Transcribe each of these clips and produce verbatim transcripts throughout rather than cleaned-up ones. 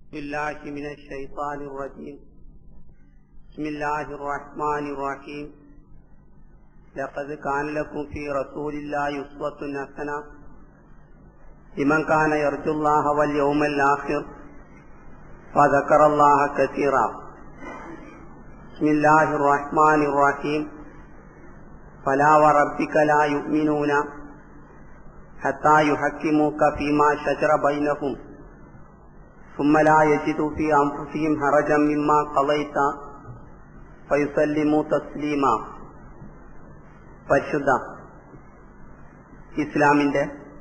بالله من الشيطان الرجيم. بسم الله الرحمن الرحيم. لقد كان لكم في رسول الله أسوة حسنة لمن كان يرجو الله واليوم الآخر وذكر الله كثيرا. بسم الله الرحمن الرحيم. فلا وربك لا يؤمنون حتى يحكموك فيما شجر بينهم ثم لا يجدوا في أنفسهم حرجا مما قضيت فيسلموا تسليما. പരിശുദ്ധ ഇസ്ലാമിന്റെ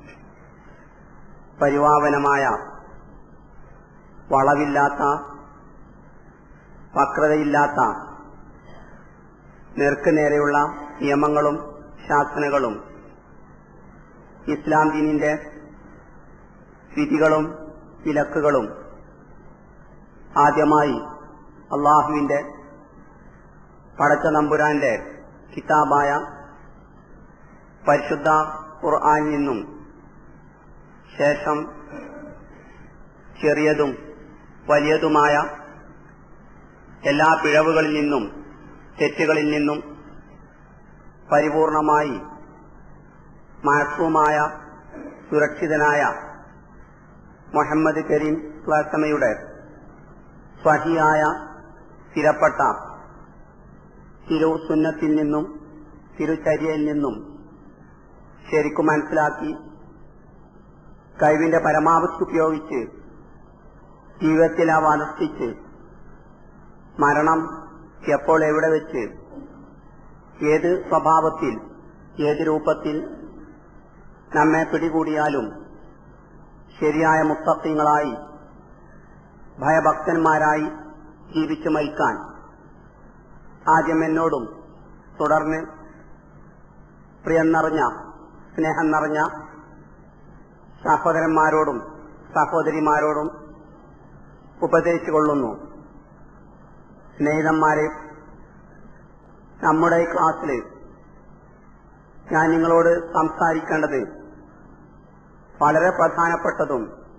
പരിപാവനമായ വളവില്ലാത്ത വക്രതയില്ലാത്ത നേർക്കുനേരെയുള്ള നിയമങ്ങളും ശാസനകളും ഇസ്ലാം ദീനിന്റെ വിധികളും വിലക്കുകളും ആദ്യമായി അള്ളാഹുവിന്റെ പടച്ച നമ്പുരാന്റെ കിതാബായ പരിശുദ്ധ ഖുർആനിൽ നിന്നും ശേഷം ചെറിയതും വലിയതുമായ എല്ലാ പിഴവുകളിൽ നിന്നും തെറ്റുകളിൽ നിന്നും പരിപൂർണമായി മഅ്സൂമായ സുരക്ഷിതനായ മുഹമ്മദ് കരീം സ്വല്ലല്ലാഹുയുടെ സ്വഹിയായ സ്ഥിരപ്പെട്ട തിരുസുന്നത്തിൽ നിന്നും തിരുചര്യയിൽ നിന്നും ശരിക്കും മനസ്സിലാക്കി കഴിവിന്റെ പരമാവധി ഉപയോഗിച്ച് ജീവിതത്തിൽ അവ അനുഷ്ഠിച്ച് മരണം എപ്പോൾ എവിടെ വെച്ച് ഏത് സ്വഭാവത്തിൽ ഏത് രൂപത്തിൽ നമ്മെ പിടികൂടിയാലും ശരിയായ മുത്തഖീങ്ങളായി ഭയഭക്തന്മാരായി ജീവിച്ചു മരിക്കാൻ ആദ്യം എന്നോടും തുടർന്ന് പ്രിയം നിറഞ്ഞ സ്നേഹം നിറഞ്ഞ സഹോദരന്മാരോടും സഹോദരിമാരോടും ഉപദേശിച്ചുകൊള്ളുന്നു. സ്നേഹിതന്മാരെ, നമ്മുടെ ക്ലാസ്സിൽ ഞാൻ നിങ്ങളോട് സംസാരിക്കേണ്ടത് വളരെ പ്രധാനപ്പെട്ടതും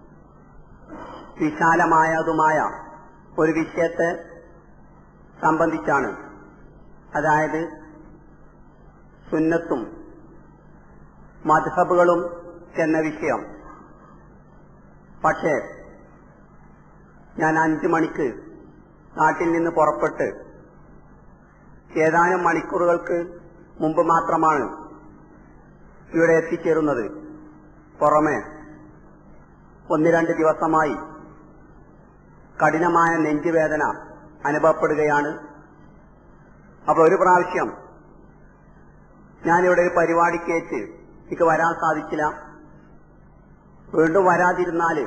വിശാലമായതുമായ ഒരു വിഷയത്തെ സംബന്ധിച്ചാണ്. അതായത് സുന്നത്തും മദ്ഹബുകളും എന്ന വിഷയം. പക്ഷേ ഞാൻ അഞ്ചു മണിക്ക് നാട്ടിൽ നിന്ന് പുറപ്പെട്ട് ഏതാനും മണിക്കൂറുകൾക്ക് മുമ്പ് മാത്രമാണ് ഇവിടെ എത്തിച്ചേരുന്നത്. പുറമെ ഒന്ന് രണ്ട് ദിവസമായി കഠിനമായ നെഞ്ചുവേദന അനുഭവപ്പെടുകയാണ്. അപ്പോൾ ഒരു പ്രാവശ്യം ഞാനിവിടെ ഒരു പരിപാടിക്ക് വെച്ച് എനിക്ക് വരാൻ സാധിച്ചില്ല. വീണ്ടും വരാതിരുന്നാൽ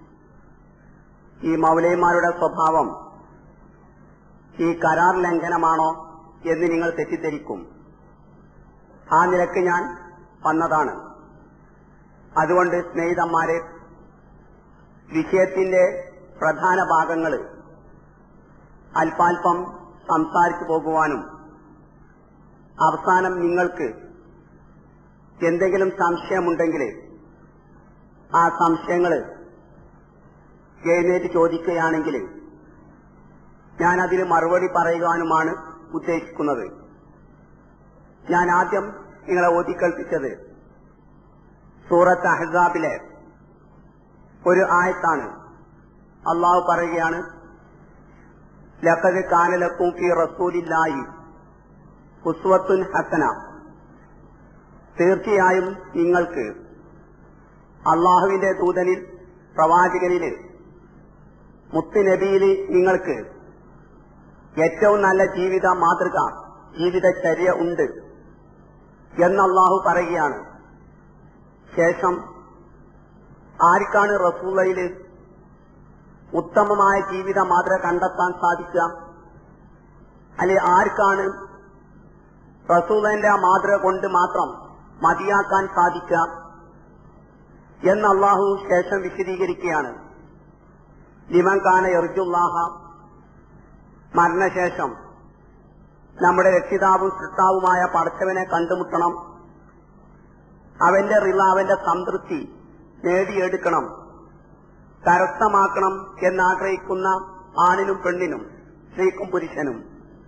ഈ മൗലവിമാരുടെ സ്വഭാവം ഈ കരാർ ലംഘനമാണോ എന്ന് നിങ്ങൾ തെറ്റിദ്ധരിക്കും. ആ നിലക്ക് ഞാൻ വന്നതാണ്. അതുകൊണ്ട് സ്നേഹിതന്മാരെ, വിഷയത്തിന്റെ പ്രധാന ഭാഗങ്ങൾ അല്പാൽപം സംസാരിച്ചു പോകുവാനും അവസാനം നിങ്ങൾക്ക് എന്തെങ്കിലും സംശയമുണ്ടെങ്കിൽ ആ സംശയങ്ങൾ എഴുന്നേറ്റ് ചോദിക്കുകയാണെങ്കിൽ ഞാൻ അതിന് മറുപടി പറയുവാനുമാണ് ഉദ്ദേശിക്കുന്നത്. ഞാൻ ആദ്യം നിങ്ങളെ ഓതിക്കേൾപ്പിച്ചത് സൂറത്ത് അഹ്സാബിലെ ഒരു ആയത്താണ്. അള്ളാഹു പറയുകയാണ്, ലഖദ് കാന ലക്കും ഫീ റസൂലില്ലാഹി ഉസ്വത്തുൻ ഹസന. തീർച്ചയായും നിങ്ങൾക്ക് അള്ളാഹുവിന്റെ ദൂതനിൽ പ്രവാചകനിൽ മുത്തുനബിയിൽ നിങ്ങൾക്ക് ഏറ്റവും നല്ല ജീവിത മാതൃക ജീവിതചര്യ ഉണ്ട് എന്ന് അള്ളാഹു പറയുകയാണ്. ശേഷം ആർക്കാണ് റസൂലയിൽ ഉത്തമമായ ജീവിത മാതൃക കണ്ടെത്താൻ സാധിക്കുക? അല്ലെ ആർക്കാണ് റസൂലിന്റെ ആ മാതൃക കൊണ്ട് മാത്രം മതിയാക്കാൻ സാധിക്കുക എന്ന് അള്ളാഹു ശേഷം വിശദീകരിക്കുകയാണ്. ലിമൻ കാന യർജുല്ലാഹ, മരണശേഷം നമ്മുടെ രക്ഷിതാവും സൃഷ്ടാവുമായ പടച്ചവനെ കണ്ടുമുട്ടണം, അവന്റെ റിള അവന്റെ സംതൃപ്തി നേടിയെടുക്കണം. കരസ്ഥമാക്കണം എന്നാഗ്രഹിക്കുന്ന ആണിനും പെണ്ണിനും, സ്ത്രീക്കും പുരുഷനും,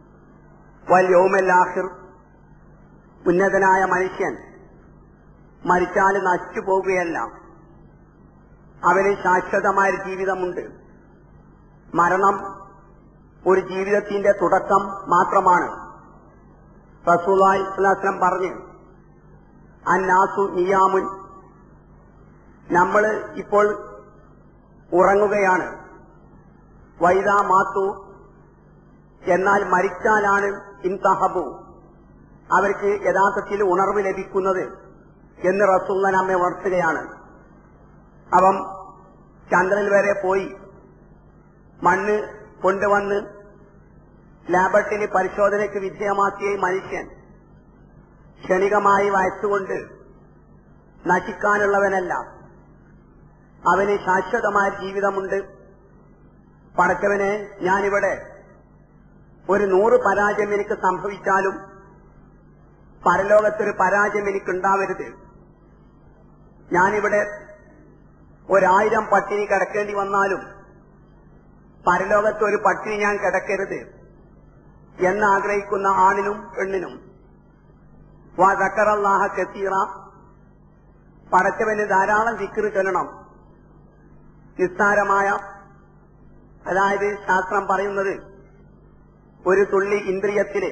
വൽ യൗമൽ ആഖിർ, ഉന്നതനായ മനുഷ്യൻ മരിച്ചാൽ നശിച്ചു പോവുകയല്ല, അവന് ശാശ്വതമായ ജീവിതമുണ്ട്. മരണം ഒരു ജീവിതത്തിന്റെ തുടക്കം മാത്രമാണ്. റസൂലുള്ളാഹി സ്വല്ലല്ലാഹു അലൈഹി വസല്ലം പറഞ്ഞു, അന്നാസു നിയാമുൻ, നമ്മൾ ഇപ്പോൾ ഉറങ്ങുകയാണ്. വൈദാ മാത്തു, എന്നാൽ മരിച്ചാലാണ് ഇൻതഹബു, അവർക്ക് യഥാർത്ഥത്തിൽ ഉണർവ് ലഭിക്കുന്നത് എന്ന് റസൂലുള്ളാഹി നമ്മെ ഉണർത്തുകയാണ്. അവൻ ചന്ദ്രൻ വരെ പോയി മണ്ണ് കൊണ്ടുവന്ന് ലാബറട്ടറി പരിശോധനയ്ക്ക് വിധേയമാക്കിയ മനുഷ്യൻ ക്ഷണികമായി വയസ്സുകൊണ്ട് നശിക്കാനുള്ളവനല്ല, അവന് ശാശ്വതമായ ജീവിതമുണ്ട്. പടച്ചവനെ, ഞാനിവിടെ ഒരു നൂറ് പരാജയം എനിക്ക് സംഭവിച്ചാലും പരലോകത്തൊരു പരാജയം എനിക്കുണ്ടാവരുത്. ഞാനിവിടെ ഒരായിരം പട്ടിണി കിടക്കേണ്ടി വന്നാലും പരലോകത്ത് ഒരു പട്ടിണി ഞാൻ കിടക്കരുത് എന്നാഗ്രഹിക്കുന്ന ആണിനും പെണ്ണിനും, വാ ദക്കറല്ലാഹ കസീറ, പടച്ചവന് ധാരാളം ദിക്ർ ചൊല്ലണം. നിസ്സാരമായ, അതായത് ശാസ്ത്രം പറയുന്നത് ഒരു തുള്ളി ഇന്ദ്രിയത്തില്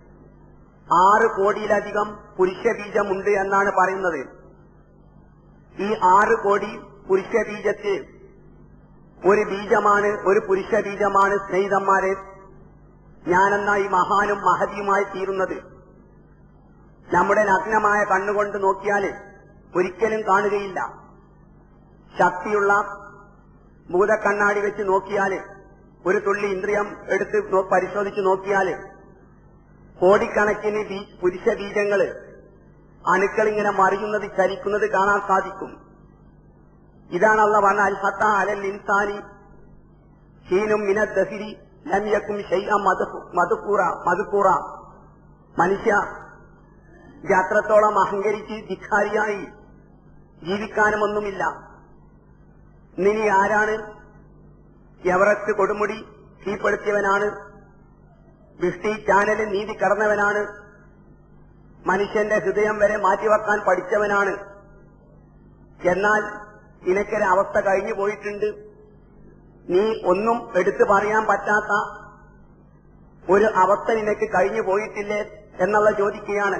ആറ് കോടിയിലധികം പുരുഷബീജമുണ്ട് എന്നാണ് പറയുന്നത്. ഈ ആറ് കോടി പുരുഷബീജത്തിൽ ഒരു ബീജമാണ്, ഒരു പുരുഷ ബീജമാണ് സ്നേഹിതന്മാരെ ഞാനെന്ന ഈ മഹാനും മഹതിയുമായി തീരുന്നത്. നമ്മുടെ നഗ്നമായ കണ്ണുകൊണ്ട് നോക്കിയാൽ ഒരിക്കലും കാണുകയില്ല. ശക്തിയുള്ള ഭൂതക്കണ്ണാടി വെച്ച് നോക്കിയാൽ, ഒരു തുള്ളി ഇന്ദ്രിയം എടുത്ത് പരിശോധിച്ച് നോക്കിയാൽ കോടിക്കണക്കിന് പുരുഷ ബീജങ്ങള് അണുക്കളിങ്ങനെ മറിയുന്നത്, ചലിക്കുന്നത് കാണാൻ സാധിക്കും. ഇതാണ് അല്ലാഹു പറഞ്ഞ അൽഹത്ത അലൽ ഇൻസാനി ഹീനും മിനദ് ദഹരി ലം യകും ശൈഅൻ മദ്കൂറ മദ്കൂറ. മനുഷ്യ അത്രത്തോളം അഹങ്കരിച്ച് ധിക്കാരിയായി ജീവിക്കാനുമൊന്നുമില്ല. ഇനി ആരാണ്? എവറസ്റ്റ് കൊടുമുടി കീഴ്പ്പെടുത്തിയവനാണ്, ദൃഷ്ടി ചാനലിൽ നീതി കടന്നവനാണ്, മനുഷ്യന്റെ ഹൃദയം വരെ മാറ്റിവെക്കാൻ പഠിച്ചവനാണ്. എന്നാൽ നിനക്കൊരു അവസ്ഥ കഴിഞ്ഞു പോയിട്ടുണ്ട്. നീ ഒന്നും എടുത്തു പറയാൻ പറ്റാത്ത ഒരു അവസ്ഥ നിനക്ക് കഴിഞ്ഞു പോയിട്ടില്ലേ എന്നുള്ള ചോദിക്കുകയാണ്.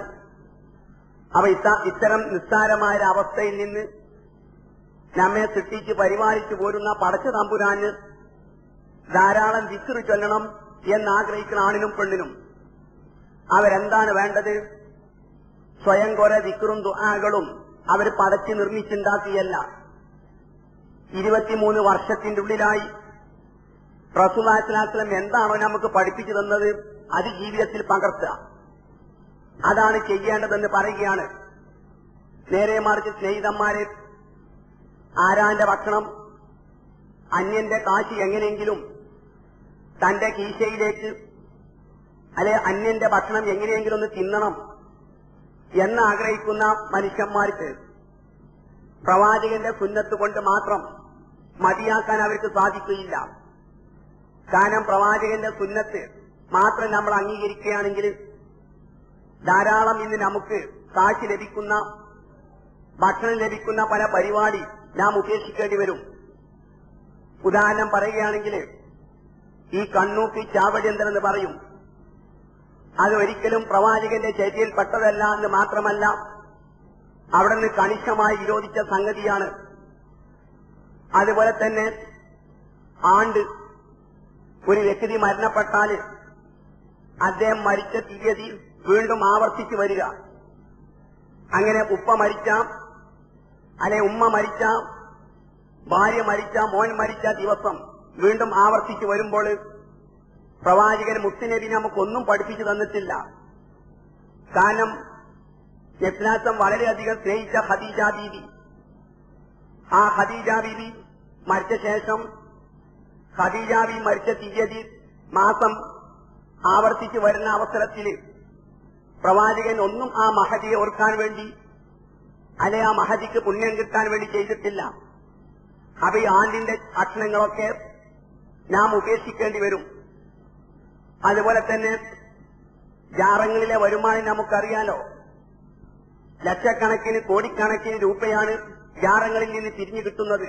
അവ ഇത്തരം നിസ്സാരമായ അവസ്ഥയിൽ നിന്ന് നമ്മെ സൃഷ്ടിച്ച് പരിപാലിച്ചു പോരുന്ന പടച്ച തമ്പുരാന് ധാരാളം ദിക്ർ ചൊല്ലണം എന്നാഗ്രഹിക്കുന്ന ആണിനും പെണ്ണിനും അവരെന്താണ് വേണ്ടത്? സ്വയം കുറെ ദിക്റും ദുആകളും അവർ പടച്ച് നിർമ്മിച്ചുണ്ടാക്കിയല്ല. ഇരുപത്തിമൂന്ന് വർഷത്തിന്റെ ഉള്ളിലായി റസൂലുള്ളാഹി സ്വല്ലല്ലാഹു അലൈഹി വസല്ലം എന്താണോ നമുക്ക് പഠിപ്പിച്ചു തന്നത് അത് ജീവിതത്തിൽ പകർത്തുക, അതാണ് ചെയ്യേണ്ടതെന്ന് പറയുകയാണ്. നേരെ മറിച്ച് സ്നേഹിതന്മാരെ, ആരാന്റെ ഭക്ഷണം, അന്യന്റെ കാശ് എങ്ങനെയെങ്കിലും തന്റെ കീശയിലേക്ക്, അല്ലെ അന്യന്റെ ഭക്ഷണം എങ്ങനെയെങ്കിലും ഒന്ന് തിന്നണം എന്നാഗ്രഹിക്കുന്ന മനുഷ്യന്മാർക്ക് പ്രവാചകന്റെ സുന്നത്ത് കൊണ്ട് മാത്രം മതിയാക്കാൻ അവർക്ക് സാധിക്കുകയില്ല. കാരണം പ്രവാചകന്റെ സുന്നത്ത് മാത്രം നമ്മൾ അംഗീകരിക്കുകയാണെങ്കിൽ ധാരാളം ഇന്ന് നമുക്ക് കാശ് ലഭിക്കുന്ന, ഭക്ഷണം ലഭിക്കുന്ന പല പരിപാടി നാം ഉപേക്ഷിക്കേണ്ടി വരും. ഉദാഹരണം പറയുകയാണെങ്കിൽ ഈ കണ്ണൂക്കി ചാവടിയന്തരം എന്ന് പറയും. അത് ഒരിക്കലും പ്രവാചകന്റെ ചര്യയിൽ പെട്ടതല്ല എന്ന് മാത്രമല്ല, അവിടെ നിന്ന് കണിശമായി വിരോധിച്ച സംഗതിയാണ്. അതുപോലെ തന്നെ ആണ്ട് ഒരു വ്യക്തി മരണപ്പെട്ടാൽ അദ്ദേഹം മരിച്ച തീയതി വീണ്ടും ആവർത്തിച്ചു വരിക. അങ്ങനെ ഉപ്പ മരിച്ച, അല്ലെ ഉമ്മ മരിച്ച, ഭാര്യ മരിച്ച, മോൻ മരിച്ച ദിവസം വീണ്ടും ആവർത്തിച്ചു വരുമ്പോൾ പ്രവാചകൻ മുത്തുനബി നമുക്കൊന്നും പഠിപ്പിച്ചു തന്നിട്ടില്ല. കാരണം നബിനാസം വളരെയധികം സ്നേഹിച്ച ഖദീജ ബീവി, ആ ഖദീജ ബീവി മരിച്ച ശേഷം ഖദീജ ബീവി മരിച്ച തീയതി മാസം ആവർത്തിച്ചു വരുന്ന അവസരത്തിൽ പ്രവാചകൻ ഒന്നും ആ മഹദിയെ ഓർക്കാൻ വേണ്ടി, അല്ലെ ആ മഹദിക്ക് പുണ്യം കിട്ടാൻ വേണ്ടി ചെയ്തിട്ടില്ല. അപ്പൊ ഈ ആണ്ടിന്റെ ഭക്ഷണങ്ങളൊക്കെ നാം ഉപേക്ഷിക്കേണ്ടി വരും. അതുപോലെ തന്നെ ജാറങ്ങളിലെ വരുമാനം നമുക്കറിയാലോ. ലക്ഷക്കണക്കിന് കോടിക്കണക്കിന് രൂപയാണ് ജാറങ്ങളിൽ നിന്ന് തിരിഞ്ഞു കിട്ടുന്നത്.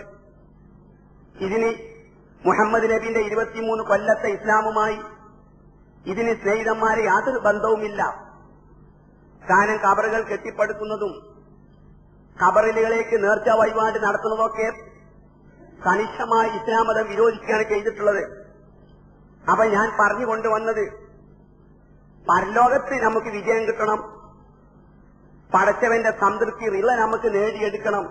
ഇതിന് മുഹമ്മദ് നബിന്റെ ഇരുപത്തിമൂന്ന് കൊല്ലത്തെ ഇസ്ലാമുമായി ഇതിന് സ്നേഹിതന്മാരെ യാതൊരു ബന്ധവുമില്ല. കാരണം ഖബറുകൾ കെട്ടിപ്പടുക്കുന്നതും ഖബറിലേക്ക് നേർച്ച വഴിപാട് നടത്തുന്നതൊക്കെ കണിശമായി ഇസ്ലാം മതം വിരോധിക്കുകയാണ് ചെയ്തിട്ടുള്ളത്. അപ്പൊ ഞാൻ പറഞ്ഞുകൊണ്ടുവന്നത്, പരലോകത്ത് നമുക്ക് വിജയം കിട്ടണം, പടച്ചവന്റെ സംതൃപ്തി റിള നമുക്ക് നേടിയെടുക്കണം,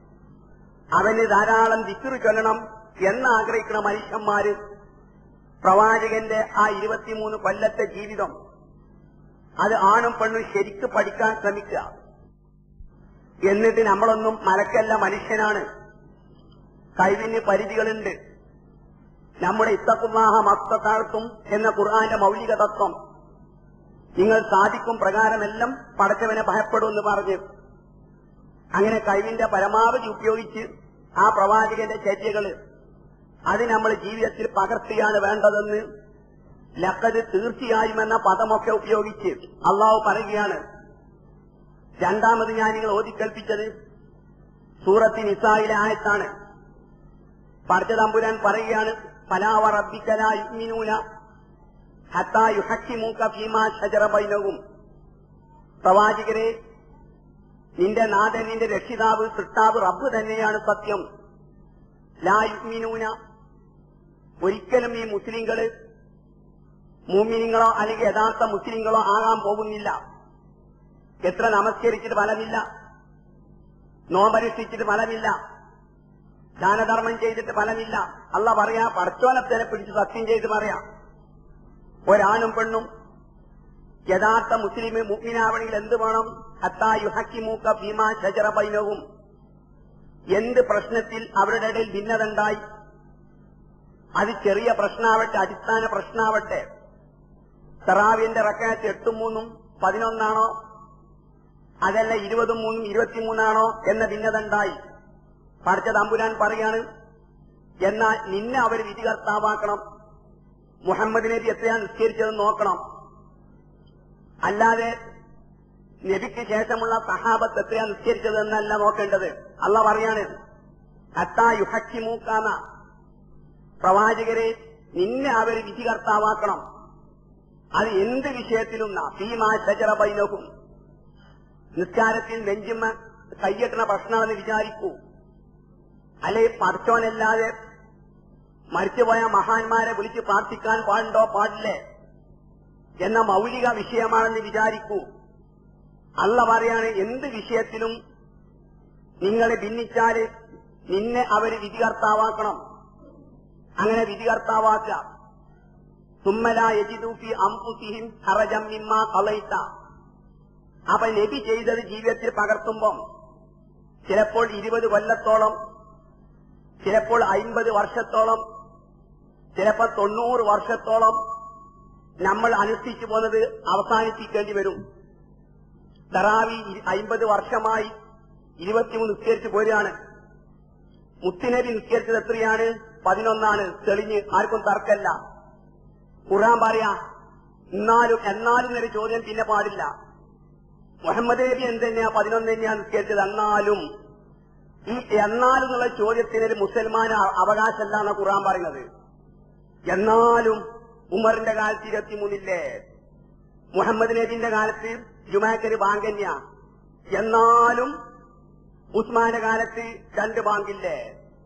അവന് ധാരാളം ദിക്റ് ചൊല്ലണം എന്നാഗ്രഹിക്കുന്ന മനുഷ്യന്മാര് പ്രവാചകന്റെ ആ ഇരുപത്തിമൂന്ന് കൊല്ലത്തെ ജീവിതം അത് ആണും പെണ്ണും ശരിക്ക് പഠിക്കാൻ ശ്രമിക്കുക. എന്നിട്ട് നമ്മളൊന്നും മലക്കല്ല, മനുഷ്യനാണ്. കഴിവിന് പരിധികളുണ്ട്. നമ്മുടെ ഇത്തഖുല്ലാഹ മസ്തതഅ്തും എന്ന ഖുർആന്റെ മൗലിക തത്വം നിങ്ങൾ സാധിക്കും പ്രകാരമെല്ലാം പടച്ചവനെ ഭയപ്പെടുമെന്ന് പറഞ്ഞ് അങ്ങനെ കഴിവിന്റെ പരമാവധി ഉപയോഗിച്ച് ആ പ്രവാചകന്റെ ചര്യകള് അത് നമ്മൾ ജീവിതത്തിൽ പകർത്തുകയാണ് വേണ്ടതെന്ന് ലഖദ് തീർച്ചയായും എന്ന പദമൊക്കെ ഉപയോഗിച്ച് അള്ളാഹു പറയുകയാണ്. രണ്ടാമത് ഞാൻ നിങ്ങൾ ഓതിക്കൽപ്പിച്ചത് സൂറത്തി നിസായിലെ ആയത്താണ്. പടച്ചതമ്പുരാൻ പറയുകയാണ്, ഫലാ വറബ്ബിക ലാ യുഅ്മിനൂന ഹത്താ യുഹക്കിമൂക ഫീമാ ശജറ ബൈനഹും. പ്രവാചകരെ, നിന്റെ നാഥൻ, നിന്റെ രക്ഷിതാവ്, സൃഷ്ടാവ് റബ്ബ് തന്നെയാണ് സത്യം. ലാ യുഅ്മിനൂന, ഒരിക്കലും ഈ മുസ്ലിങ്ങള് മുഅ്മിനീങ്ങളോ അല്ലെങ്കിൽ യഥാർത്ഥ മുസ്ലിങ്ങളോ ആകാൻ പോകുന്നില്ല. എത്ര നമസ്കരിച്ചിട്ട് ഫലമില്ല, നോമ്പനുഷ്ഠിച്ചിട്ട് ഫലമില്ല, ദാനധർമ്മം ചെയ്തിട്ട് ഫലമില്ല. അള്ളാഹ് പറയാ, പടച്ചോനത്തിനെ പിടിച്ച് സത്യം ചെയ്ത് പറയാം, ഒരാണും പെണ്ണും യഥാർത്ഥ മുസ്ലിം മുഅ്മിനാവണമെങ്കിൽ എന്ത് വേണം? ഹത്താ യുഹക്കിമൂക ഫീമാ ശജറ ബൈനഹും. എന്ത് പ്രശ്നത്തിൽ അവരുടെ ഇടയിൽ ഭിന്നത ഉണ്ടായി, അത് ചെറിയ പ്രശ്നമാവട്ടെ, അടിസ്ഥാന പ്രശ്നമാവട്ടെ, തറാവിന്റെ റക്അത്ത് എട്ടും മൂന്നും പതിനൊന്നാണോ, അതല്ല ഇരുപതും മൂന്നും ഇരുപത്തിമൂന്നാണോ എന്ന ഭിന്നത ഉണ്ടായി. പഠിച്ച തമ്പുരാൻ പറയാണ്, എന്നാൽ നിന്നെ അവർ വിധികർത്താവാക്കണം. മുഹമ്മദ് നബി എത്രയാണ് നിസ്കരിച്ചതെന്ന് നോക്കണം. അല്ലാതെ നബിക്ക് ശേഷമുള്ള സഹാബത്ത് എത്രയാണ് നിസ്കരിച്ചതെന്നല്ല നോക്കേണ്ടത്. അള്ളാഹ് പറയാണ്, ഹത്താ യുഹക്കിമൂകാന, പ്രവാചകരെ നിന്നെ അവർ വിധികർത്താവാക്കണം. അത് എന്ത് വിഷയത്തിലും ഫീമാ ശജറ ബൈനഹും. നിസ്കാരത്തിൽ നെഞ്ചുമ്മ കയ്യെട്ടണ പ്രശ്നമാണെന്ന് വിചാരിക്കൂ, അല്ലെ പഠിച്ചോനല്ലാതെ മരിച്ചുപോയ മഹാന്മാരെ വിളിച്ച് പ്രാർത്ഥിക്കാൻ പാടുണ്ടോ പാടില്ലേ എന്ന മൗലിക വിഷയമാണെന്ന് വിചാരിക്കൂ. അള്ളാഹ് പറയാണ്, എന്ത് വിഷയത്തിലും നിങ്ങൾ ഭിന്നിച്ചാല് നിന്നെ അവര് വിധികർത്താവാക്കണം. അങ്ങനെ വിധികർത്താവാക്കുക. സുമ്മലാ യജിദൂ ഫീ അൻഫുസിഹിം ഹറജം മിമ്മാ ഖളൈത. അപ്പൊ നബി ചെയ്തത് ജീവിതത്തിൽ പകർത്തുമ്പം ചിലപ്പോൾ ഇരുപത് കൊല്ലത്തോളം, ചിലപ്പോൾ അമ്പത് വർഷത്തോളം, ചിലപ്പോൾ തൊണ്ണൂറ് വർഷത്തോളം നമ്മൾ അനുഷ്ഠിച്ചു പോകുന്നത് അവസാനിപ്പിക്കേണ്ടി വരും. തറാവി അമ്പത് വർഷമായി ഇരുപത്തിമൂന്ന് നിസ്കരിച്ചു പോരുകയാണ്. മുത്തുനബി നിസ്കരിച്ചത് എത്രയാണ്? പതിനൊന്നാണ്. തെളിഞ്ഞ് ആർക്കും തർക്കല്ല. ഖുർആൻ പറയാ, എന്നാലും എന്നാലും എന്നൊരു ചോദ്യം പിന്നെ പാടില്ല. മുഹമ്മദ് നബി എന്തെന്നെയാ പതിനൊന്ന് തന്നെയാണ് നിസ്കരിച്ചത്. എന്നാലും ഈ എന്നാലും എന്നുള്ള ചോദ്യത്തിനൊരു മുസൽമാന് അവകാശമല്ല എന്നാണ് ഖുർആൻ പറയുന്നത്. എന്നാലും ഉമറിന്റെ കാലത്ത് ഇരുപത്തിമൂന്നില്ലേ, മുഹമ്മദ് നബിന്റെ കാലത്ത് ജുമാക്കൊരു ബാങ്കന്യ, എന്നാലും ഉസ്മാന്റെ കാലത്ത് രണ്ട് ബാങ്കില്ലേ.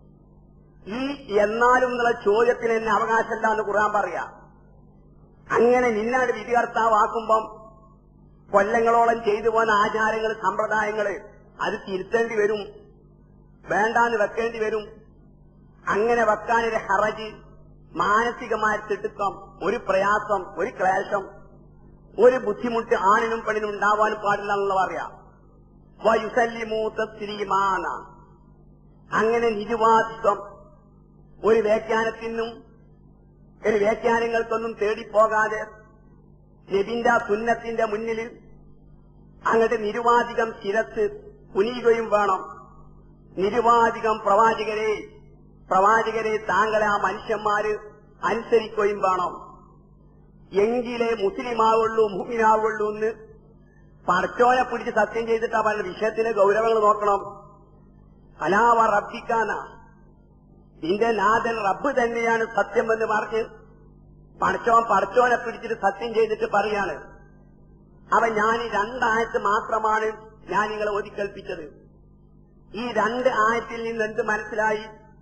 ഈ എന്നാലും എന്നുള്ള ചോദ്യത്തിന് തന്നെ അവകാശമല്ല എന്ന് ഖുർആൻ പറയാ. അങ്ങനെ നിന്നാട് വിധികർത്താവാക്കുമ്പം കൊല്ലങ്ങളോളം ചെയ്തു പോകുന്ന ആചാരങ്ങൾ, സമ്പ്രദായങ്ങൾ അത് തിരുത്തേണ്ടി വരും, വേണ്ടാന്ന് വെക്കേണ്ടി വരും. അങ്ങനെ വെക്കാനൊരു ഹറജ്, മാനസികമായ തിടുക്കം, ഒരു പ്രയാസം, ഒരു ക്ലേശം, ഒരു ബുദ്ധിമുട്ട് ആണിനും പെണ്ണിനും ഉണ്ടാവാൻ പാടില്ല എന്നുള്ള പറയാം. വയുസല്ലിമൂ തസ്ലീമാന. അങ്ങനെ നിരുവാദിത്വം, ഒരു വ്യാഖ്യാനത്തിനും ഒരു വ്യാഖ്യാനങ്ങൾക്കൊന്നും തേടിപ്പോകാതെ നബിന്റെ സുന്നത്തിന്റെ മുന്നിൽ അങ്ങോട്ട് നിരുവാധികം ശിരസ് കുനിയുകയും വേണം. നിരുവാധികം പ്രവാചകരെ പ്രവാചകരെ താങ്കളെ ആ മനുഷ്യന്മാര് അനുസരിക്കുകയും വേണം, എങ്കിലേ മുസ്ലിമാവുള്ളൂ മുഅ്മിനാവുള്ളൂ എന്ന് പടച്ചോനെ പിടിച്ച് സത്യം ചെയ്തിട്ടാ പറഞ്ഞ വിഷയത്തിന് ഗൗരവങ്ങൾ നോക്കണം. അലാവ റബ്ബിക്കാന, നിന്റെ നാഥൻ റബ്ബ് തന്നെയാണ് സത്യമെന്ന് പറഞ്ഞ് പടച്ചോൻ പടച്ചോനെ പിടിച്ചിട്ട് സത്യം ചെയ്തിട്ട് പറയാണ്. അവ ഞാൻ ഈ രണ്ടായത്ത് മാത്രമാണ് ഞാൻ നിങ്ങളെ ഓതിക്കൽപ്പിച്ചത്. ഈ രണ്ട് ആയത്തിൽ നിന്ന് എന്ത് മനസ്സിലായി?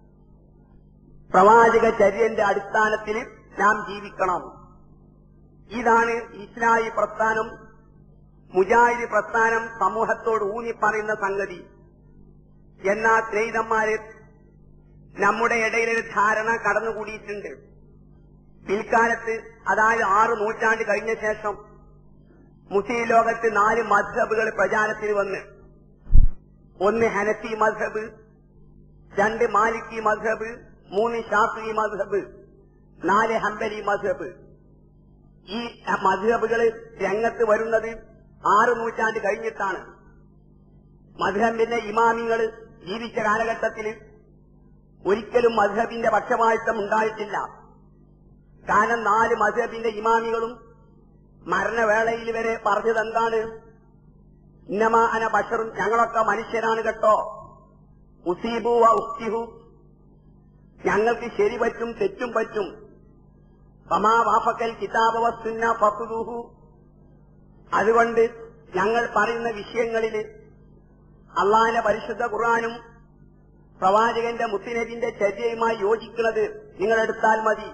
പ്രവാചക ചര്യന്റെ അടിസ്ഥാനത്തിൽ നാം ജീവിക്കണം. ഇതാണ് ഇസ്ലാഹി പ്രസ്ഥാനം, മുജാഹിദ് പ്രസ്ഥാനം സമൂഹത്തോട് ഊന്നി പറയുന്ന സംഗതി. എന്നാ സ്നേഹിതന്മാര്, നമ്മുടെ ഇടയിലൊരു ധാരണ കടന്നുകൂടിയിട്ടുണ്ട്. പിൽക്കാലത്ത്, അതായത് ആറ് നൂറ്റാണ്ട് കഴിഞ്ഞ ശേഷം മുസ്ലിം ലോകത്ത് നാല് മദ്ഹബുകൾ പ്രചാരത്തിന് വന്ന്, ഒന്ന് ഹനഫി മദ്ഹബ്, രണ്ട് മാലിക്കി മദ്ഹബ്, മൂന്ന് ഷാഫിഈ മദ്ഹബ്, നാല് ഹംബലി മദ്ഹബ്. ഈ മദ്ഹബുകൾ രംഗത്ത് വരുന്നത് ആറ് നൂറ്റാണ്ട് കഴിഞ്ഞിട്ടാണ്. മദ്ഹബിന്റെ ഇമാമിങ്ങൾ ജീവിച്ച കാലഘട്ടത്തിൽ ഒരിക്കലും മദ്ഹബിന്റെ പക്ഷപാതിത്വം ഉണ്ടായിട്ടില്ല. കാരണം നാല് മദ്ഹബിന്റെ ഇമാമികളും മരണവേളയിൽ വരെ പറഞ്ഞതെന്താണ്? ഇന്നമാ അന ബശറുൻ, ഞങ്ങളൊക്കെ മനുഷ്യരാണ് കേട്ടോ. ഉസീബു വ ഉഖ്തിഹു, ഞങ്ങൾക്ക് ശരി പറ്റും തെറ്റും പറ്റും. ഫമാ വാഫക്കൽ കിതാബ വസ്സുന്ന ഫഖുദൂഹു, അതുകൊണ്ട് ഞങ്ങൾ പറയുന്ന വിഷയങ്ങളിൽ അള്ളാഹിന്റെ പരിശുദ്ധ ഖുർആനും പ്രവാചകന്റെ മുത്തുനബിന്റെ ചര്യയുമായി യോജിക്കുന്നത് നിങ്ങൾ എടുത്താൽ മതി.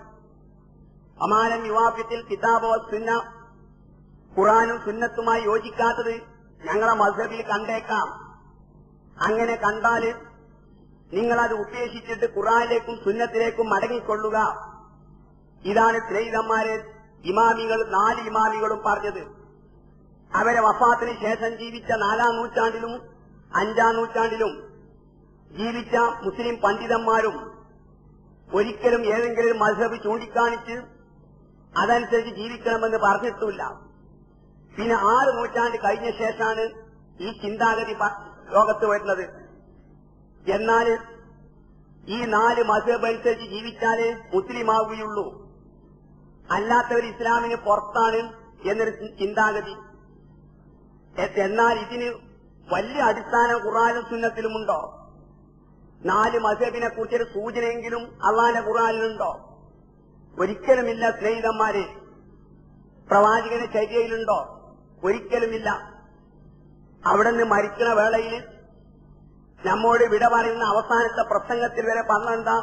അമാനം യുവാഫത്തിൽ കിതാബ വസ്സുന്ന, ഖുർആനും സുന്നത്തുമായി യോജിക്കാത്തത് ഞങ്ങളെ മദ്ഹബിൽ കണ്ടേക്കാം. അങ്ങനെ കണ്ടാൽ നിങ്ങളത് ഉപേക്ഷിച്ചിട്ട് ഖുർആനിലേക്കും സുന്നത്തിലേക്കും മടങ്ങിക്കൊള്ളുക. ഇതാണ് സ്നേഹിതന്മാരെ ഇമാമികൾ, നാല് ഇമാമികളും പറഞ്ഞത്. അവരെ വഫാത്തിന് ശേഷം ജീവിച്ച നാലാം നൂറ്റാണ്ടിലും അഞ്ചാം നൂറ്റാണ്ടിലും ജീവിച്ച മുസ്ലിം പണ്ഡിതന്മാരും ഒരിക്കലും ഏതെങ്കിലും മദ്ഹബ് ചൂണ്ടിക്കാണിച്ച് അതനുസരിച്ച് ജീവിക്കണമെന്ന് പറഞ്ഞിട്ടില്ല. പിന്നെ ആറ് നൂറ്റാണ്ട് കഴിഞ്ഞ ശേഷമാണ് ഈ ചിന്താഗതി ലോകത്ത് വരുന്നത്. എന്നാൽ ഈ നാല് മദ്ഹബ് അനുസരിച്ച് ജീവിച്ചാലേ മുസ്ലിമാവുകയുള്ളൂ, അല്ലാത്തവർ ഇസ്ലാമിന് പുറത്താണ് എന്നൊരു ചിന്താഗതി. എന്നാൽ ഇതിന് വലിയ അടിസ്ഥാനം ഖുർആനും സുന്നത്തിലുമുണ്ടോ? നാല് മദ്ഹബിനെ കുറിച്ചൊരു സൂചനയെങ്കിലും അള്ളാന്റെ ഖുർആനിലുണ്ടോ? ഒരിക്കലുമില്ല സ്നേഹിതന്മാരെ. പ്രവാചകന്റെ ചര്യയിലുണ്ടോ? ഒരിക്കലുമില്ല. അവിടുന്ന് മരിക്കുന്ന വേളയിൽ നമ്മോട് വിട പറയുന്ന അവസാനത്തെ പ്രസംഗത്തിൽ വരെ പറഞ്ഞെന്താ?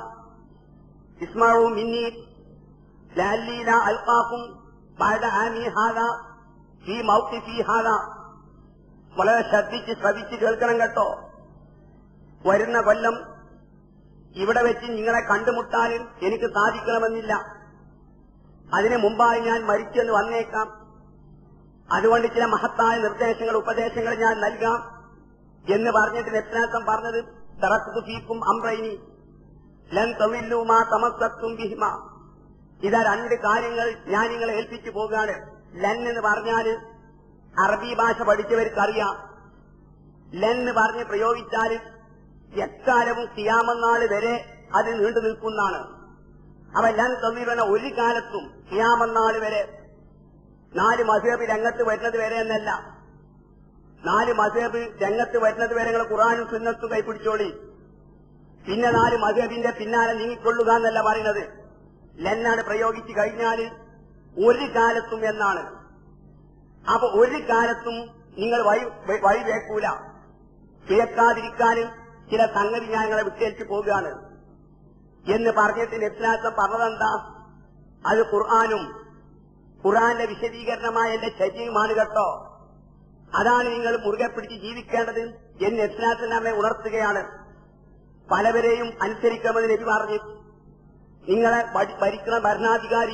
ഇസ്മഉ മിന്നി ലഅല്ലീ അൽഖാകും ബഅദ ആമി ഹാദാ ഫീ മൗഖിഫി ഹാദാ. വളരെ ശ്രദ്ധിച്ച് ശ്രദ്ധിച്ച് കേൾക്കണം കേട്ടോ. വരുന്ന കൊല്ലം ഇവിടെ വെച്ച് നിങ്ങളെ കണ്ടുമുട്ടാൻ എനിക്ക് സാധിക്കണമെന്നില്ല. അതിനു മുമ്പായി ഞാൻ മരിച്ചെന്ന് വന്നേക്കാം. അതുകൊണ്ട് ചില മഹത്തായ നിർദ്ദേശങ്ങൾ, ഉപദേശങ്ങൾ ഞാൻ നൽകാം എന്ന് പറഞ്ഞിട്ട് നെത്നാസം പറഞ്ഞത്, തറക്തു ഫീക്കും അംറൈനി ലൻ തളില്ലു മാ തമസ്സക്തും ബിഹിമാ. ഇതാ രണ്ട് കാര്യങ്ങൾ ഞാൻ നിങ്ങളെ ഏൽപ്പിച്ചു പോകുകയാണ്. ലൻ എന്ന് പറഞ്ഞാൽ അറബി ഭാഷ പഠിച്ചവർക്കറിയാം. ലൻ എന്ന് പറഞ്ഞ് പ്രയോഗിച്ചാൽ എക്കാലവും ഖിയാമനാൾ വരെ അത് നീണ്ടു നിൽക്കുന്നതാണ്. അവ ലൻ തളിലുന, ഒരു കാലത്തും ഖിയാമനാൾ വരെ. നാല് മദ്ഹബ് രംഗത്ത് വരുന്നത് വരെ എന്നല്ല, നാല് മദ്ഹബ് രംഗത്ത് വരുന്നത് വരെ നിങ്ങൾ ഖുർആനും സുന്നത്തും കൈപിടിച്ചോളി. പിന്നെ നാല് മദ്ഹബിന്റെ പിന്നാലെ നീങ്ങിക്കൊള്ളുക എന്നല്ല പറയുന്നത്. ലെന്നാണ് പ്രയോഗിച്ചു കഴിഞ്ഞാൽ ഒരു കാലത്തും എന്നാണ്. അപ്പൊ ഒരു കാലത്തും നിങ്ങൾ വഴി വഴി വേക്കൂല. കേൾക്കാതിരിക്കാനും ചില സംഗതി ഞാൻ നിങ്ങളെ വിട്ടേച്ച് പോവുകയാണ് എന്ന് പറഞ്ഞിട്ട് നെസ്ലാസം പറഞ്ഞതെന്താ? അത് ഖുർആനും ഖുർആന്റെ വിശദീകരണമായ എന്റെ ചര്യയുമാണ് കേട്ടോ. അതാണ് നിങ്ങൾ മുറുകെ പിടിച്ച് ജീവിക്കേണ്ടത് എന്ന് നെസ്ലാസം നമ്മെ ഉണർത്തുകയാണ്. പലവരെയും അനുസരിക്കണമെന്ന് നബി പറഞ്ഞു. നിങ്ങളെ ഭരിക്കുന്ന ഭരണാധികാരി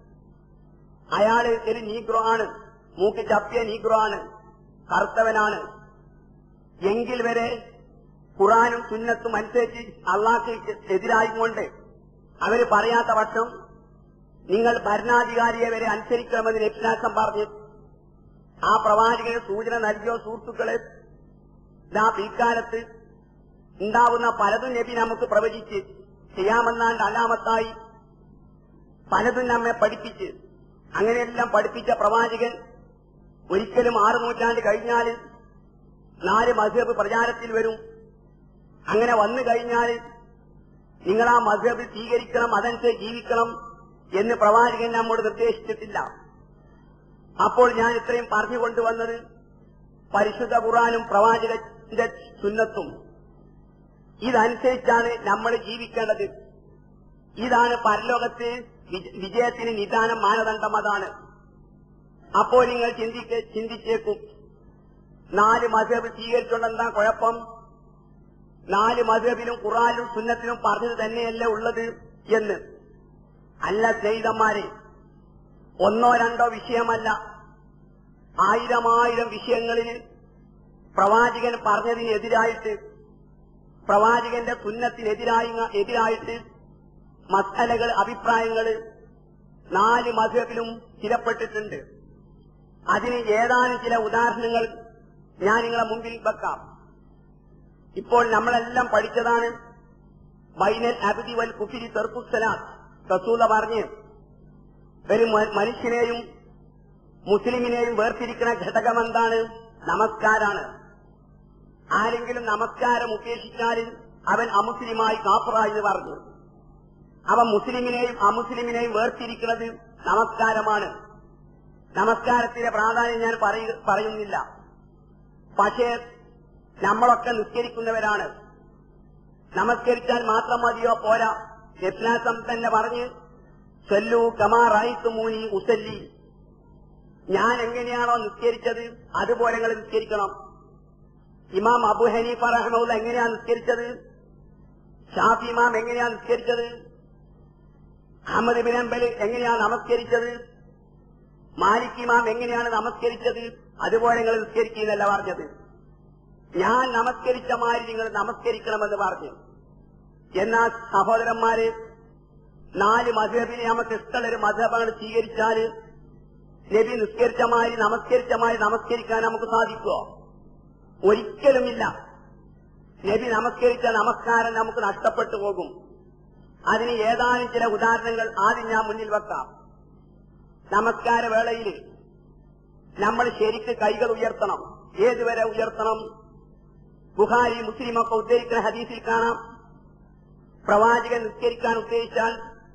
അയാള് ഒരു നീഗ്രോ ആണ്, മൂക്ക് ചപ്പിയ നീഗ്രോ ആണ്, കറുത്തവനാണ്. എങ്കിൽ വരെ ഖുർആനും സുന്നത്തും അനുസരിച്ച് അള്ളാഹ്ക്ക് എതിരായിക്കൊണ്ട് അവര് പറയാത്ത പക്ഷം നിങ്ങൾ ഭരണാധികാരിയെ വരെ അനുസരിക്കണമെന്ന് നബിസ്വല്ലല്ലാഹു പറഞ്ഞു. ആ പ്രവാചകന് സൂചന നൽകിയോ സുഹൃത്തുക്കളെ? ഇതാ പിൽക്കാലത്ത് ഉണ്ടാവുന്ന പലതും നബി നമുക്ക് പ്രവചിച്ച് ചെയ്യാമെന്നാണ്ട് അലാമത്തായി പലതും നമ്മെ പഠിപ്പിച്ച് അങ്ങനെയെല്ലാം പഠിപ്പിച്ച പ്രവാചകൻ ഒരിക്കലും ആറ് നൂറ്റാണ്ട് കഴിഞ്ഞാൽ നാല് മദ്ഹബ് പ്രചാരത്തിൽ വരും. അങ്ങനെ വന്നു കഴിഞ്ഞാൽ നിങ്ങൾ ആ മദ്ഹബ് സ്വീകരിക്കണം, അതനുസരിച്ച് ജീവിക്കണം എന്ന് പ്രവാചകൻ നമ്മോട് നിർദ്ദേശിച്ചിട്ടില്ല. അപ്പോൾ ഞാൻ ഇത്രയും പറഞ്ഞുകൊണ്ടുവന്നത് പരിശുദ്ധ ഖുർആനും പ്രവാചകന്റെ സുന്നത്തും ഇതനുസരിച്ചാണ് നമ്മൾ ജീവിക്കേണ്ടത്. ഇതാണ് പരലോകത്ത് വിജയത്തിന് നിദാനം, മാനദണ്ഡം അതാണ്. അപ്പോൾ നിങ്ങൾ ചിന്തിക്ക ചിന്തിച്ചേക്കും നാല് മദ്ഹബ് സ്വീകരിച്ചുകൊണ്ടെന്താ കുഴപ്പം? നാല് മദ്ഹബിലും ഖുർആനിലും സുന്നത്തിലും പറഞ്ഞത് തന്നെയല്ല ഉള്ളത് എന്ന്. അല്ല സ്നേഹിതന്മാരെ, ഒന്നോ രണ്ടോ വിഷയമല്ല, ആയിരമായിരം വിഷയങ്ങളിൽ പ്രവാചകൻ പറഞ്ഞതിനെതിരായിട്ട്, പ്രവാചകന്റെ സുന്നത്തിനെതിരായി എതിരായിട്ട് മസലകൾ, അഭിപ്രായങ്ങൾ നാല് മദ്ഹബിലും സ്ഥിരപ്പെട്ടിട്ടുണ്ട്. അതിന് ഏതാനും ചില ഉദാഹരണങ്ങൾ ഞാൻ നിങ്ങളെ മുമ്പിൽ വെക്കാം. ഇപ്പോൾ നമ്മളെല്ലാം പഠിച്ചതാണ് ബൈനൽ അബ്ദി വൽ കുഫ്രി തർക്കു സലാത്ത്. റസൂല പറഞ്ഞ് ഒരു മനുഷ്യനെയും മുസ്ലിമിനെയും വേർതിരിക്കുന്ന ഘടകം എന്താണ്? നമസ്കാരാണ്. ആരെങ്കിലും നമസ്കാരം ഉപേക്ഷിച്ചാൽ അവൻ അമുസ്ലിമായി കാഫറായി എന്ന് പറഞ്ഞു. അവൻ മുസ്ലിമിനെയും അമുസ്ലിമിനെയും വേർതിരിക്കുന്നത് നമസ്കാരമാണ്. നമസ്കാരത്തിന്റെ പ്രാധാന്യം ഞാൻ പറയുന്നില്ല. പക്ഷേ നമ്മളൊക്കെ നിസ്കരിക്കുന്നവരാണ്. നമസ്കരിച്ചാൽ മാത്രം മതിയോ? പോരാ. ഇസ്ലാം തന്നെ പറഞ്ഞ് സല്ലു കമാ റഅയ്തുമൂനി ഉസല്ലി, ഞാൻ എങ്ങനെയാണോ നിസ്കരിച്ചത് അതുപോലെ നിങ്ങൾ നിസ്കരിക്കണം. ഇമാം അബൂ ഹനീഫ റഹ്മത്തുള്ളാഹി എങ്ങനെയാണ് നിസ്കരിച്ചത്? ഷാഫി ഇമാം എങ്ങനെയാണ് നിസ്കരിച്ചത്? അഹ്മദ് ബിൻ ഹംബൽ എങ്ങനെയാണ് നമസ്കരിച്ചത്? മാലിക് ഇമാം എങ്ങനെയാണ് നമസ്കരിച്ചത്? അതുപോലെ നിങ്ങൾ നിസ്കരിക്കുന്നല്ല പറഞ്ഞത്. ഞാൻ നമസ്കരിച്ച മാതിരി നിങ്ങൾ നമസ്കരിക്കണമെന്ന് പറഞ്ഞു. എന്നാൽ സഹോദരന്മാരെ, നാല് മദ്ഹബിനെ നമുക്ക് ഇഷ്ടമുള്ളൊരു മദ്ഹബാണ് സ്വീകരിച്ചാൽ നബി നിസ്കരിച്ച മാതിരി നമസ്കരിച്ച മാതിരി നമസ്കരിക്കാൻ നമുക്ക് സാധിക്കുമോ? ഒരിക്കലുമില്ല. നബി നമസ്കരിച്ച നമസ്കാരം നമുക്ക് നഷ്ടപ്പെട്ടു പോകും. അതിന് ഏതാനും ചില ഉദാഹരണങ്ങൾ ആദ്യം ഞാൻ മുന്നിൽ വെക്കാം. നമസ്കാര വേളയിൽ നമ്മൾ ശരിക്ക് കൈകൾ ഉയർത്തണം. ഏതുവരെ ഉയർത്തണം? ബുഖാരി മുസ്ലിമൊക്കെ ഉദ്ധരിക്കുന്ന ഹദീസിൽ കാണാം, പ്രവാചകൻ നിസ്കരിക്കാൻ ഉദ്ദേശിച്ചാൽ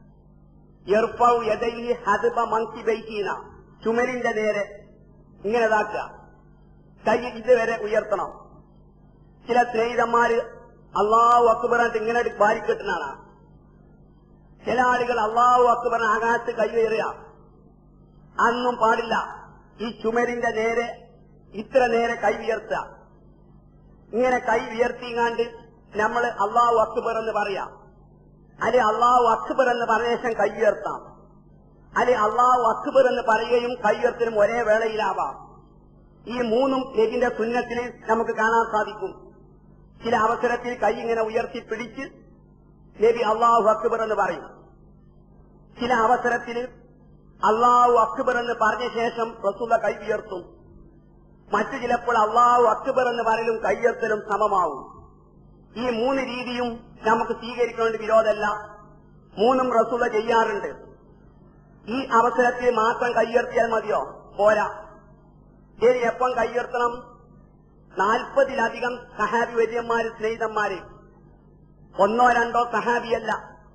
യർഫഉ യദൈഹി ഹദ്ബ മൻകിബൈഹിന, ചുമലിന്റെ നേരെ ഇങ്ങനെതാക്കുക, കൈ ഇതുവരെ ഉയർത്തണം. ചില സ്നേഹിതന്മാര് അല്ലാഹു അക്ബർ ആയിട്ട് ഇങ്ങനെ വാരിക്കെട്ടുന്നതാണ്. ചില ആളുകൾ അല്ലാഹു അക്ബർ ആകാശത്ത് കൈ ഉയരുക, അതൊന്നും പാടില്ല. ഈ ചുമരിന്റെ നേരെ ഇത്ര നേരെ കൈ ഉയർത്തുക. ഇങ്ങനെ കൈ ഉയർത്തിങ്ങാണ്ട് നമ്മൾ അല്ലാഹു അക്ബർ എന്ന് പറയാം. അല്ലെ അല്ലാഹു അക്ബർ എന്ന് പറഞ്ഞ ശേഷം കൈ ഉയർത്താം. അല്ലെ അല്ലാഹു അക്ബർ എന്ന് പറയുകയും കൈ ഉയർത്തലും ഒരേ വേളയിലാവാം. ഈ മൂന്നും നബിന്റെ സുന്നത്തിൽ നമുക്ക് കാണാൻ സാധിക്കും. ചില അവസരത്തിൽ കൈ ഇങ്ങനെ ഉയർത്തി പിടിച്ച് നബി അല്ലാഹു അക്ബർ എന്ന് പറയും. ചില അവസരത്തിൽ അല്ലാഹു അക്ബർ എന്ന് പറഞ്ഞ ശേഷം റസൂല കൈ ഉയർത്തും. മറ്റു ചിലപ്പോൾ അല്ലാഹു അക്ബർ എന്ന് പറയലും കൈയുയർത്തലും സമമാവും. ഈ മൂന്ന് രീതിയും നമുക്ക് സ്വീകരിക്കേണ്ട വിരോധമല്ല. മൂന്നും റസൂല ചെയ്യാറുണ്ട്. ഈ അവസരത്തിൽ മാത്രം കൈയുയർത്തിയാൽ മതിയോ? പോരാ. ശരി, എപ്പം കൈയുയർത്തണം? നാൽപ്പതിലധികം സഹാബി വര്യന്മാര്, സ്നേഹിതന്മാര്, ഒന്നോ രണ്ടോ സഹാബിയല്ല,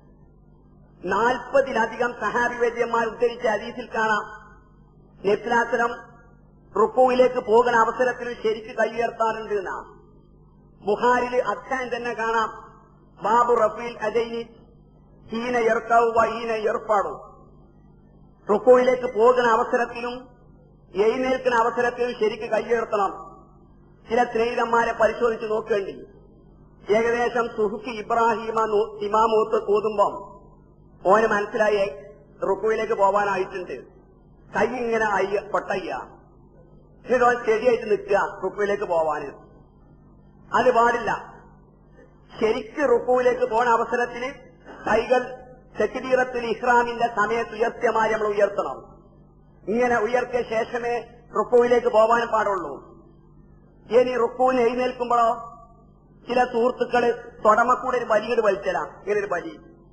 നാൽപ്പതിലധികം സഹാബി വര്യന്മാർ ഉദ്ധരിച്ച ഹദീസിൽ കാണാം, നബിസ്വല്ലല്ലാഹു റുക്കൂയിലേക്ക് പോകുന്ന അവസരത്തിൽ ശരിക്ക് കൈയുയർത്താറുണ്ട് എന്നാ. ബുഖാരിൽ അധ്യായം തന്നെ കാണാം, ബാബു റഫീൽ അദൈനി ഹീന യർകഉ വ ഹീന യർഫഉ. റുക്കൂയിലേക്ക് പോകുന്ന അവസരത്തിലും എഴുന്നേൽക്കുന്ന അവസരത്തിലും ശരിക്ക് കൈയുയർത്തണം. ചില സ്നേഹിതന്മാരെ പരിശോധിച്ച് നോക്കേണ്ടി. ഏകദേശം സുഹുക്കി ഇബ്രാഹിമ ഇമാമൂത്ത് കൂതുമ്പം ഓന് മനസ്സിലായി റുക്കൂയിലേക്ക് പോവാനായിട്ടുണ്ട്. കൈ ഇങ്ങനെ അയ്യ പൊട്ടയ്യ, എന്നിട്ട് ഓൻ ശരിയായിട്ട് നിൽക്കുക റുക്കൂയിലേക്ക് പോവാന്. അത് പാടില്ല. ശരിക്ക് റുക്കൂയിലേക്ക് പോണ അവസരത്തിൽ കൈകൾ തക്ബീറത്തുൽ ഇഹ്റാമിന്റെ സമയത്ത് ഉയർത്തിയമായി നമ്മൾ ഉയർത്തണം. ഇങ്ങനെ ഉയർത്തിയ ശേഷമേ റുക്കൂയിലേക്ക് പോവാൻ പാടുള്ളൂ. ഇനി റുക്കൂവിന് എഴുന്നേൽക്കുമ്പോഴോ ചില സുഹൃത്തുക്കള് തൊടമക്കൂടെ ഒരു വലിയൊരു വലിച്ചലാം. ഇങ്ങനെ ഒരു വലി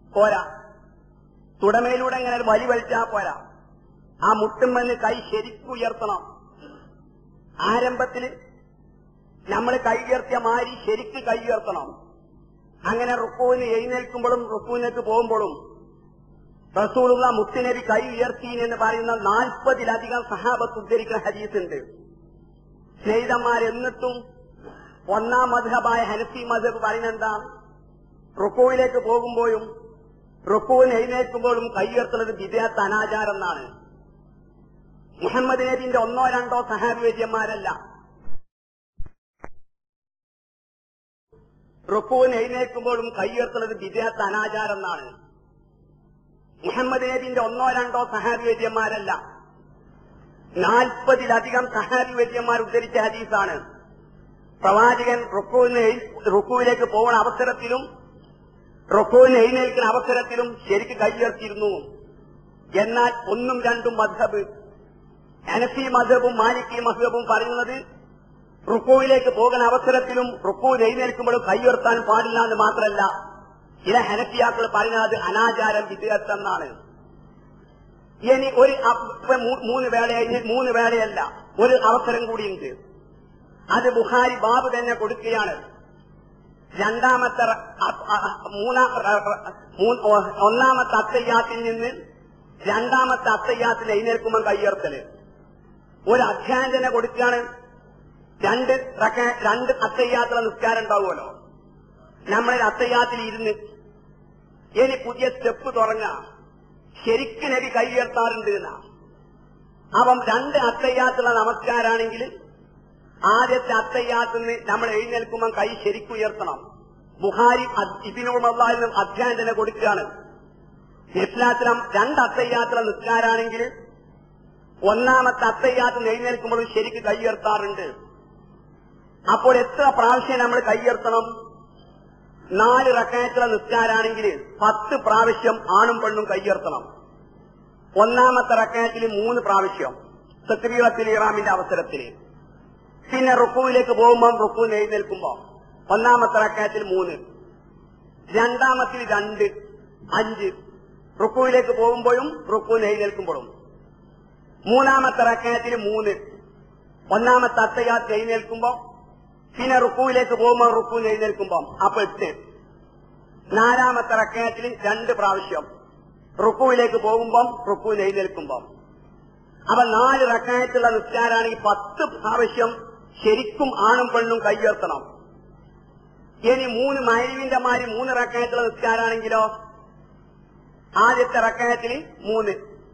പോരാ. തുടമയിലൂടെ ഇങ്ങനെ വലി വലിച്ചാ പോരാ. ആ മുട്ടുമെന്ന് കൈ ശരിക്കുയർത്തണം. ആരംഭത്തില് നമ്മൾ കൈ ഉയർത്തിയ മാരി ശരിക്ക് കൈ ഉയർത്തണം. അങ്ങനെ റുക്കൂവിന് എഴുന്നേൽക്കുമ്പോഴും റുക്കൂവിലേക്ക് പോകുമ്പോഴും റസൂലുള്ള മുത്തുനബി കൈ ഉയർത്തി എന്ന് പറയുന്ന നാൽപ്പതിലധികം സഹാബത്ത് ഉദ്ധരിക്കുന്ന ഹദീസുണ്ട്. സ്നേഹിതന്മാരെന്നിട്ടും ഒന്നാം മദ്ഹബായ ഹനഫി മദ്ഹബ് പറയുന്നെന്താ, റുക്കൂവിലേക്ക് പോകുമ്പോഴും റുക്കൂവിന് എഴുന്നേൽക്കുമ്പോഴും കൈ ഉയർത്തുന്നത് ബിദ്അത്ത് അനാചാരം എന്നാണ്. മുഹമ്മദ് നബിന്റെ ഒന്നോ രണ്ടോ സഹാബി വര്യന്മാരല്ല റുക്കൂവിന് എഴുന്നേൽക്കുമ്പോഴും കൈ ഉയർത്തുന്നത് ബിദ്അത്ത് അനാചാരം എന്നാണ്. മുഹമ്മദ് നബിന്റെ ഒന്നോ രണ്ടോ സഹാബി വര്യന്മാരല്ല, നാൽപ്പതിലധികം സഹാബി വര്യന്മാർ ഉദ്ധരിച്ച ഹദീസാണ്. പ്രവാചകൻ റുക്കൂവിന് റുക്കൂവിലേക്ക് പോകുന്ന അവസരത്തിലും റുക്കൂവിന് എഴുന്നേൽക്കുന്ന അവസരത്തിലും ശരിക്ക് കൈ ഉയർത്തിയിരുന്നു. എന്നാൽ ഒന്നും രണ്ടും മദ്ഹബ്, ഹനഫി മദ്ഹബും മാലിക്കി മദ്ഹബും പറയുന്നത് റുക്കൂവിലേക്ക് പോകുന്ന അവസരത്തിലും റുക്കൂവിന് എഴുന്നേൽക്കുമ്പോഴും കൈ ഉയർത്താൻ പാടില്ല എന്ന് മാത്രമല്ല, ചില ഹനഫിയാക്കൾ പറയുന്നത് അനാചാരം ബിദ്അത്ത് എന്നാണ്. ഇനി ഒരു മൂന്ന് വേള മൂന്ന് വേളയല്ല, ഒരു അവസരം കൂടിയുണ്ട്. അത് ബുഖാരി ബാബ് തന്നെ കൊടുക്കുകയാണ്. രണ്ടാമത്തെ ഒന്നാമത്തെ അത്തയ്യാത്തിൽ നിന്ന് രണ്ടാമത്തെ അത്തയ്യാത്തിൽ എഴുന്നേൽക്കുമ്പോൾ കയ്യുയർത്തല് ഒരു അധ്യായം തന്നെ കൊടുക്കുകയാണ്. രണ്ട് രണ്ട് അത്തയ്യാത്തുള്ള നിസ്കാരം ഉണ്ടാവുമല്ലോ, നമ്മളൊരു അത്തയ്യാത്തിൽ ഇരുന്ന് ഇനി പുതിയ സ്റ്റെപ്പ് തുടങ്ങാം, ശരിക്ക് നബി കൈ ഉയർത്താറുണ്ട് എന്നാ. അപ്പം രണ്ട് അത്തയ്യാത്തുള്ള നമസ്കാരാണെങ്കിൽ ആദ്യത്തെ അത്തയ്യാത്തിന് നമ്മൾ എഴുന്നേൽക്കുമ്പോൾ കൈ ശരിക്കും ഉയർത്തണം. ബുഖാരി ഇബ്നു ഉമർ അധ്യായം തന്നെ കൊടുക്കുകയാണ്. ഇസ്ലാത്തിലും രണ്ട് അത്തയ്യാത്തുള്ള നിസ്കാരാണെങ്കിൽ ഒന്നാമത്തെ അത്തയ്യാത്തിന് എഴുന്നേൽക്കുമ്പോഴും ശരിക്ക് കൈ ഉയർത്താറുണ്ട്. അപ്പോൾ എത്ര പ്രാവശ്യം നമ്മൾ കൈ ഉയർത്തണം? നാല് റക്അത്തുള്ള നിസ്കാരാണെങ്കിൽ പത്ത് പ്രാവശ്യം ആണും പെണ്ണും കൈ ഉയർത്തണം. ഒന്നാമത്തെ റക്അത്തിൽ മൂന്ന് പ്രാവശ്യം തക്ബീറത്തുൽ ഇഹ്റാമിന്റെ അവസരത്തിൽ. പിന്നെ റുക്കൂവിലേക്ക് പോകുമ്പോൾ റുക്കൂവിന് എഴുന്നേൽക്കുമ്പോൾ ഒന്നാമത്തെ റക്അത്തിൽ മൂന്ന്, രണ്ടാമത്തിൽ രണ്ട്, അഞ്ച്. റുക്കൂവിലേക്ക് പോകുമ്പോഴും റുക്കൂവിന് എഴുന്നേൽക്കുമ്പോഴും. മൂന്നാമത്തെ റക്അത്തിൽ മൂന്ന്, ഒന്നാമത്തെ അത്തയ്യാത്ത് എഴുന്നേൽക്കുമ്പോൾ പിന്നെ റുക്കൂവിലേക്ക് പോകുമ്പോൾ റുക്കൂവിന് എഴുന്നേൽക്കുമ്പോൾ അപ്പൊ എട്ട്. നാലാമത്തെ റക്അത്തിൽ രണ്ട് പ്രാവശ്യം റുക്കൂവിലേക്ക് പോകുമ്പോൾ റുക്കൂവിന് എഴുന്നേൽക്കുമ്പോൾ. അപ്പൊ നാല് റക്അത്തുള്ള നിസ്കാരാണെങ്കിൽ പത്ത് പ്രാവശ്യം ശരിക്കും ആണും പെണ്ണും കൈ ഉയർത്തണം. ഇനി മൂന്ന് മഗ്‌രിബിന്റെ മാരി മൂന്ന് റക്അത്തുള്ള നിസ്കാരാണെങ്കിലോ ആദ്യത്തെ റക്അത്തിൽ മൂന്ന്,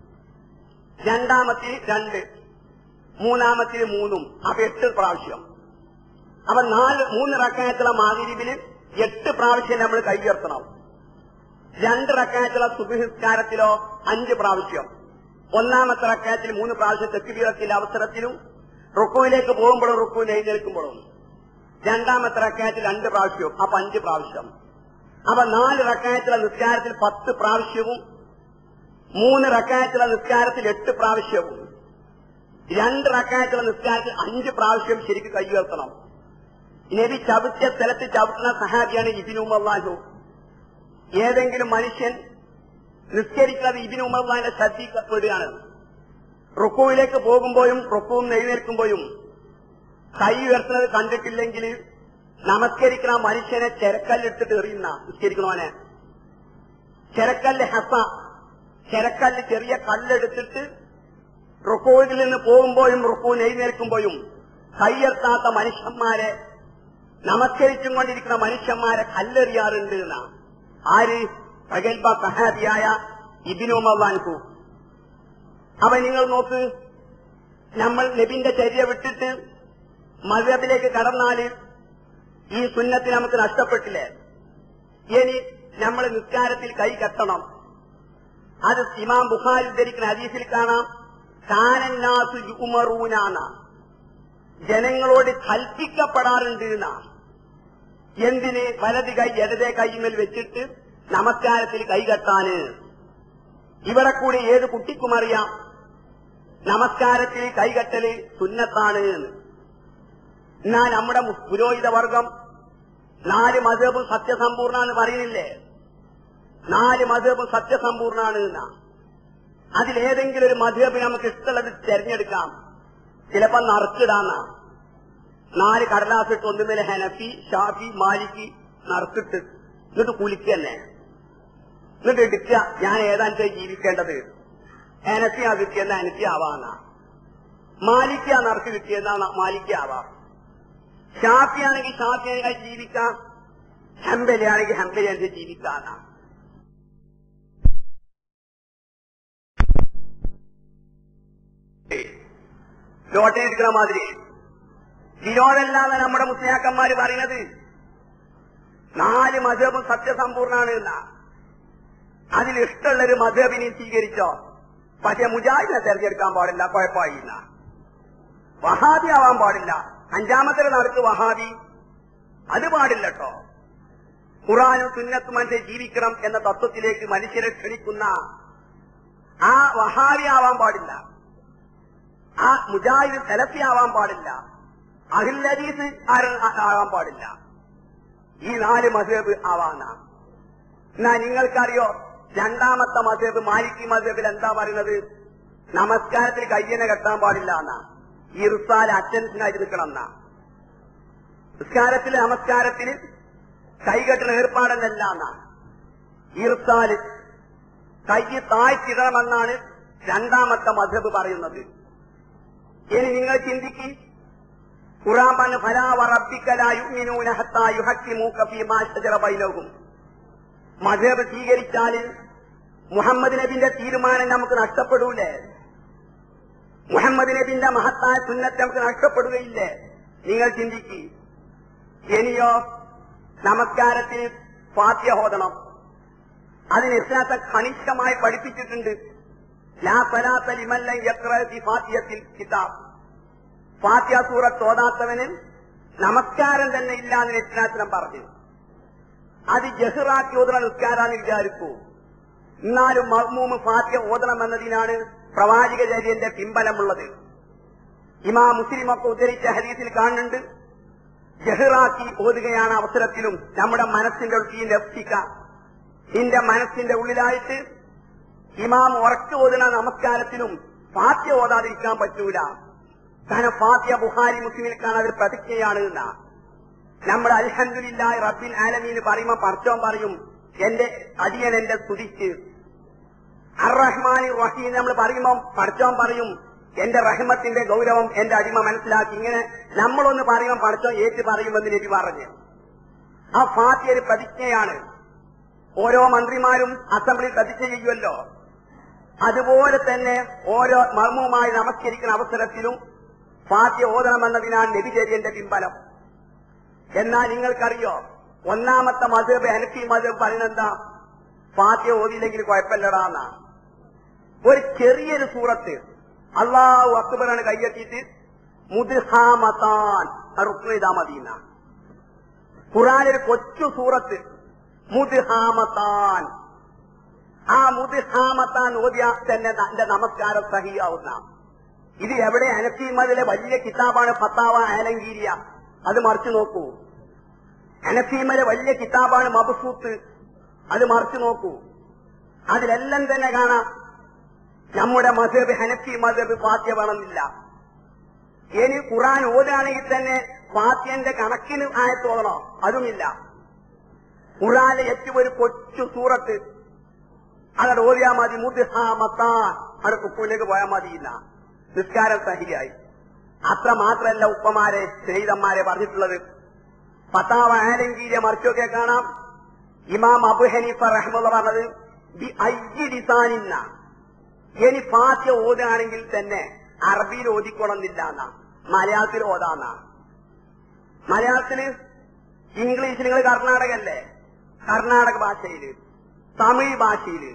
രണ്ടാമത്തിൽ രണ്ട്, മൂന്നാമത്തിൽ മൂന്നും, അപ്പൊ എട്ട് പ്രാവശ്യം. അപ്പൊ നാല് മൂന്ന് റക്അത്തുള്ള മഗ്‌രിബിന് എട്ട് പ്രാവശ്യം നമ്മൾ കൈ ഉയർത്തണം. രണ്ട് റക്അത്തുള്ള സുബ്ഹ് നിസ്കാരത്തിലോ അഞ്ച് പ്രാവശ്യം. ഒന്നാമത്തെ റക്അത്തിൽ മൂന്ന് പ്രാവശ്യം തക്ബീറത്തിന്റെ അവസരത്തിലും റുക്കൂവിലേക്ക് പോകുമ്പോഴും റുക്കൂവിന് എഴുന്നേൽക്കുമ്പോഴും. രണ്ടാമത്തെ റക്അത്തിൽ രണ്ട് പ്രാവശ്യവും, അപ്പൊ അഞ്ച് പ്രാവശ്യം. അപ്പൊ നാല് റക്അത്തുള്ള നിസ്കാരത്തിൽ പത്ത് പ്രാവശ്യവും മൂന്ന് റക്അത്തുള്ള നിസ്കാരത്തിൽ എട്ട് പ്രാവശ്യവും രണ്ട് റക്അത്തുള്ള നിസ്കാരത്തിൽ അഞ്ച് പ്രാവശ്യം ശരിക്ക് കൈ ഉയർത്തണം. നബി ചവിച്ച സ്ഥലത്ത് ചവിട്ടുന്ന സഹാബിയാണ് ഇബ്നു ഉമർ. ഏതെങ്കിലും മനുഷ്യൻ നിസ്കരിക്കാതെ ഇബ്നു ഉമർ ശ്രദ്ധിക്കപ്പെടുകയാണ്. റുക്കൂവിലേക്ക് പോകുമ്പോഴും റുക്കൂവും എഴുന്നേൽക്കുമ്പോഴും കൈ ഉയർത്തുന്നത് കണ്ടിട്ടില്ലെങ്കിൽ നമസ്കരിക്കുന്ന മനുഷ്യനെ ചെരക്കല്ലിട്ടിട്ട് എറിയുന്ന നിസ്കരിക്കണവനെ. ചെരക്കല്ല് ഹസ, ചെരക്കല്ല് ചെറിയ കല്ലെടുത്തിട്ട് റുക്കൂവിൽ നിന്ന് പോകുമ്പോഴും റുക്കൂവിന് എഴുന്നേൽക്കുമ്പോഴും കൈയെത്താത്ത മനുഷ്യന്മാരെ, നമസ്കരിച്ചും കൊണ്ടിരിക്കുന്ന മനുഷ്യന്മാരെ കല്ലെറിയാറുണ്ട് എന്നാണ്. ആര്? പ്രഗൽഭ സഹാബിയായ ഇബ്നു ഉമർ. അവ നിങ്ങൾ നോക്ക്, നമ്മൾ നബിന്റെ ചര്യ വിട്ടിട്ട് മദ്ഹബിലേക്ക് കടന്നാല് ഈ സുന്നത്ത് നമുക്ക് നഷ്ടപ്പെട്ടില്ലേ? ഇനി നമ്മൾ നിസ്കാരത്തിൽ കൈ കെട്ടണം. അത് ഇമാം ബുഖാരി ഉദ്ധരിക്കുന്ന ഹദീസിൽ കാണാം, കാനന്നാസു യുമറൂന, ജനങ്ങളോട് കൽപ്പിക്കപ്പെടാറുണ്ട് എന്നാണ്. എന്തിന്? വലത് കൈ ഇടതേ കൈമേൽ വെച്ചിട്ട് നമസ്കാരത്തിൽ കൈകെട്ടാന്. ഇവിടെ കൂടി ഏത് കുട്ടിക്കും അറിയാം നമസ്കാരത്തിൽ കൈകെട്ടല് സുന്നത്താണ്. എന്നാൽ നമ്മുടെ പുരോഹിത വർഗം നാല് മദ്ഹബും സത്യസമ്പൂർണ്ണ എന്ന് പറയുന്നില്ലേ? നാല് മദ്ഹബും സത്യസമ്പൂർണ്ണാണ് എന്നാ. അതിലേതെങ്കിലും ഒരു മദ്ഹബ് നമുക്ക് ഇഷ്ടമുള്ളത് തെരഞ്ഞെടുക്കാം. ചിലപ്പോ നറുക്കിടാന്നാ. നാല് കടലാസിട്ട് ഒന്നുമേലെ ഹനഫി, ഷാഫി, മാലിക്കി നറുക്കിട്ട് എന്നിട്ട് കുലിക്ക് തന്നെ. എന്നിട്ട് എടുക്കുക, ഞാൻ ഏതാണ്ട് ജീവിക്കേണ്ടത്. ഹനഫിയാ കിട്ടിയെന്ന ഹനഫി ആവാന്നാ, മാലിക്കാ നറുക്ക് കിട്ടിയെന്നാ മാലിക്ക ആവാം, ഷാഫിയാണെങ്കിൽ ഷാഫിയായി ജീവിക്കാം, ഹംബലിയാണെങ്കിൽ ഹംബലി അനുസരിച്ച് ജീവിക്കാന്നാ. ലോട്ടറി എടുക്കുന്ന മാതിരി വിനോദമല്ലാതെ നമ്മുടെ മുസ്ലിയാക്കന്മാര് പറയുന്നത് നാല് മദ്ഹബും സത്യസമ്പൂർണ്ണാണ് എന്നാ. അതിലിഷ്ടമുള്ളൊരു മദ്ഹബിനെ സ്വീകരിച്ചോ, പക്ഷെ മുജാഹിദിനെ തെരഞ്ഞെടുക്കാൻ പാടില്ല, കുഴപ്പമായില്ല. വഹാബി ആവാൻ പാടില്ല, അഞ്ചാമത്തെ നടക്ക് വഹാബി, അത് പാടില്ലട്ടോ. ഖുർആനും സുന്നത്തും അനുസരിച്ച് ജീവിക്കണം എന്ന തത്വത്തിലേക്ക് മനുഷ്യരെ ക്ഷണിക്കുന്ന ആ വഹാബി ആവാൻ പാടില്ല, ആ മുജാഹിദ് സലഫി ആവാൻ പാടില്ല, അഹ്ലുൽ ഹദീസ് ആവാൻ പാടില്ല. ഈ നാല് മദ്ഹബ് ആവാനാ. എന്നാ നിങ്ങൾക്കറിയോ രണ്ടാമത്തെ മദ്ഹബ് മാലിക്കി മദ്ഹബിൽ എന്താ പറയുന്നത്? നമസ്കാരത്തിൽ കയ്യനെ കെട്ടാൻ പാടില്ല എന്നാ. ഇർസാൽ അറ്റൻഷനായിട്ട് നിൽക്കണം എന്നാ. നിസ്കാരത്തിൽ നമസ്കാരത്തിൽ കൈകെട്ടുന്ന ഏർപ്പാടെന്നല്ല എന്നാ. ഇർസാല് കൈ താഴ്ത്തിടണമെന്നാണ് രണ്ടാമത്തെ മദ്ഹബ് പറയുന്നത്. ഇനി നിങ്ങൾ ചിന്തിക്ക്, ഖുർആൻ പറഞ്ഞു ഫലാ വറബ്ബിക ലാ യുഅ്മിനൂന ഹത്താ യുഹക്കിമൂക ഫീമാ ശജറ ബൈനഹും. മദ്ഹബ് സ്വീകരിച്ചാൽ മുഹമ്മദ് നബിന്റെ തീരുമാനം നമുക്ക് നഷ്ടപ്പെടൂലേ? മുഹമ്മദ് നബിന്റെ മഹത്തായ സുന്നത്ത് നമുക്ക് നഷ്ടപ്പെടുകയില്ലേ? നിങ്ങൾ ചിന്തിക്ക്. ഇനിയോ നമസ്കാരത്തിന് ഫാത്തിഹ ഓതണം. അതിന് ഇസ്ലാത്തെ കണിഷ്ഠമായി പഠിപ്പിച്ചിട്ടുണ്ട്. ലാ സലാത്ത ലിമൻ ലം യഖ്റഅ ഫി ഫാത്തിഹത്തിൽ കിതാബ്. ഫാത്തിഹ സൂറത്ത് ഓതാത്തവന് നമസ്കാരം തന്നെ ഇല്ലാന്ന് ഇസ്ലാത്തിനം പറഞ്ഞു. അത് ജഹ്റാക്കി ഓതണ നിസ്കാരാന്ന് വിചാരിക്കൂ. എന്നാലും മഅ്മൂമ് ഫാത്തിഹ ഓതണമെന്നതിനാണ് പ്രവാചക ചര്യന്റെ പിൻബലമുള്ളത്. ഇമാം മുസ്ലിമൊക്കെ ഉദ്ധരിച്ച ഹദീസിൽ കാണുന്നുണ്ട്, ജഹ്റാക്കി ഓതുകയാണ് അവസരത്തിലും നമ്മുടെ മനസ്സിന്റെ ഉള്ളിൽ ലഭിക്ക നിന്റെ മനസ്സിന്റെ ഉള്ളിലായിട്ട് ഇമാം ഉറക്ക് ഓതുന്ന നമസ്കാരത്തിലും ഫാത്തിഹ ഓതാതിരിക്കാൻ പറ്റൂല. കാരണം ഫാത്തിഹ ബുഖാരി മുസ്ലിമിൽ കാണാൻ ഒരു പ്രതിജ്ഞയാണ് എന്നാ. നമ്മുടെ അൽഹംദുലില്ലാഹി റബ്ബിൽ ആലമീൻ പറയുമ്പോ പടച്ചോൻ പറയും എന്റെ അടിയൻ എന്റെ സ്തുതിക്ക്. അർ-റഹ്മാൻ റഹീം നമ്മൾ പറയുമ്പോൾ പടച്ചോൻ പറയും എന്റെ റഹ്മത്തിന്റെ ഗൗരവം എന്റെ അടിമ മനസ്സിലാക്കി. ഇങ്ങനെ നമ്മളൊന്ന് പറയുമ്പോൾ പടച്ചോൻ ഏറ്റു പറയുമെന്ന് നബി പറഞ്ഞു. ആ ഫാത്തിഹ ഒരു പ്രതിജ്ഞയാണ്. ഓരോ മന്ത്രിമാരും അസംബ്ലി പ്രതിജ്ഞ ചെയ്യുമല്ലോ, അതുപോലെ തന്നെ ഓരോ മർമ്മവുമായി നമസ്കരിക്കുന്ന അവസരത്തിലും ഫാത്തിഹ ഓതണമെന്നതിനാണ് നബിചര്യന്റെ പിൻബലം. എന്നാൽ നിങ്ങൾക്കറിയോ ഒന്നാമത്തെ മദ്ഹബ് ഹനഫി മദ്ഹബ് പറയുന്നെന്താ? ഫാത്തിഹ ഓതിയില്ലെങ്കിൽ കുഴപ്പമില്ലടാന്നാ. ഒരു ചെറിയൊരു സൂറത്ത് അല്ലാഹു അക്ബറാണ് കൈയ്യെത്തിയിട്ട് മുദ്ഹാമതാൻ റുക്ന ഇതാ മദീന. ഖുർആനിൽ കൊച്ചു സൂറത്ത് മുദ്ഹാമതാൻ. ആ മുദ്ഹാമതാൻ ഓതിയാൽ തന്നെ എന്റെ നമസ്കാരം സഹിയാവുന്ന. ഇത് എവിടെ? ഹനഫി മദ്ഹബിലെ വലിയ കിതാബാണ് ഫത്താവ ആലംഗീരിയ. അത് മറിച്ചു നോക്കൂ. ഹനഫി മദ്ഹബിലെ വലിയ കിതാബാണ് മബ്സൂത്ത്. അത് മറിച്ചു നോക്കൂ. അതിലെല്ലാം തന്നെ കാണാം നമ്മുടെ മദ്ഹബ് ഹനഫി മദ്ഹബ് ഫാത്തിഹ വേണമെന്നില്ല. ഇനി ഖുർആൻ ഓതാണെങ്കിൽ തന്നെ ഫാത്തിഹന്റെ കണക്കിന് ആയത്ത് ഓതണോ? അതുമില്ല. ഖുർആനിലെ ഏറ്റവും ഒരു കൊച്ചു സൂറത്ത് അതോട് ഓതിയാ മതി. മുദ്ഹാമത്താൻ അവിടെ കുക്കൂലേക്ക് പോയാൽ മതിയില്ല, നിസ്കാരം സഹിയായി. അത്ര മാത്രമല്ല ഉപ്പമാരെ സ്നേഹിതന്മാരെ പറഞ്ഞിട്ടുള്ളത്. ഫത്താവ ആലംഗീരിയ മറിച്ചൊക്കെ കാണാം. ഇമാം അബു ഹനീഫ റഹ്മത്തുള്ളാഹി പറഞ്ഞത് ബി അയ്യി ലിസാനിന്ന. ഇനി ഫാത്തിഹ ഓതുകയാണെങ്കിൽ തന്നെ അറബിയിൽ ഓതിക്കൊള്ളുന്നില്ല എന്നാ, മലയാളത്തിൽ ഓതാന്നാ. മലയാളത്തില് ഇംഗ്ലീഷിൽ നിങ്ങൾ കർണാടകല്ലേ, കർണാടക ഭാഷയില്, തമിഴ് ഭാഷയില്,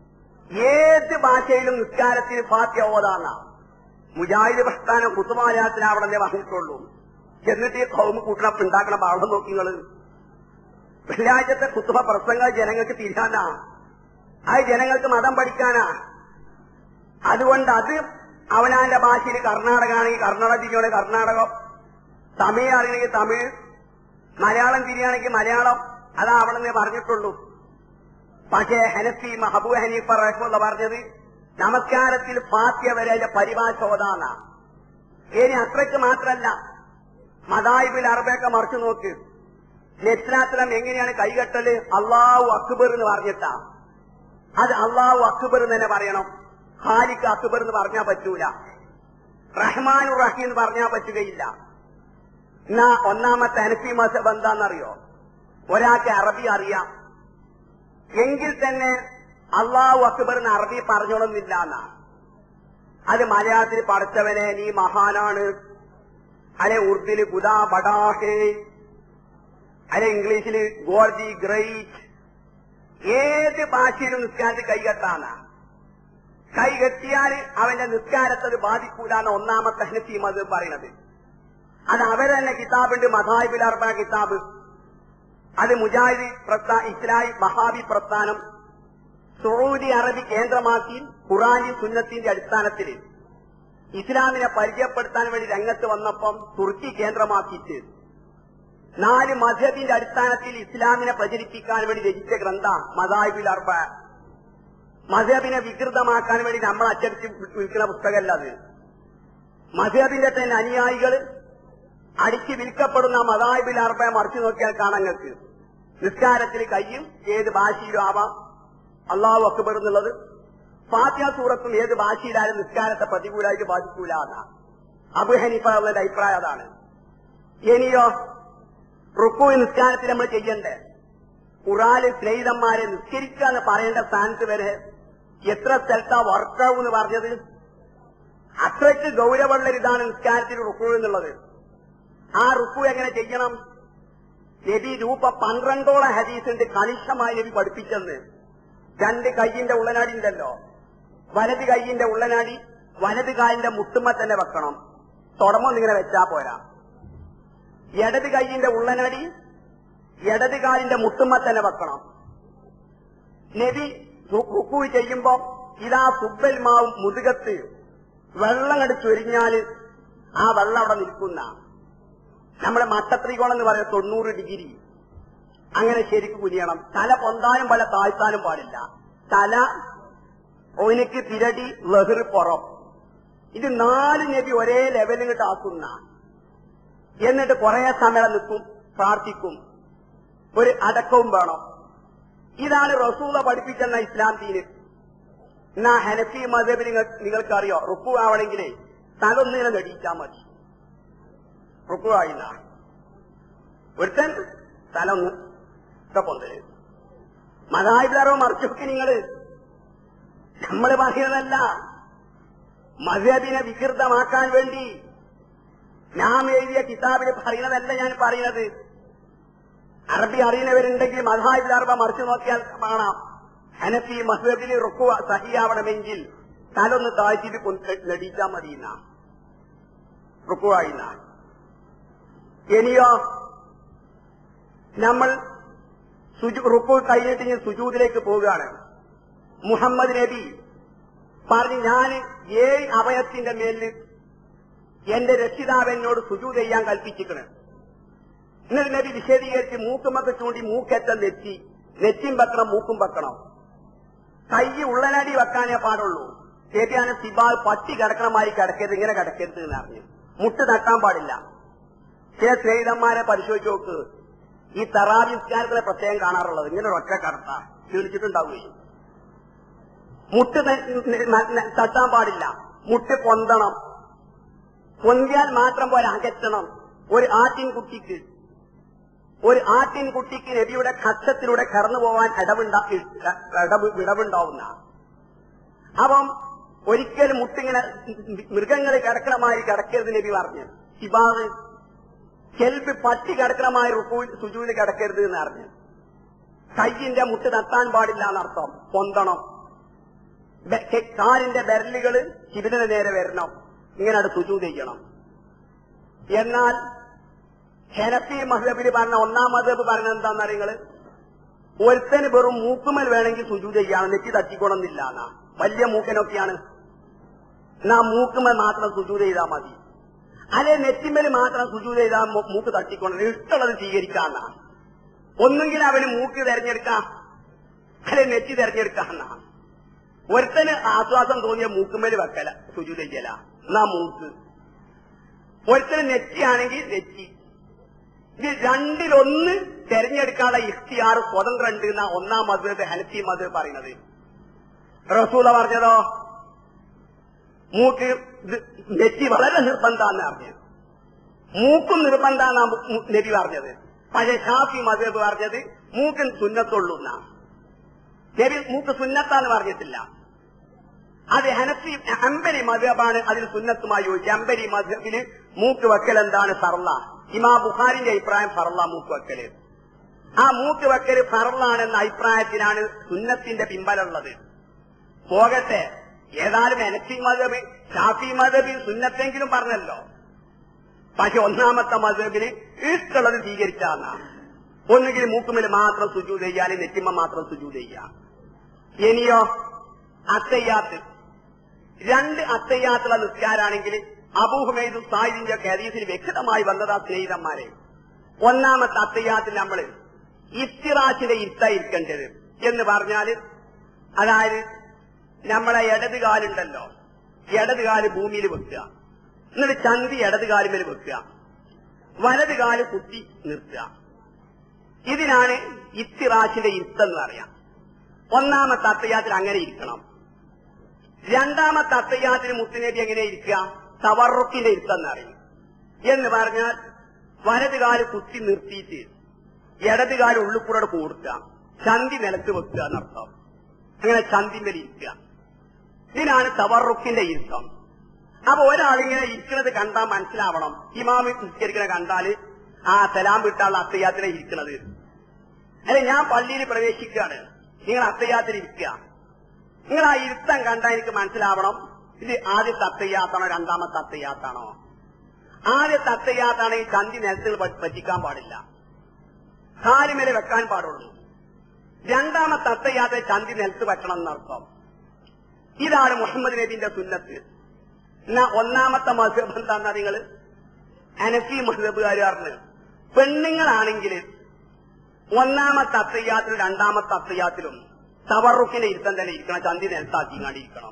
ഏത് ഭാഷയിലും നിസ്കാരത്തിൽ ഫാത്തിഹ ഓതാന്നാ. മുജാഹിദ് പ്രസ്ഥാനം കുത്തുമാലയാളത്തിലാവണമെന്നേ പറഞ്ഞിട്ടുള്ളൂ. എന്നിട്ട് ഈ കൗമ് കൂട്ടണപ്പ് ഉണ്ടാക്കണ ഭാവം നോക്കി നിങ്ങള്. വെള്ളിയാഴ്ചത്തെ കുത്തുബ പ്രസംഗം ജനങ്ങൾക്ക് തിരിയാനാ, അത് ജനങ്ങൾക്ക് മതം പഠിക്കാനാ. അതുകൊണ്ട് അത് അവനാന്റെ ഭാഷയിൽ കർണാടക ആണെങ്കിൽ കർണാടക തിരിയാണെങ്കിൽ കർണാടകം, തമിഴ് അറിയണമെങ്കിൽ തമിഴ്, മലയാളം തിരിയാണെങ്കിൽ മലയാളം, അതാവണമെന്നേ പറഞ്ഞിട്ടുള്ളൂ. പക്ഷേ ഹനഫി അബൂ ഹനീഫ റഹ്മത്തുള്ളാഹി പറഞ്ഞത് നമസ്കാരത്തിൽ ഫാത്തിഹ വരെ പരിഭാഷ ഓതാന. ഇനി അത്രയ്ക്ക് മാത്രമല്ല, മദാഹിബുൽ അർബയൊക്കെ മറിച്ചു നോക്ക്. നബിസ്വല്ലല്ലാഹു എങ്ങനെയാണ് കൈകെട്ടല്? അല്ലാഹു അക്ബർ എന്ന് പറഞ്ഞിട്ടാ. അത് അല്ലാഹു അക്ബർ എന്ന് തന്നെ പറയണം. ഖാലിഖ് അക്ബർ എന്ന് പറഞ്ഞാൽ പറ്റൂല. റഹ്മാനുർ റഹീം എന്ന് പറഞ്ഞാൽ പറ്റുകയില്ല. എന്നാ ഒന്നാമത്തെ ഹനഫി മദ്ഹബ് എന്താണെന്നറിയോ? ഒരാൾക്ക് അറബി അറിയാം എങ്കിൽ തന്നെ അല്ലാഹു അക്ബർ എന്ന് അറബി പറഞ്ഞോണമെന്നില്ല എന്നാണ്. അത് മലയാളത്തിൽ പഠിച്ചവനെ നീ മഹാനാണ്, അല്ലെ ഉറുദില് ഗുദാ ബഡാഹേ, അല്ലെ ഇംഗ്ലീഷില് ഗോഡ് ദി ഗ്രേറ്റ്, ഏത് ഭാഷയിലും നിസ്കാരത്തിൽ കൈകെട്ടാണ്. കൈകെട്ടിയാൽ അവന്റെ നിസ്കാരത്തത് ബാധിക്കൂലെന്ന് ഒന്നാമത്തെ ഹനഫി മദ്ഹബ് പറയുന്നത്. അത് അവരെ തന്നെ കിതാബുണ്ട്, മദാഹിബുൽ അർബ കിതാബ്. അത് മുജാഹിദ് പ്രസ്ഥാ ഇസ്ലാഹി വഹാബി പ്രസ്ഥാനം സൗദി അറബി കേന്ദ്രമാക്കി ഖുർആനും സുന്നത്തിന്റെ അടിസ്ഥാനത്തിൽ ഇസ്ലാമിനെ പരിചയപ്പെടുത്താൻ വേണ്ടി രംഗത്ത് വന്നപ്പം തുർക്കി കേന്ദ്രമാക്കിയിട്ട് നാല് മദ്ഹബിന്റെ അടിസ്ഥാനത്തിൽ ഇസ്ലാമിനെ പ്രചരിപ്പിക്കാൻ വേണ്ടി രചിച്ച ഗ്രന്ഥ മദാഹിബുൽ അർബ. മദ്ഹബിനെ വികൃതമാക്കാൻ വേണ്ടി നമ്മൾ അച്ചടിച്ച് വിൽക്കുന്ന പുസ്തകമല്ല അത്. മദ്ഹബിന്റെ തന്നെ അനുയായികൾ അടിച്ച് വിൽക്കപ്പെടുന്ന മദാഹിബുൽ അർബയെ മറിച്ചു നോക്കിയാൽ കാണാൻ നിങ്ങൾക്ക് നിസ്കാരത്തിൽ കയ്യും ഏത് ഭാഷയിലും ആവാം അല്ലാഹു അക്ബർ എന്നുള്ളത്. ഫാത്തിഹ സൂറത്തും ഏത് ഭാഷയിലായാലും നിസ്കാരത്തെ പ്രതികൂലമായിട്ട് ബാധിക്കൂല എന്നാ അബൂ ഹനീഫ ഉള്ളതിന്റെ അഭിപ്രായം. അതാണ്. ഇനിയോ റുക്കൂ നിസ്കാരത്തിൽ നമ്മൾ ചെയ്യണ്ടേ? ഖുർആനിൽ സ്നേഹിതന്മാരെ നിസ്കരിക്കുക എന്ന് പറയേണ്ട സ്ഥാനത്ത് വരെ എത്ര സ്ഥലത്താ വർക്കാവും എന്ന് പറഞ്ഞത്? അത്രയ്ക്ക് ഗൗരവമുള്ളൊരിതാണ് നിസ്കാരത്തിൽ റുക്കൂ എന്നുള്ളത്. ആ റുക്കൂ എങ്ങനെ ചെയ്യണം? നബി രൂപ പന്ത്രണ്ടോളം ഹദീസുണ്ട് കണിശമായി നബി പഠിപ്പിച്ചെന്ന്. രണ്ട് കൈയിന്റെ ഉള്ളനാടി ഉണ്ടല്ലോ, വലത് കൈയിന്റെ ഉള്ളനാടി വലത് കാലിന്റെ മുട്ടുമ്മ തന്നെ വെക്കണം. തുടമൊന്നിങ്ങനെ വെച്ചാ പോരാ. ഇടത് കൈയിന്റെ ഉള്ളനാടി ഇടത് കാലിന്റെ മുട്ടുമ്മ തന്നെ വെക്കണം. നബി റുക്കൂ ചെയ്യുമ്പോ ഇതാ സുബ്ബൽ മാവും മുതുകത്ത് വെള്ളം കടിച്ചൊരിഞ്ഞാല് ആ വെള്ളം അവിടെ നിൽക്കുന്ന നമ്മുടെ മട്ടത്രികോണം എന്ന് പറയുന്നത് തൊണ്ണൂറ് ഡിഗ്രി അങ്ങനെ ശരിക്കും കുനിയണം. തല പൊന്താനും പല താഴ്ത്താനും പാടില്ല. തല ഒനിക്ക് തിരടി ലഹറ് പുറം. ഇത് നാല് നബി ഒരേ ലെവലിൽ ഇങ്ങോട്ട് ആക്കുന്ന. എന്നിട്ട് കുറെ സമയം നിൽക്കും, പ്രാർത്ഥിക്കും, ഒരു അടക്കവും വേണം. ഇതാണ് റസൂല പഠിപ്പിച്ചെന്ന ഇസ്ലാം ദീന്. എന്നാ ഹനഫി മദ്ഹബിൽ നിങ്ങൾക്കറിയോ റുക്കു ആവണമെങ്കിലേ തലൊന്നിനെ നെടിയിച്ചാൽ മതി. റുക്കു ആയില്ല ഒരുത്തൻ തല ഒന്ന് പൊന്തല്. മദാഹിബിലറോ മറിച്ചൊക്കെ നിങ്ങള് നമ്മൾ പറയുന്നതല്ല. മദ്ഹബിനെ വികൃതമാക്കാൻ വേണ്ടി നാം എഴുതിയ കിതാബിൽ പറയുന്നതല്ല ഞാൻ പറയുന്നത്. അറബി അറിയുന്നവരുണ്ടെങ്കിൽ മദാഹിബുൽ അർബ മറിച്ചു നോക്കിയാൽ കാണാം. ഹനഫി മദ്ഹബിൽ റുക്കു സഹിയാവണമെങ്കിൽ തലൊന്ന് താഴ്ത്തിട്ട് നെടിച്ചാൽ മതി. റുക്കു ആയില്ല. ഇനിയോ നമ്മൾ റുക്കു കഴിഞ്ഞിട്ട് ഇനി സുജൂദിലേക്ക് പോവുകയാണ്. മുഹമ്മദ് നബി പറഞ്ഞു, ഞാൻ ഏഴ് അവയത്തിന്റെ മേലിൽ എന്റെ രക്ഷിതാവ് എന്നോട് സുജൂദ് ചെയ്യാൻ കൽപ്പിച്ചിരിക്കണം. എന്നിട്ട് നബി വിശദീകരിച്ച് മൂക്കുമൊക്കെ ചൂണ്ടി മൂക്കേറ്റം നെറ്റി, നെറ്റിയും വെക്കണം മൂക്കും വെക്കണം. കൈ ഉള്ളനടി വെക്കാനേ പാടുള്ളൂ. ശരിയാണ്. സിബാൽ പട്ടി കിടക്കണമായി കിടക്കരുത്, ഇങ്ങനെ കിടക്കരുത് എന്ന് പറഞ്ഞു. മുട്ട് തട്ടാൻ പാടില്ല. ചില സ്നേഹിതന്മാരെ പരിശോധിച്ച് നോക്ക്, ഈ തറാവി നിസ്കാരത്തിലെ പ്രത്യേകം കാണാറുള്ളത് ഇങ്ങനെ ഒറ്റ കടത്ത ക്ഷീണിച്ചിട്ടുണ്ടാവുകയും. മുട്ട് തട്ടാൻ പാടില്ല, മുട്ട് പൊന്തണം. പൊന്തിയാൽ മാത്രം പോലെ അകറ്റണം. ഒരു ആട്ടിൻകുട്ടിക്ക് ഒരു ആട്ടിൻകുട്ടിക്ക് നബിയുടെ കക്ഷത്തിലൂടെ കടന്നു പോവാൻ ഇടവുണ്ടാ ഇടവുണ്ടാവുന്ന. അപ്പം ഒരിക്കലും മുട്ടിങ്ങനെ മൃഗങ്ങൾ കിടക്കണമായി കിടക്കരുത് നബി പറഞ്ഞു. ശിബാവ് കെൽബ് പട്ടി കിടക്കണമായി റുക്കൂ സുജൂദിൽ കിടക്കരുത് എന്ന് പറഞ്ഞു. കയ്യിന്റെ മുട്ട് തട്ടാൻ പാടില്ല എന്നർത്ഥം. പൊന്തണം. കാലിന്റെ ബെരലുകള് ശിബിലിന് നേരെ വരണം. ഇങ്ങനെ സുജൂദ് ചെയ്യണം. എന്നാൽ ഹനഫി മദ്ഹബില് പറഞ്ഞ ഒന്നാം മദ്ഹബ് പറഞ്ഞ എന്താണെന്ന് നിങ്ങള് ഒരുത്തന് വെറും മൂക്കുമൽ വേണമെങ്കിൽ സുജൂദ് ചെയ്യണം, നെറ്റി തട്ടിക്കൊണമെന്നില്ല എന്നാ. വലിയ മൂക്കനൊക്കെയാണ്. എന്നാ മൂക്കുമൽ മാത്രം സുജൂദ് ചെയ്താൽ മതി. അല്ലെ നെറ്റിമേൽ മാത്രം സുജൂദ് ചെയ്താൽ മൂക്ക് തട്ടിക്കൊണ്ട് ഇഷ്ടമുള്ളത് സ്വീകരിക്കാന്നാണ്. ഒന്നുകിൽ അവന് മൂക്ക് തെരഞ്ഞെടുക്കാം, അല്ലെ നെറ്റി തെരഞ്ഞെടുക്കാന്നാ. ഒരുത്തന് ആശ്വാസം തോന്നിയ മൂക്കുമ്മേല് വെക്കല സുജൂദ് ചെയ്യല എന്നാ മൂക്ക്. ഒരുത്തന് നെറ്റിയാണെങ്കിൽ നെറ്റി. ഇത് രണ്ടിലൊന്ന് തെരഞ്ഞെടുക്കാനുള്ള ഇഖ്തിയാർ സ്വതന്ത്രം ഉണ്ട് എന്നാ ഒന്നാം മദ്ഹബ് ഹനഫി മദ്ഹബ് പറയുന്നത്. റസൂല പറഞ്ഞതോ മൂക്ക് നെറ്റി വളരെ നിർബന്ധാന്ന് പറഞ്ഞത്. മൂക്കും നിർബന്ധാന്നാ നബി പറഞ്ഞത്. പക്ഷേ ഷാഫി മദ്ഹബ് പറഞ്ഞത് മൂക്ക് സുന്നത്തുള്ളൂ എന്നാ. നബി മൂക്ക് സുന്നത്താന്ന് പറഞ്ഞിട്ടില്ല. അത് ഹനഫി ഹംബലി മദ്ഹബാണ് അതിൽ സുന്നത്തുമായി ചോദിച്ചത്. ഹംബലി മദ്ഹബിന് മൂക്ക് വെക്കൽ എന്താണ്? ഫർള. ഇമാം ബുഖാരിന്റെ അഭിപ്രായം ഫർള മൂക്ക് വെക്കല്. ആ മൂക്ക് വെക്കല് ഫർളാണെന്ന അഭിപ്രായത്തിനാണ് സുന്നത്തിന്റെ പിമ്പലുള്ളത്. പോകട്ടെ, ഏതായാലും ഹനഫി മദ്ഹബ് ഷാഫി മദ്ഹബ് സുന്നത്തെങ്കിലും പറഞ്ഞല്ലോ. പക്ഷെ ഒന്നാമത്തെ മദ്ഹബിന് ഇഷ്ടമുള്ളത് സ്വീകരിച്ചാന്നാണ്. ഒന്നുകിൽ മൂക്കുമിൽ മാത്രം സുജൂദ് ചെയ്യാൻ, നെറ്റിമ്മ മാത്രം സുജൂദ് ചെയ്യാം. ഇനിയോ അത്തയ്യാത്ത്, രണ്ട് അത്തയ്യാത്തുള്ള നിസ്കാരാണെങ്കിൽ അബൂ ഹുമൈദ് സായിദിന്റെ ഹദീസിൽ വ്യക്തമായി വന്നതാ സ്നേഹിതന്മാരെ. ഒന്നാമത്തെ അത്തയ്യാത്തിൽ നമ്മൾ ഇഫ്തിറാശിന്റെ ഇരുത്തായിരിക്കേണ്ടത് എന്ന് പറഞ്ഞാല്, അതായത് നമ്മളെ ഇടതുകാലുണ്ടല്ലോ, ഇടതുകാല് ഭൂമിയിൽ വെക്കുക, എന്നിട്ട് ചന്തി ഇടതുകാലുമേൽ വെക്കുക, വലതുകാല് കുത്തി നിർത്തുക. ഇതിനാണ് ഇഫ്തിറാശിന്റെ ഇരുത്തെന്ന് പറയാം. ഒന്നാമത്തെ അത്തയ്യാത്തിൽ അങ്ങനെ ഇരിക്കണം. രണ്ടാമത്തെ അത്തയ്യാത്തിന് മുത്തുനബി എങ്ങനെ ഇരിക്കുക? തവറുക്കിന്റെ ഇരുത്തെന്ന് അറിയും. എന്ന് പറഞ്ഞാൽ വലതുകാല് കുത്തി നിർത്തിയിട്ട് ഇടതുകാല് ഉള്ളിക്കൂടെ കൊടുക്കുക, ചന്തി നിലത്ത് വെക്കുക എന്നർത്ഥം. അങ്ങനെ ചന്തിമേൽ ഇരിക്കുക. ഇതിനാണ് തവറുക്കിന്റെ ഇരുത്തം. അപ്പൊ ഒരാളിങ്ങനെ ഇരിക്കുന്നത് കണ്ടാൽ മനസ്സിലാവണം. ഇമാമി നിസ്കരിക്കണ കണ്ടാല് ആ സലാം വിട്ടാനുള്ള അത്തയ്യാത്തിനെ ഇരിക്കുന്നത്. അല്ലെ, ഞാൻ പള്ളിയിൽ പ്രവേശിക്കുകയാണ്, നിങ്ങൾ അത്തയ്യാത്തിൽ ഇരിക്കുക. നിങ്ങൾ ആ ഇരുത്തം കണ്ടാൽ എനിക്ക് മനസ്സിലാവണം ഇത് ആദ്യത്തെ അത്തയ്യാത്താണോ രണ്ടാമത്തെ അത്തയ്യാത്താണോ. ആദ്യത്തെ അത്തയ്യാത്താണെങ്കിൽ ചന്തി നിലത്തിൽ പറ്റിക്കാൻ പാടില്ല, കാലുമേലെ വെക്കാൻ പാടുള്ളൂ. രണ്ടാമത്തെ അത്തയ്യാത്ത ചന്തി നിലത്ത് വെക്കണം എന്നർത്ഥം. ഇതാണ് മുഹമ്മദ് നബിന്റെ സുന്നത്ത്. എന്നാ ഒന്നാമത്തെ മദ്ഹബ് എന്താന്നാ നിങ്ങൾ ഹനഫി മദ്ഹബുകാർ പറഞ്ഞു, പെണ്ണുങ്ങളാണെങ്കിൽ ഒന്നാമത്തെ അത്തയ്യാത്തിലും രണ്ടാമത്തെ അത്തയ്യാത്തിലും തവറുക്കിന്റെ ഇരുത്തം തന്നെ ഇരിക്കണം, ചന്തി നിലത്താക്കിങ്ങാണ്ടിരിക്കണം.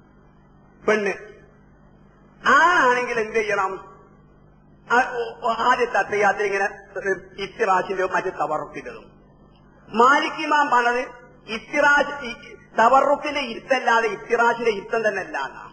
പെണ്ണ് ആണാണെങ്കിൽ എന്ത് ചെയ്യണം? ആദ്യത്തെ അത്തയ്യാത്തിൽ ഇങ്ങനെ ഇഫ്തിറാശിന്റെ മറ്റ് തവറുക്കിന്റെതും. മാലിക്കിമാൻ പറഞ്ഞത് ഇഫ്തിറാശ് തവറുക്കിന്റെ ഇരുത്തല്ലാതെ ഇഫ്തിറാശിന്റെ ഇരുത്തം തന്നെ അല്ല എന്നാ.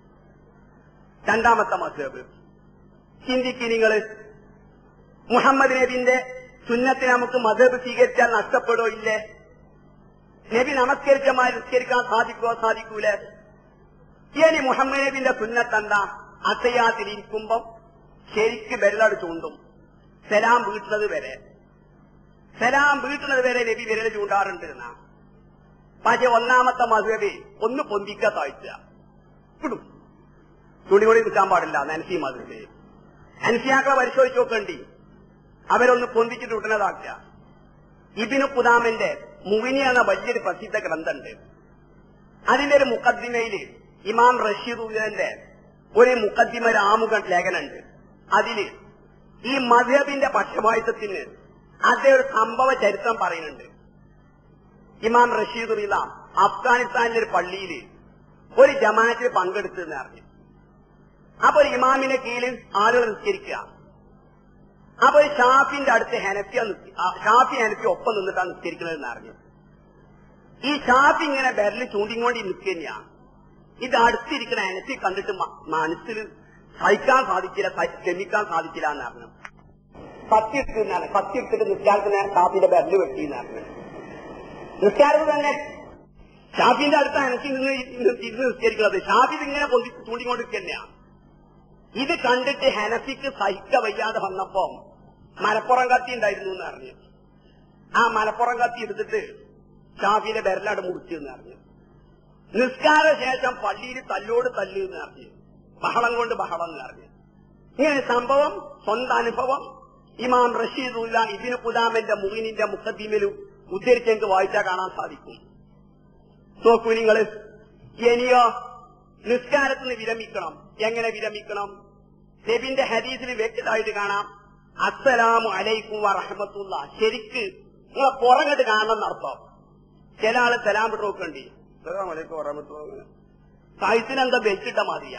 രണ്ടാമത്തെ മദ്ഹബ് ചിന്തിക്ക് നിങ്ങൾ, മുഹമ്മദ് നബിന്റെ സുന്നത്തിന് നമുക്ക് മദ്ഹബ് സ്വീകരിച്ചാൽ നഷ്ടപ്പെടോ ഇല്ലേ? നബി നമസ്കരിച്ചമാർ നിസ്കരിക്കാൻ സാധിക്കുമോ സാധിക്കൂലേ? ഇനി മുഹമ്മദ് നബിന്റെ സുന്നത്ത് എന്താ? അത്തയ്യാത്തിലിരിക്കുമ്പം ശരിക്ക് വിരലട് ചൂണ്ടും, സലാം വീട്ടുന്നത് വരെ. സലാം വീട്ടുന്നത് വരെ നബി വിരൽ ചൂണ്ടാറുണ്ട് എന്നാ. പക്ഷെ ഒന്നാമത്തെ മദ്ഹബ് ഒന്ന് പൊന്തിക്ക താഴ്ച ഇടും, തുണി കൂടി നിൽക്കാൻ പാടില്ല. നൻസി മദ്ഹബ് അൻസിയാക്കളെ പരിശോധിച്ച് നോക്കേണ്ടി, അവരൊന്ന് പൊന്തിച്ചിട്ട് വിട്ടുന്നതാക്കുക. ഇബ്നു ഖുദാമന്റെ മുഗ്നി എന്ന വലിയൊരു പ്രസിദ്ധ ഗ്രന്ഥമുണ്ട്. അതിന്റെ ഒരു മുഖദ്ദിമയില് ഇമാം റഷീദുന്റെ ഒരു മുഖദ്ദിമ ആമുഖ ലേഖനുണ്ട്. അതില് ഈ മദ്ഹബിന്റെ പക്ഷപാതിത്വത്തിന് അദ്ദേഹം ഒരു സംഭവ ചരിത്രം പറയുന്നുണ്ട്. ഇമാം റഷീദ് റിള അഫ്ഗാനിസ്ഥാനിലെ ഒരു പള്ളിയിൽ ഒരു ജമാഅത്തിൽ പങ്കെടുത്തെന്ന് അറിഞ്ഞു. അപ്പൊ ഒരു ഇമാമിന്റെ കീഴിൽ ആളുകൾ നിസ്കരിക്കുക. അപ്പൊ ഷാഫിന്റെ അടുത്ത് ഹനഫിയ ഷാഫി ഹനഫി ഒപ്പം നിന്നിട്ടാണ് നിസ്കരിക്കുന്നതെന്ന് അറിഞ്ഞു. ഈ ഷാഫി ഇങ്ങനെ ബെരല് ചൂണ്ടിക്കൊണ്ടി നിൽക്കുകയാണ്. ഇത് അടുത്തിരിക്കുന്ന ഹനഫി കണ്ടിട്ട് മനസ്സിൽ സഹിക്കാൻ സാധിച്ചില്ല, ക്ഷമിക്കാൻ സാധിച്ചില്ല എന്ന് അറിഞ്ഞു. കത്തിയെടുക്കുന്നതാണ്, കത്തിയെടുത്തിട്ട് നിസ്കാരത്തിന് ഷാഫിന്റെ ബെരല് വെട്ടിയെന്ന് അറിഞ്ഞു. നിസ്കാരത്തിൽ തന്നെ ഷാഫിന്റെ അടുത്ത് ഹനഫി നിന്ന് ഇരുന്ന് നിസ്കരിക്കുന്നത്. ഷാഫി ഇങ്ങനെ പൊന്തി ചൂണ്ടിക്കൊണ്ടിരിക്കുകയാണ്. ഇത് കണ്ടിട്ട് ഹനഫിക്ക് സഹിക്ക വയ്യാതെ വന്നപ്പോ മലപ്പുറം കത്തി ഉണ്ടായിരുന്നു എന്ന് അറിഞ്ഞു. ആ മലപ്പുറം കത്തി എടുത്തിട്ട് ഷാഫിയുടെ ബെരലാട് മുറിച്ചു എന്ന് അറിഞ്ഞു. നിസ്കാര ശേഷം പള്ളിയിൽ തല്ലോട് തല്ലു എന്ന് അറിഞ്ഞു. ബഹളം കൊണ്ട് ബഹളം എന്ന് അറിഞ്ഞു. ഇങ്ങനെ സംഭവം സ്വന്തം അനുഭവം ഇമാം റഷീദുല്ല ഇബ്നു ഖുദാമന്റെ മുഗ്നിന്റെ മുഖദ്ദിമയിൽ ഉദ്ധരിച്ചെങ്കിൽ വായിച്ചാൽ കാണാൻ സാധിക്കും. നോക്കൂ നിങ്ങൾ. ഇനിയോ നിസ്കാരത്തിന് വിരമിക്കണം. എങ്ങനെ വിരമിക്കണം? നബിന്റെ ഹദീസിൽ വ്യക്തമായിട്ട് കാണാം, അസ്സലാമു അലൈക്കും വറഹ്മത്തുള്ളാഹ്. ശരിക്ക് നിങ്ങളെ പുറകട്ട് കാണണം എന്നർത്ഥം. ചില ആള് സലാം വിട്ട് നോക്കണ്ടി കഴുത്തിന് എന്താ ബെൽറ്റ് ഇട്ട മാതിരിയാ.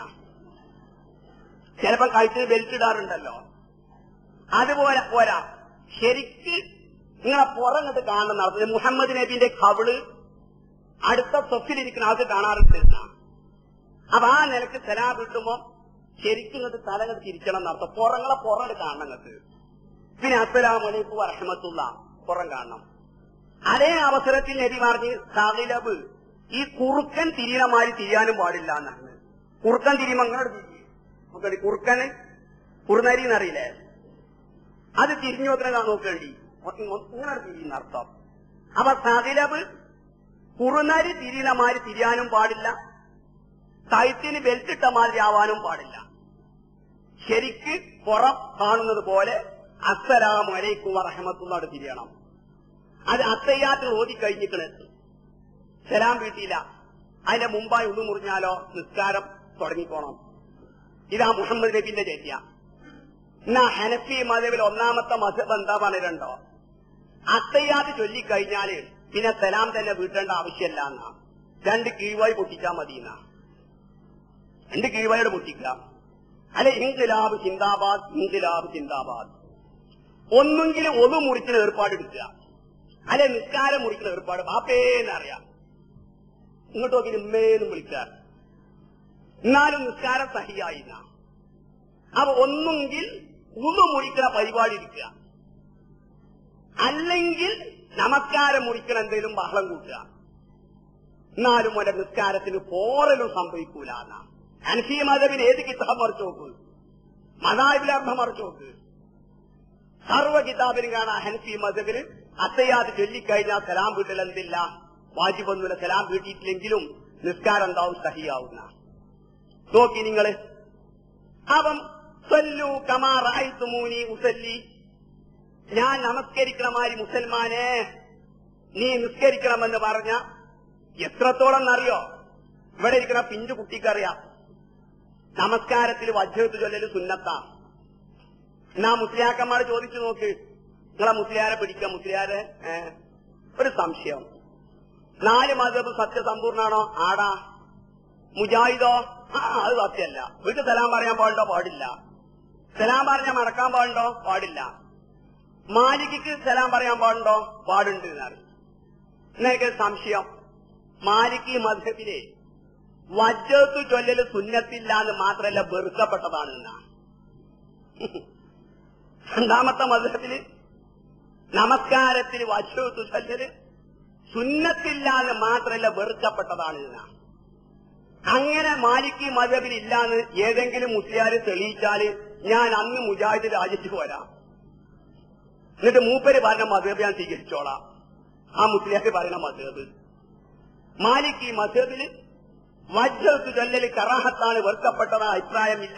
ചിലപ്പോ കഴുത്തിന് ബെൽറ്റ് ഇടാറുണ്ടല്ലോ. അതുപോലെ പോരാ, ശരിക്ക് നിങ്ങളെ പുറങ്ങട്ട് കാണണം നടത്തുന്നത്. മുഹമ്മദ് നബിന്റെ കവിള് അടുത്ത തൊക്കിലിരിക്കുന്ന ആൾക്ക് കാണാറുണ്ട്. അപ്പൊ ആ നിലക്ക് സലാം കിട്ടുമ്പോ ശരിക്കും ഇങ്ങോട്ട് തലങ്ങൾ തിരിക്കണം നടത്തും. പുറങ്ങളെ പുറങ്ങട്ട് കാണണം നിങ്ങൾക്ക്. പിന്നെ അസ്സലാമു അലൈക്കും വറഹ്മത്തുള്ള പുറം കാണണം. അതേ അവസരത്തിൽ നബി പറഞ്ഞ് സഗിലബ്, ഈ കുറുക്കൻ തിരിയണമാതിരി തിരിയാനും പാടില്ല എന്നാണ്. കുറുക്കൻ തിരിയുമ്പോ അങ്ങോട്ട് തിരിയും. കുറുക്കന് കുറുനരി എന്നറിയില്ലേ, അത് തിരിഞ്ഞു നോക്കണ നോക്കേണ്ടി ഇങ്ങനെ തിരിയുന്ന അർത്ഥം. അപ്പൊ സഗിലബ് കുറുനരി തിരിയണമാതിരി തിരിയാനും പാടില്ല, കഴുത്തിന് ബെൽറ്റിട്ട മാതിരി ആവാനും പാടില്ല. ശരിക്ക് പുറം കാണുന്നത് പോലെ അസ്സലാമു അലൈക്കും വറഹ്മത്തുള്ളാഹി തിരിയണം. അത് അത്തയ്യാത്ത് ഓതി കഴിഞ്ഞിക്കണ്, സലാം വീട്ടിയില്ല, അതിന്റെ മുമ്പായി ഉള്ളു മുറിഞ്ഞാലോ നിസ്കാരം തുടങ്ങിക്കോണം. ഇതാ മുഹമ്മദ് നബിന്റെ ചര്യ. എന്നാ ഹനഫി മദ്ഹബിൽ ഒന്നാമത്തെ മദ്ഹബ് എന്താ പറഞ്ഞിട്ടുണ്ടോ, അത്തയ്യാത്ത് ചൊല്ലിക്കഴിഞ്ഞാല് പിന്നെ സലാം തന്നെ വീട്ടേണ്ട ആവശ്യമല്ല എന്നാ. രണ്ട് കീഴ്വായി പൊട്ടിച്ചാൽ മതി എന്നാ. രണ്ട് കീഴ്വായോട് പൊട്ടിക്കാം. അല്ലെ ഇൻഖിലാബ് സിന്ദാബാദ്, ഇൻഖിലാബ് സിന്ദാബാദ്. ഒന്നെങ്കിലും ഒതു മുറിക്കുന്ന ഏർപ്പാടെടുക്കുക, അല്ലെ നിസ്കാരം മുറിക്കുന്ന ഏർപ്പാട് ബാപ്പേന്നറിയാം. ഇങ്ങോട്ട് നോക്കി ഉമ്മേന്നും വിളിക്കുക, എന്നാലും നിസ്കാരം സഹിയായില്ല. അപ്പൊ ഒന്നെങ്കിൽ ഉതു മുറിക്കുന്ന പരിപാടി എടുക്കുക, അല്ലെങ്കിൽ നമസ്കാരം മുറിക്കണ എന്തെങ്കിലും ബഹളം കൂട്ടുക. എന്നാലും ഒരു നിസ്കാരത്തിന് പോറലും സംഭവിക്കൂല എന്നാ. ഹനഫി മദ്ഹബിന് ഏത് കിതാബ് മറിച്ചു നോക്ക്, മദാഹിബിലെ അർത്ഥം മറിച്ചു നോക്ക്, സർവ്വ കിതാബിനും കാണാം ഹനഫി മദ്ഹബിന് അത്തയ്യാത്ത് ചൊല്ലിക്കഴിഞ്ഞാൽ സലാം വീട്ടിൽ എന്തില്ല, വാജിബൊന്നുമില്ല. സലാം വീട്ടിയിട്ടില്ലെങ്കിലും നിസ്കാരം എന്താവും, സഹിയാവുന്ന. നോക്കി നിങ്ങള്. അപ്പം സല്ലു കമാ റഅയ്തുമൂനി ഉസല്ലി, ഞാൻ നമസ്കരിക്കണമാതിരി മുസൽമാനെ നീ നിസ്കരിക്കണമെന്ന് പറഞ്ഞ എത്രത്തോളം എന്നറിയോ? ഇവിടെ ഇരിക്കുന്ന പിഞ്ചു കുട്ടിക്കറിയാം നമസ്കാരത്തിൽ വജ്ജത്ത് ചൊല്ലല് സുന്നത്താ. എന്നാ മുസ്ലിയാക്കന്മാർ ചോദിച്ചു നോക്ക്, നിങ്ങളെ മുസ്ലിയാരെ പിടിക്കുക. മുസ്ലിയാരെ ഒരു സംശയം, നാല് മദ്ഹബ് സത്യസമ്പൂർണ്ണാണോ? ആടാ. മുജാഹിദോ? ആ അത് സത്യമല്ല. വീട്ടിൽ സലാം പറയാൻ പാടുണ്ടോ? പാടില്ല. സലാം പറഞ്ഞാൽ മടക്കാൻ പാടുണ്ടോ? പാടില്ല. മാലിക്കിക്ക് സലാം പറയാൻ പാടുണ്ടോ? പാടുണ്ട് എന്നാണ്. എന്നൊക്കെ സംശയം. മാലിക്കി മദ്ഹബിലെ വജ്ജത്ത് ചൊല്ലല് സുന്നത്തില്ല എന്ന് മാത്രമല്ല വെറുക്കപ്പെട്ടതാണ് എന്നാ. രണ്ടാമത്തെ മദ്ഹബില് നമസ്കാരത്തിൽ വജ്ജത്ത് ചൊല്ലല് സുന്നത്തില്ല എന്ന് മാത്രമല്ല വെറുക്കപ്പെട്ടതാണ് എന്നാ. അങ്ങനെ മാലിക്കി മദ്ഹബിൽ ഇല്ലാന്ന് ഏതെങ്കിലും മുസ്ലിയാര് തെളിയിച്ചാല് ഞാൻ അന്ന് മുജാഹിദ് രാജ്യത്ത് വരാം. എന്നിട്ട് മൂപ്പര് പറഞ്ഞ മദ്ഹബ് ഞാൻ സ്വീകരിച്ചോളാം. ആ മുസ്ലിയാർക്ക് പറയുന്ന മദ്ഹബ് മാലിക്കി മദ്ഹബില് വജ്ജത്ത് ചൊല്ലല് കറാഹത്താണ്, വെറുക്കപ്പെട്ടതാണ്, അഭിപ്രായമില്ല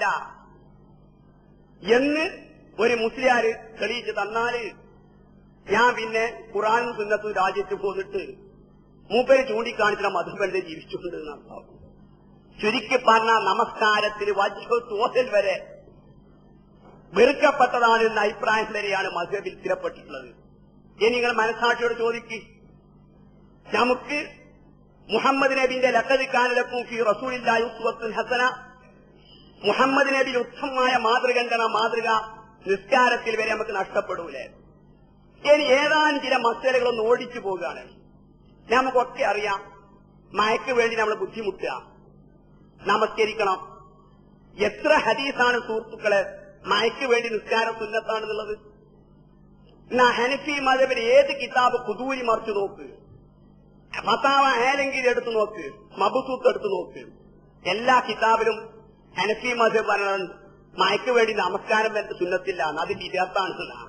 എന്ന് ഒരു മുസ്ലിയാര് തെളിയിച്ച് തന്നാല് ഞാൻ പിന്നെ ഖുർആനും സുന്നത്തും രാജ്യത്ത് പോന്നിട്ട് മൂപ്പര് ചൂണ്ടിക്കാണിച്ച മദ്ഹബ് ജീവിച്ചിട്ടുണ്ട് എന്നർത്ഥം. ചുരുക്കി പറഞ്ഞ നമസ്കാരത്തിൽ വജ്ജത്ത് ഓതൽ വരെ വെറുക്കപ്പെട്ടതാണ് എന്ന അഭിപ്രായം വരെയാണ് മദ്ഹബിൽ സ്ഥിരപ്പെട്ടിട്ടുള്ളത്. ഇനി നിങ്ങൾ മനസ്സാക്ഷിയോട് ചോദിക്ക്, നമുക്ക് മുഹമ്മദ് നബിന്റെ ലഖദ് കാന ലക്കും ഫീ റസൂലില്ലാഹി ഉസ്വത്തുൻ ഹസന, മുഹമ്മദ് നബിയിൽ ഉത്തമമായ മാതൃക കണ്ട മാതൃക നിസ്കാരത്തിൽ വരെ നമുക്ക് നഷ്ടപ്പെടൂലേ? ഇനി ഏതാനും ചില മസലകളൊന്ന് ഓടിച്ചു പോകുകയാണ്. നമുക്കൊക്കെ അറിയാം, മയക്ക് വേണ്ടി നമ്മൾ ബുദ്ധിമുട്ടുക, നമസ്കരിക്കണം. എത്ര ഹദീസാണ് സുഹൃത്തുക്കളെ മയക്ക് വേണ്ടി നിസ്കാരം സുന്നത്താണെന്നുള്ളത്. എന്നാ ഹനഫി മദ്ഹബിൽ ഏത് കിതാബ് കുദൂരി മറിച്ചു നോക്ക്, ഫതാവ ഏതെങ്കിലും എടുത്തു നോക്ക്, മബ്സൂത്ത് എടുത്തു നോക്ക്, എല്ലാ കിതാബിലും ഹനഫി മദ്ഹബ് പറഞ്ഞത് മയക്ക് വേണ്ടി നമസ്കാരം വരെ സുന്നത്തില്ല, അത് വിദ്യാർത്ഥാണ്.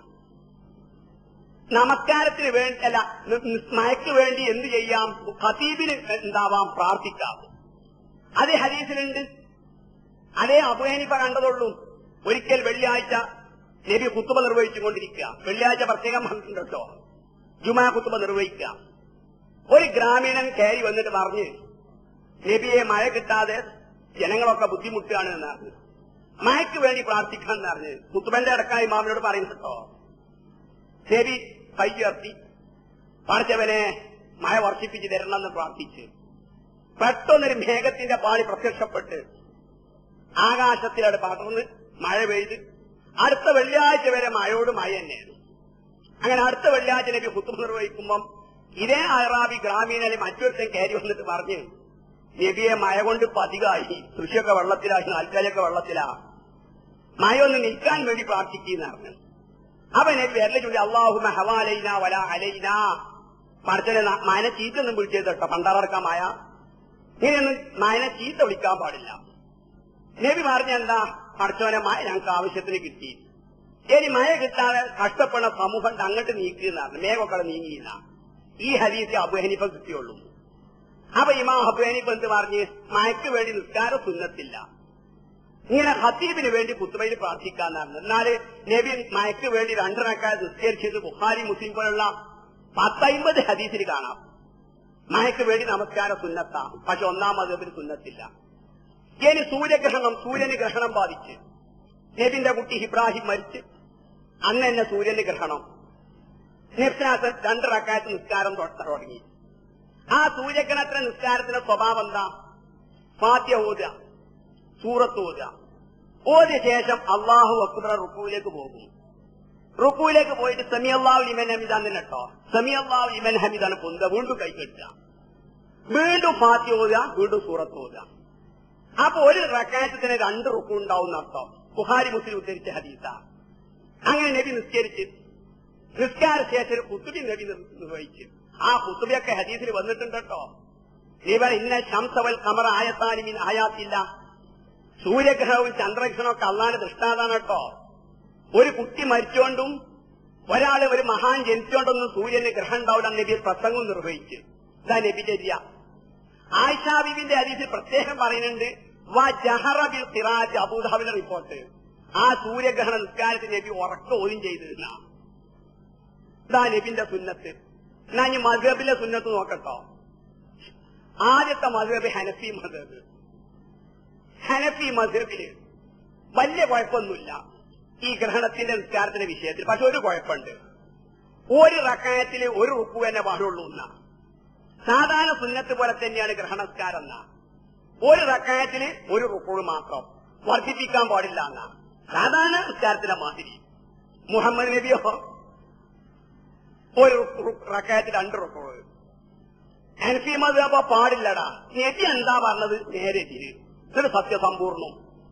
നമസ്കാരത്തിന് വേണ്ടി അല്ല, മയക്ക് വേണ്ടി എന്ത് ചെയ്യാം? ഖതീബിന് എന്താവാം, പ്രാർത്ഥിക്കാം. അതേ ഹദീസിലുണ്ട്. അതേ അബൂ ഹനീഫ കണ്ടതുള്ളൂ. ഒരിക്കൽ വെള്ളിയാഴ്ച നബി ഖുത്ബ നിർവഹിച്ചുകൊണ്ടിരിക്കുക. വെള്ളിയാഴ്ച പ്രത്യേകം പറഞ്ഞിട്ടുണ്ടോ, ജുമാ ഖുത്ബ നിർവഹിക്കുക. ഒരു ഗ്രാമീണൻ കയറി വന്നിട്ട് പറഞ്ഞ്, നബിയെ മഴ കിട്ടാതെ ജനങ്ങളൊക്കെ ബുദ്ധിമുട്ടുകയാണ് എന്ന് പറഞ്ഞു. മഴയ്ക്ക് വേണ്ടി പ്രാർത്ഥിക്കാന്ന് പറഞ്ഞ് ഖുത്ബന്റെ അടക്കായി ഇമാമിനോട് പറയുന്നുണ്ടോ. നബി കൈ ഉയർത്തി, പറഞ്ഞവനെ മഴ വർഷിപ്പിച്ച് തരണമെന്ന് പ്രാർത്ഥിച്ച് പെട്ടെന്നൊരു മേഘത്തിന്റെ പാളി പ്രത്യക്ഷപ്പെട്ട് ആകാശത്തിലവിടെ പടർന്ന് മഴ പെയ്ത് അടുത്ത വെള്ളിയാഴ്ച വരെ മഴയോട് മഴ തന്നെയാണ്. അങ്ങനെ അടുത്ത വെള്ളിയാഴ്ച നബി ഖുത്ബ നിർവഹിക്കുമ്പം ഇതേ അറാബി ഗ്രാമീണയിൽ മറ്റൊരുത്തൻ കയറി വന്നിട്ട് പറഞ്ഞു, നബിയെ മഴ കൊണ്ട് പതികായി, കൃഷിയൊക്കെ വെള്ളത്തിലായി, നാൽക്കാലൊക്കെ വെള്ളത്തിലാ, മഴ ഒന്ന് നിൽക്കാൻ വേണ്ടി പ്രാർത്ഥിക്കുന്ന പറഞ്ഞു. അപ്പൊ നബി വിരലെ ചൊല്ലി അല്ലാഹുമ്മ ഹവാലൈന വല അലൈന, പടച്ചനെ മഴനെ ചീത്തൊന്നും വിളിച്ചത് കേട്ടോ, പണ്ടാറക്കാൻ മഴ ഇങ്ങനെയൊന്നും മഴനെ ചീത്ത വിളിക്കാൻ പാടില്ല. നബി പറഞ്ഞെന്താ, പടച്ചോനെ മഴ ഞങ്ങൾക്ക് ആവശ്യത്തിന് കിട്ടി, ഇനി മഴ കിട്ടാതെ കഷ്ടപ്പെടുന്ന സമൂഹം അങ്ങോട്ട് നീക്കുന്നതാണ്, മേഘമൊക്കെ നീങ്ങിയില്ല. ഈ ഹദീസ് അബൂ ഹനീഫ കിട്ടിയുള്ളൂ. അപ്പൊ ഇമാം അബൂ ഹനീഫ എന്ത് പറഞ്ഞ്, മഴയ്ക്ക് വേണ്ടി നിസ്കാരം സുന്നത്തില്ല, ഇങ്ങനെ ഖതീബിന് വേണ്ടി ഖുത്ബയിൽ പ്രാർത്ഥിക്കാന്നാണ്. എന്നാല് നബി മഴയ്ക്ക് വേണ്ടി രണ്ട് റക്അത്ത് നിസ്കരിച്ചത് ബുഖാരി മുസ്ലിം പോലുള്ള പത്തൈമ്പത് ഹദീസിൽ കാണാം. മഴയ്ക്ക് വേണ്ടി നമസ്കാരം സുന്നത്താ, പക്ഷെ ഒന്നാം മദ്ഹബിൽ സുന്നത്തില്ല. ഇനി സൂര്യഗ്രഹണം, സൂര്യന് ഗ്രഹണം ബാധിച്ച് നബിന്റെ കുട്ടി ഇബ്രാഹിം മരിച്ച് അന്ന് തന്നെ സൂര്യന് ഗ്രഹണം. നബ്സിനാഥൻ രണ്ട് റക്അത്ത് നിസ്കാരം തുടങ്ങി. ആ സൂര്യഗ്രഹണത്തിന്റെ നിസ്കാരത്തിന്റെ സ്വഭാവം എന്താ, ഫാത്തിഹ ഓതുക, സൂറത്ത് ഓതുക, ഓതിയ ശേഷം അല്ലാഹു അക്ബർ റുക്കൂയിലേക്ക് പോകും. റുക്കൂയിലേക്ക് പോയിട്ട് സമി അല്ലാഹു ലിമൻ ഹമീദാന്ന് കേട്ടോ, സമി അല്ലാഹു ലിമൻ ഹമീദാണ് പൊന്തുക, വീണ്ടും കൈ കെട്ടുക, വീണ്ടും ഫാത്തിഹ ഓതുക, വീണ്ടും സൂറത്ത് ഓതുക. അപ്പൊ ഒരു റക്അത്തിന് രണ്ട് റുക്കു ഉണ്ടാവും അർത്ഥം. ബുഖാരി മുസ്ലിം ഉദ്ധരിച്ച ഹദീസാ. അങ്ങനെ നബി നിസ്കരിച്ച് നിസ്കാര ശേഷം ഖുത്ബി നബി നിർവഹിച്ചു. ആ ഖുത്ബയൊക്കെ ഹദീസിൽ വന്നിട്ടുണ്ട് കേട്ടോ. ഇവർ ഇന്ന ശംസവൽ ഖമറ ആയത്താനി മിൻ ആയാത്തില്ല, സൂര്യഗ്രഹവും ചന്ദ്രഗ്രഹണവും ഒക്കെ അള്ളാന്റെ ദൃഷ്ടാന്താണ് കേട്ടോ. ഒരു കുട്ടി മരിച്ചോണ്ടും ഒരാള് ഒരു മഹാൻ ജനിച്ചോണ്ടൊന്നും സൂര്യന് ഗ്രഹം ഉണ്ടാവില്ല. നബി പ്രസംഗവും നിർവഹിച്ചു. ഇതാ നബി ചര്യ. ആയിഷാ ബീവിന്റെ ഹദീസിൽ പ്രത്യേകം പറയുന്നുണ്ട്, വ ജഹറ ബിൽ ഖിറാഅത്ത്, അബൂദാബിന്റെ റിപ്പോർട്ട്. ആ സൂര്യഗ്രഹണ നിസ്കാരത്തിൽ നബി ഉറക്ക ഓതും ചെയ്തിരുന്ന. ഇതാ നബിന്റെ സുന്നത്ത്. എന്നാ ഇനി മദ്ഹബിലെ സുന്നത്ത് നോക്കട്ടോ. ആദ്യത്തെ മദ്ഹബ് ഹനഫി മദ്ഹബ്. ഹനഫി മദ്ഹബില് വലിയ കുഴപ്പമൊന്നുമില്ല ഈ ഗ്രഹണത്തിന്റെ നിസ്കാരത്തിന്റെ വിഷയത്തിൽ. പക്ഷെ ഒരു കുഴപ്പമുണ്ട്, ഒരു റക്അത്തിൽ ഒരു റുക്കു തന്നെ പാടുള്ളൂ എന്നാ. സാധാരണ സുന്നത്ത് പോലെ തന്നെയാണ് ഗ്രഹണസ്കാരം എന്നാ. ഒരു റക്അത്തിന് ഒരു റുക്കു മാത്രം, വർദ്ധിപ്പിക്കാൻ പാടില്ല എന്നാ സാധാരണ നിസ്കാരത്തിന്റെ മാതിരി. മുഹമ്മദ് നബിയോ ഒരു റക്അത്തിൽ രണ്ട് റുക്കു. ഹനഫി മദ്ഹബ് പാടില്ലടാ. നബി എന്താ പറഞ്ഞത്, നേരെ തിരി, ഇതൊരു സത്യസമ്പൂർണം.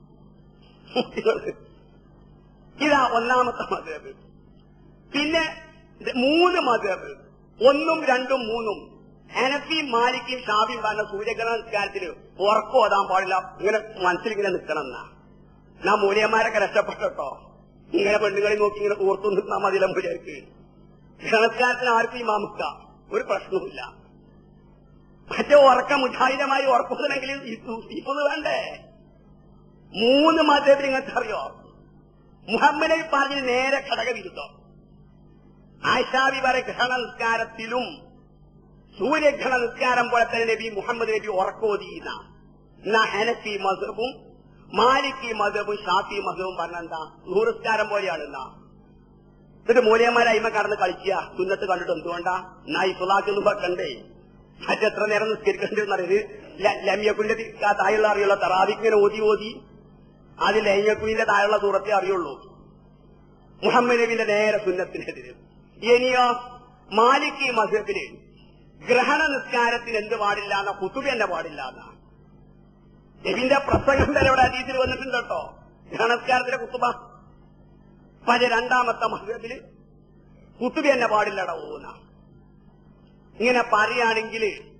ഇതാ ഒന്നാമത്തെ മദ്ഹബ്. പിന്നെ മൂന്ന് മദ്ഹബ്, ഒന്നും രണ്ടും മൂന്നും. ഹനഫിയും മാലിക്കും ഷാഫിയും പറഞ്ഞ സൂര്യഗ്രഹണ നിസ്കാരത്തില് ഉറക്കം ഓതാൻ പാടില്ല, ഇങ്ങനെ മനസ്സിലിങ്ങനെ നിൽക്കണം എന്നാ. നാ മൂല്യന്മാരൊക്കെ രക്ഷപ്പെട്ടോ. ഇങ്ങനെ പെണ്ണുങ്ങളെ നോക്കി ഇങ്ങനെ ഓർത്തു നിന്നാ മതി ലംബുലേക്ക്. ഗ്രഹണസ്കാരത്തിന് ആർക്കും ഇമാമുക്ക ഒരു പ്രശ്നവുമില്ല. മറ്റേ ഉറക്കം മുജാഹിദമായി ഉറക്കുന്നെങ്കിൽ ഇപ്പൊന്ന് വേണ്ടേ. മൂന്ന് മദ്ഹബിൽ നിങ്ങൾക്ക് അറിയോ, മുഹമ്മദ് നബി പറഞ്ഞത് നേരെ ഘടകവിരുദ്ധം. ആയിഷാബി പറ ഗ്രഹണ നിസ്കാരത്തിലും സൂര്യഗ്രഹണ നിസ്കാരം പോലെ തന്നെ നബി മുഹമ്മദ് നബി ഉറക്കോതിയുന്ന. എന്നാ ഹനഫി മദ്ഹബും മാലിക്കി മദ്ഹബും ഷാഫി മദ്ഹബും പറഞ്ഞെന്താ, നൂറുസ്കാരം പോലെയാണ്. എന്നാ എന്നിട്ട് മൂല്യന്മാരെ അയിമ കടന്ന് കളിക്കുക, സുന്നത്ത് കണ്ടിട്ട് എന്തുകൊണ്ടാ, എന്നാ ഈ സുലാഖൊന്നും വെക്കണ്ടേ, മറ്റെത്ര നേരം നിസ്കരിക്കണ്ടെന്നറിയത്. ലമ്യക്കുലിന്റെ താഴെയുള്ള അറിയുള്ള തറാവിക്കിങ്ങനെ ഓതി ഓതി അതിൽ ലൈയക്കുലിന്റെ താഴെയുള്ള സൂറത്തെ അറിയുള്ളൂ. മുഹമ്മദ് നബിന്റെ നേരെ സുന്നത്തിനെതിരെ. ഇനിയോ മാലിക്കി മദ്ഹബില് ഗ്രഹണ നിസ്കാരത്തിന് എന്ത് പാടില്ല എന്ന ഖുതുബ തന്നെ പാടില്ല എന്നാ. നബിന്റെ പ്രസംഗം വരെ ഇവിടെ ഹദീസിൽ വന്നിട്ടുണ്ട് കേട്ടോ, ഗ്രഹണസ്കാരത്തിന്റെ ഖുതുബ. പക്ഷെ രണ്ടാമത്തെ മദ്ഹബില് ഖുതുബ തന്നെ പാടില്ലട ഓന്ന. ഇങ്ങനെ പറയുകയാണെങ്കിൽ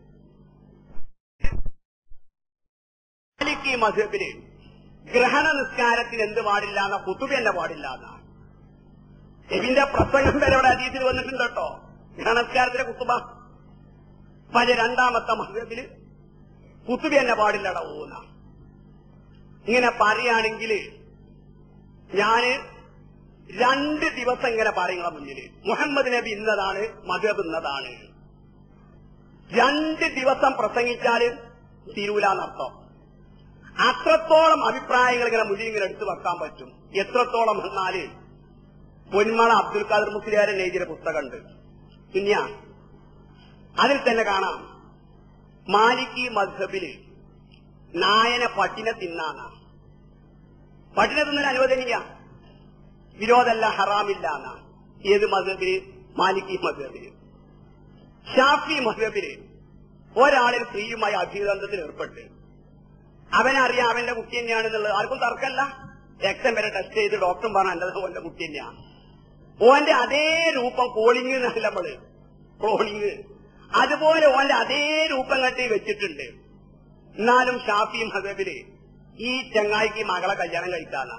മാലിക്കി മദ്ഹബില് ഗ്രഹണ നിസ്കാരത്തിന് എന്ത് പാടില്ല എന്ന ഖുതുബ തന്നെ പാടില്ല എന്നാ. നബിന്റെ പ്രസംഗം വരെ ഇവിടെ ഹദീസിൽ വന്നിട്ടുണ്ട് കേട്ടോ, ഗ്രഹണസ്കാരത്തിന്റെ ഖുതുബ. പക്ഷെ രണ്ടാമത്തെ മദ്ഹബില് ഖുതുബ തന്നെ പാടില്ലട ഓന്ന. ഇങ്ങനെ പറയുകയാണെങ്കിൽ ഞാന് രണ്ട് ദിവസം ഇങ്ങനെ പറയുന്ന മുന്നിൽ മുഹമ്മദ് നബി ഇന്നതാണ്, മദ്ഹബ് ഇന്നതാണ്. രണ്ട് ദിവസം പ്രസംഗിച്ചാല് തീരൂലെന്നർത്ഥം. അത്രത്തോളം അഭിപ്രായങ്ങൾ ഇങ്ങനെ മുന്നിൽ ഇങ്ങനെ എടുത്തു വെക്കാൻ പറ്റും. എത്രത്തോളം എന്നാല് പൊന്മള അബ്ദുൽ ഖാദർ മുസ്ലിയാരൻ എഴുതിയ പുസ്തകമുണ്ട്. പിന്നെ അതിൽ തന്നെ കാണാം മാലിക്കി മദ്ഹബില് നായനെ പട്ടിനെ തിന്നാന്ന. പട്ടിനെ തിന്നാൻ അനുവദനീയ, വിരോധമല്ല, ഹറാമില്ല എന്നാ. ഏത് മദ്ഹബില്? മാലിക്കി മദ്ഹബില്. ഷാഫി മദ്ഹബില് ഒരാളിൽ സ്ത്രീയുമായി അഭിബന്ധത്തിൽ ഏർപ്പെട്ട് അവനറിയാം അവന്റെ കുട്ടി തന്നെയാണെന്നുള്ളത്, ആർക്കും തർക്കമല്ല. രക്തം വരെ ടെസ്റ്റ് ചെയ്ത് ഡോക്ടറും പറഞ്ഞ എന്റെ ഓന്റെ കുട്ടി തന്നെയാണ്. ഓന്റെ അതേ രൂപം കോളിങ് എന്നല്ല നമ്മള് ക്ലോണിങ്, അതുപോലെ ഓന്റെ അതേ രൂപം കെട്ടി വെച്ചിട്ടുണ്ട്. എന്നാലും ഷാഫി മദ്ഹബില് ഈ ചങ്ങായിക്ക് മകളെ കല്യാണം കഴിക്കാന്നാ.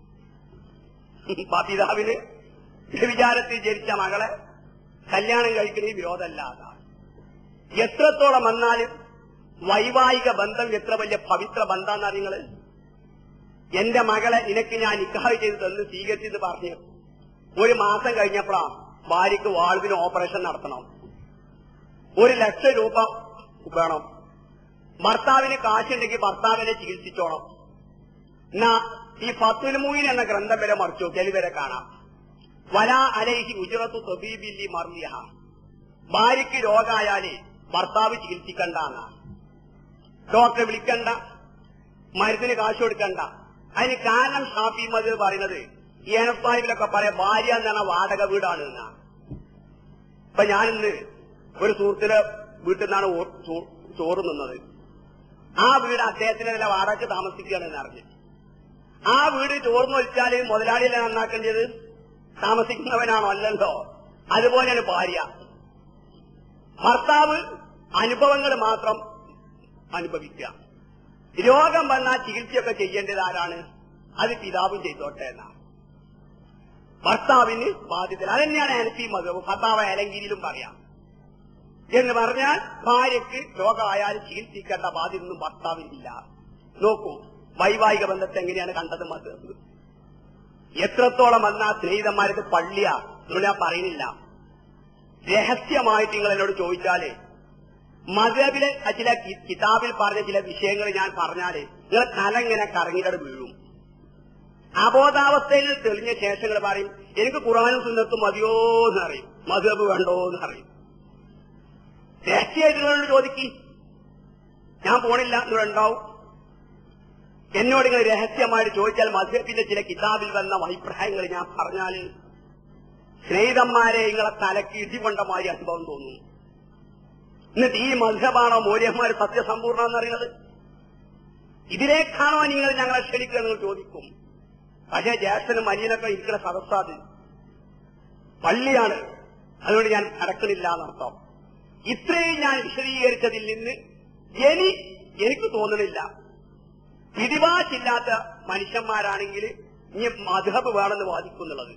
പിതാവിന് വിചാരത്തിൽ ജനിച്ച മകളെ കല്യാണം കഴിക്കുന്ന വിരോധമല്ലാതാ. എത്രത്തോളം വന്നാലും വൈവാഹിക ബന്ധം എത്ര വലിയ പവിത്ര ബന്ധാന്നാ നിങ്ങള്. എന്റെ മകളെ നിനക്ക് ഞാൻ നിക്കാഹ് ചെയ്ത് തന്ന് സ്വീകരിച്ചത് പറഞ്ഞു ഒരു മാസം കഴിഞ്ഞപ്പോഴാ ഭാര്യക്ക് വാൾവിന് ഓപ്പറേഷൻ നടത്തണം, ഒരു ലക്ഷം രൂപ വേണം, ഭർത്താവിന് കാശുണ്ടെങ്കിൽ ഭർത്താവിനെ ചികിത്സിച്ചോണം. എന്നാ ഈ ഫത്തുൽ മുഈൻ എന്ന ഗ്രന്ഥം വരെ മറിച്ചു നോക്കിയാൽ വരെ കാണാം. വലാ അലൈഹി ഉജ്റത്തു തബീബില്ലി മർലിഹ, ഭാര്യയ്ക്ക് രോഗമായാലേ ഭർത്താവ് ചികിത്സിക്കണ്ട എന്നാ. ഡോക്ടറെ വിളിക്കണ്ട, മരുന്നിന് കാശ് കൊടുക്കണ്ട. അതിന് കാരണം ഷാഫി മദ്ഹബ് പറയുന്നത് ഈ എനപ്പായിലൊക്കെ പറയാം ഭാര്യ എന്നാണ് വാടക വീടാണ് എന്നാ. ഇപ്പൊ ഞാനിന്ന് ഒരു സുഹൃത്തിന് വീട്ടിൽ നിന്നാണ് ചോറ് നിന്നത്. ആ വീട് അദ്ദേഹത്തിന് തന്നെ വാടക താമസിക്കുകയാണെന്ന് അറിഞ്ഞു. ആ വീട് ചോർന്ന് വെച്ചാൽ മുതലാളിയല്ലേ നന്നാക്കേണ്ടത്, താമസിക്കുന്നവനാണോ? അല്ലല്ലോ. അതുപോലെയാണ് ഭാര്യ. ഭർത്താവ് അനുഭവങ്ങൾ മാത്രം അനുഭവിക്കുക. രോഗം വന്നാൽ ചികിത്സയൊക്കെ ചെയ്യേണ്ടത് ആരാണ്? അത് പിതാവും ചെയ്തോട്ടെ എന്നാണ്. ഭർത്താവിന് ബാധ്യത. അതന്നെയാണ് ഹനഫി മദ്ഹബ്, ഭർത്താവ് അലങ്കിരിയിലും പറയാം. എന്ന് പറഞ്ഞാൽ ഭാര്യയ്ക്ക് രോഗമായാലും ചികിത്സിക്കേണ്ട ബാധ്യതയൊന്നും ഭർത്താവിനില്ല. നോക്കൂ വൈവാഹിക ബന്ധത്തെ എങ്ങനെയാണ് കണ്ടത് മദ്ഹബ്. എത്രത്തോളം വന്നാ സ്നേഹിതന്മാർക്ക് പള്ളിയാ നിങ്ങൾ ഞാൻ പറയുന്നില്ല. രഹസ്യമായിട്ട് നിങ്ങൾ എന്നോട് ചോദിച്ചാല് മദ്ഹബിലെ ചില കിതാബിൽ പറഞ്ഞ ചില വിഷയങ്ങൾ ഞാൻ പറഞ്ഞാല് നിങ്ങൾ തലങ്ങനെ കറങ്ങിയിട്ട് വീഴും. അബോധാവസ്ഥയിൽ തെളിഞ്ഞ ശേഷങ്ങൾ പറയും എനിക്ക് ഖുർആനും സുന്നത്തും മതിയോ എന്ന് അറിയും, മദ്ഹബ് വേണ്ടോ എന്ന് അറിയും. രഹസ്യമായിട്ട് നിങ്ങളോട് ചോദിക്കും, ഞാൻ പോണില്ല എന്നുണ്ടാവും. എന്നോട് നിങ്ങൾ രഹസ്യമായിട്ട് ചോദിച്ചാൽ മദ്ഹബിന്റെ ചില കിതാബിൽ വന്ന അഭിപ്രായങ്ങൾ ഞാൻ പറഞ്ഞാല് സ്നേഹിതന്മാരെ നിങ്ങളെ തലക്ക് ഇടികൊണ്ടമായി അനുഭവം തോന്നും. എന്നിട്ട് ഈ മദ്ഹബാണോ മൂല്യന്മാർ സത്യസമ്പൂർണ്ണം എന്നറിയുന്നത്? ഇതിലേക്കാണോ നിങ്ങൾ ഞങ്ങളെ ക്ഷണിക്കുക നിങ്ങൾ ചോദിക്കും. പക്ഷേ ജ്യേഷ്ഠനും അനിയനൊക്കെ ഇരിക്കുന്ന സദസ്സാത് പള്ളിയാണ്, അതുകൊണ്ട് ഞാൻ അടക്കണില്ല എന്നർത്ഥം. ഇത്രയും ഞാൻ വിശദീകരിച്ചതിൽ നിന്ന് ഇനി എനിക്ക് തോന്നുന്നില്ല പിടിവാശില്ലാത്ത മനുഷ്യന്മാരാണെങ്കിൽ ഇനി മദ്ഹബ് വേണമെന്ന് വാദിക്കുന്നുള്ളത്.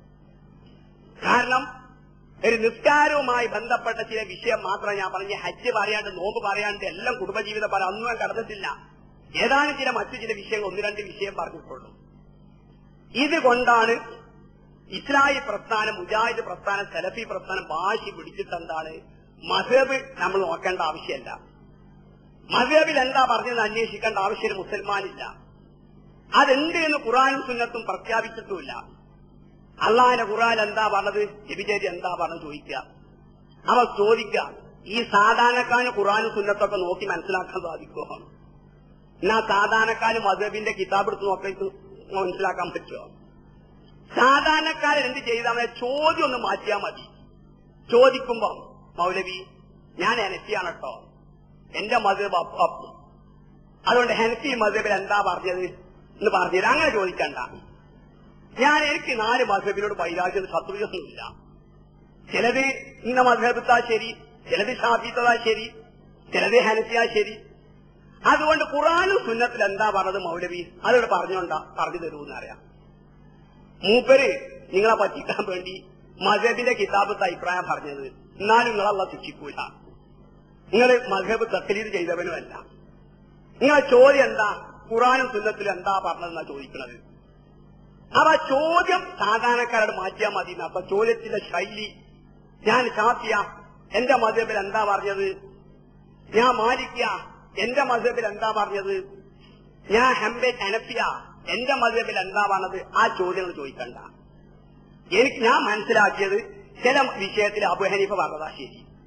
കാരണം ഒരു നിസ്കാരവുമായി ബന്ധപ്പെട്ട ചില വിഷയം മാത്രം ഞാൻ പറഞ്ഞ ഹജ്ജ് പറയാണ്ട് നോമ്പ് പറയാണ്ട് എല്ലാം കുടുംബജീവിതം പറയാം ഒന്നും ഞാൻ കടന്നിട്ടില്ല. ഏതാനും ചില മറ്റു ചില വിഷയങ്ങൾ ഒന്ന് രണ്ട് വിഷയം പറഞ്ഞിട്ടുള്ളൂ. ഇതുകൊണ്ടാണ് ഇസ്ലാഹി പ്രസ്ഥാനം, മുജാഹിദ് പ്രസ്ഥാനം, സലഫി പ്രസ്ഥാനം വാശി പിടിച്ചിട്ടെന്താണ് മദ്ഹബ് നമ്മൾ നോക്കേണ്ട ആവശ്യമല്ല. മദ്ഹബിൽ എന്താ പറഞ്ഞതെന്ന് അന്വേഷിക്കേണ്ട ആവശ്യം മുസൽമാനില്ല. അതെന്ത് എന്ന് ഖുർആനും സുന്നത്തും പ്രഖ്യാപിച്ചിട്ടുമില്ല. അള്ളാഹിന്റെ ഖുർആൻ എന്താ പറഞ്ഞത്, നബിചര്യ എന്താ പറഞ്ഞത് ചോദിക്കുക. അവ ചോദിക്കുക ഈ സാധാരണക്കാരന് ഖുർആനും സുന്നത്തൊക്കെ നോക്കി മനസ്സിലാക്കാൻ സാധിക്കുമോ? എന്നാ സാധാരണക്കാരന് മദ്ഹബിന്റെ കിതാബ് എടുത്ത് നോക്കി മനസ്സിലാക്കാൻ പറ്റുമോ? സാധാരണക്കാരൻ എന്ത് ചെയ്താൽ ചോദ്യം ഒന്ന് മാറ്റിയാൽ മതി. ചോദിക്കുമ്പോ മൗലവി ഞാൻ ഹനഫിയാണ് കേട്ടോ, എന്റെ മദ്ഹബ് അപ്പ്, അതുകൊണ്ട് ഹനഫി മദ്ഹബിൽ എന്താ പറഞ്ഞത് എന്ന് പറഞ്ഞത് അങ്ങനെ ചോദിക്കണ്ട. ഞാൻ എനിക്ക് നാല് മദ്ഹബിനോട് വൈരാഗ്യം ശത്രുതയൊന്നുമില്ല. ചിലത് ഇന്ന മദ്ഹബത്താ ശരി, ചിലത് ഷാഫിത്താ ശരി, ചിലത് ഹനഫിയാ ശരി. അതുകൊണ്ട് ഖുർആനും സുന്നത്തിൽ എന്താ പറഞ്ഞത് മൗലവി അതോട് പറഞ്ഞോണ്ടാ പറഞ്ഞു തരൂന്ന് അറിയാം. മൂപ്പര് നിങ്ങളെ പറ്റിക്കാൻ വേണ്ടി മദ്ഹബിന്റെ കിതാബത്തെ അഭിപ്രായം പറഞ്ഞത്, എന്നാലും നിങ്ങളല്ല ശിക്ഷിക്കൂല. നിങ്ങൾ മദ്ഹബ് തഖ്ലീദ് ചെയ്തവനുമല്ല. നിങ്ങളെ ചോദ്യം എന്താ, ഖുർആനും സുന്നത്തിലും എന്താ പറഞ്ഞതെന്നാ ചോദിക്കുന്നത്. അപ്പൊ ചോദ്യം സാധാരണക്കാരോട് മാറ്റിയാൽ മതി. അപ്പൊ ചോദ്യത്തിന്റെ ശൈലി, ഞാൻ ഷാഫിയ എന്റെ മദ്ഹബിൽ എന്താ പറഞ്ഞത്, ഞാൻ മാലിക്കിയ എന്റെ മദ്ഹബിൽ എന്താ പറഞ്ഞത്, ഞാൻ ഹംബൽ ഹനഫിയ എന്റെ മദ്ഹബിൽ എന്താ പറഞ്ഞത്, ആ ചോദ്യങ്ങൾ ചോദിക്കണ്ട. എനിക്ക് ഞാൻ മനസ്സിലാക്കിയത് ചില വിഷയത്തിൽ അബൂ ഹനീഫ പറഞ്ഞതാ ശരി,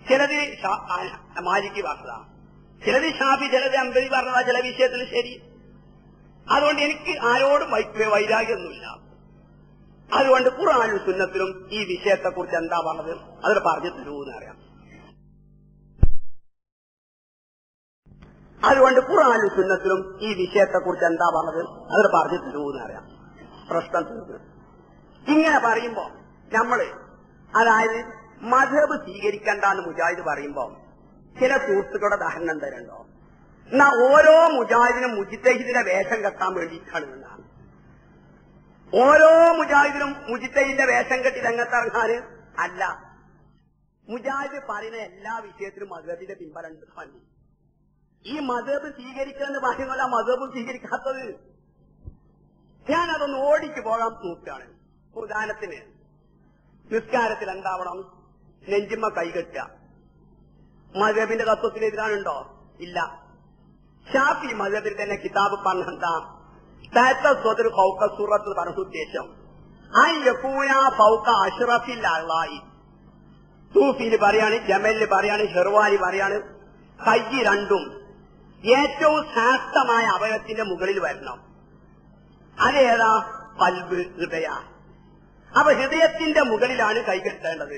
ചിലത് മാലിക്ക് പറഞ്ഞതാ, ചിലത് ഷാഫി, ചിലത് അമ്പലി പറഞ്ഞതാ ചില വിഷയത്തിൽ ശരി. അതുകൊണ്ട് എനിക്ക് ആരോടും വൈരാഗ്യമൊന്നുമില്ല. അതുകൊണ്ട് ഖുർആനിലും സുന്നത്തിലും ഈ വിഷയത്തെക്കുറിച്ച് എന്താ പറഞ്ഞത് അതിൽ പറഞ്ഞു തരൂന്ന് അറിയാം. അതുകൊണ്ട് ഖുർആനിലും സുന്നത്തിലും ഈ വിഷയത്തെക്കുറിച്ച് എന്താ പറഞ്ഞത് അതിൽ പറഞ്ഞു തരൂന്ന് അറിയാം. പ്രശ്നം തീർന്നു. ഇങ്ങനെ പറയുമ്പോ നമ്മള് അതായത് മദ്ഹബ് സ്വീകരിക്കണ്ടെന്ന് മുജാഹിദ് പറയുമ്പോ ചില സുഹൃത്തുക്കളുടെ ദഹനം തരണ്ടോ? എന്നാ ഓരോ മുജാഹിദിനും മുജിത്തഹിദിന്റെ വേഷം കെട്ടാൻ വേണ്ടിയിട്ടാണ് എന്നാണ്. ഓരോ മുജാഹിദിനും മുജിത്തഹിദിന്റെ വേഷം കെട്ടി രംഗത്തിറങ്ങാന് അല്ല. മുജാഹിദ് പറയുന്ന എല്ലാ വിഷയത്തിലും മദ്ഹബിന്റെ പിൻബലുണ്ട്. മതി ഈ മദ്ഹബ് സ്വീകരിക്കണമെന്ന് പറയുന്നല്ല മദ്ഹബ് സ്വീകരിക്കാത്തത്. ഞാനതൊന്ന് ഓടിച്ചു പോകാൻ നോക്കുകയാണ്. ഉദാഹരണത്തിന് നിസ്കാരത്തിൽ എന്താവണം? നെഞ്ചിമ്മ കൈകെട്ടുക. മദ്ഹബിന്റെ തത്വത്തിനെതിരാണുണ്ടോ? ഇല്ല. ഷാഫി മദ്ഹബിൽ തന്നെ കിതാബ് പറഞ്ഞെന്താ? സ്വതർ ഫൗക്ക സൂറത്ത് പറഞ്ഞ ഉദ്ദേശം ആ യകൂന ഫൗക്ക അഷ്റഫിൽ അള്ളാഹി. സൂഫിയിൽ പറയാണ്, ജമലിൽ പറയാണ്, ഷെർവാലി പറയാണ്, കൈ രണ്ടും ഏറ്റവും ശ്രേഷ്ഠമായ അവയവത്തിന്റെ മുകളിൽ വരണം. അതേതാ? ഖൽബ്, ഹൃദയ. അപ്പൊ ഹൃദയത്തിന്റെ മുകളിലാണ് കൈകെട്ടേണ്ടത്.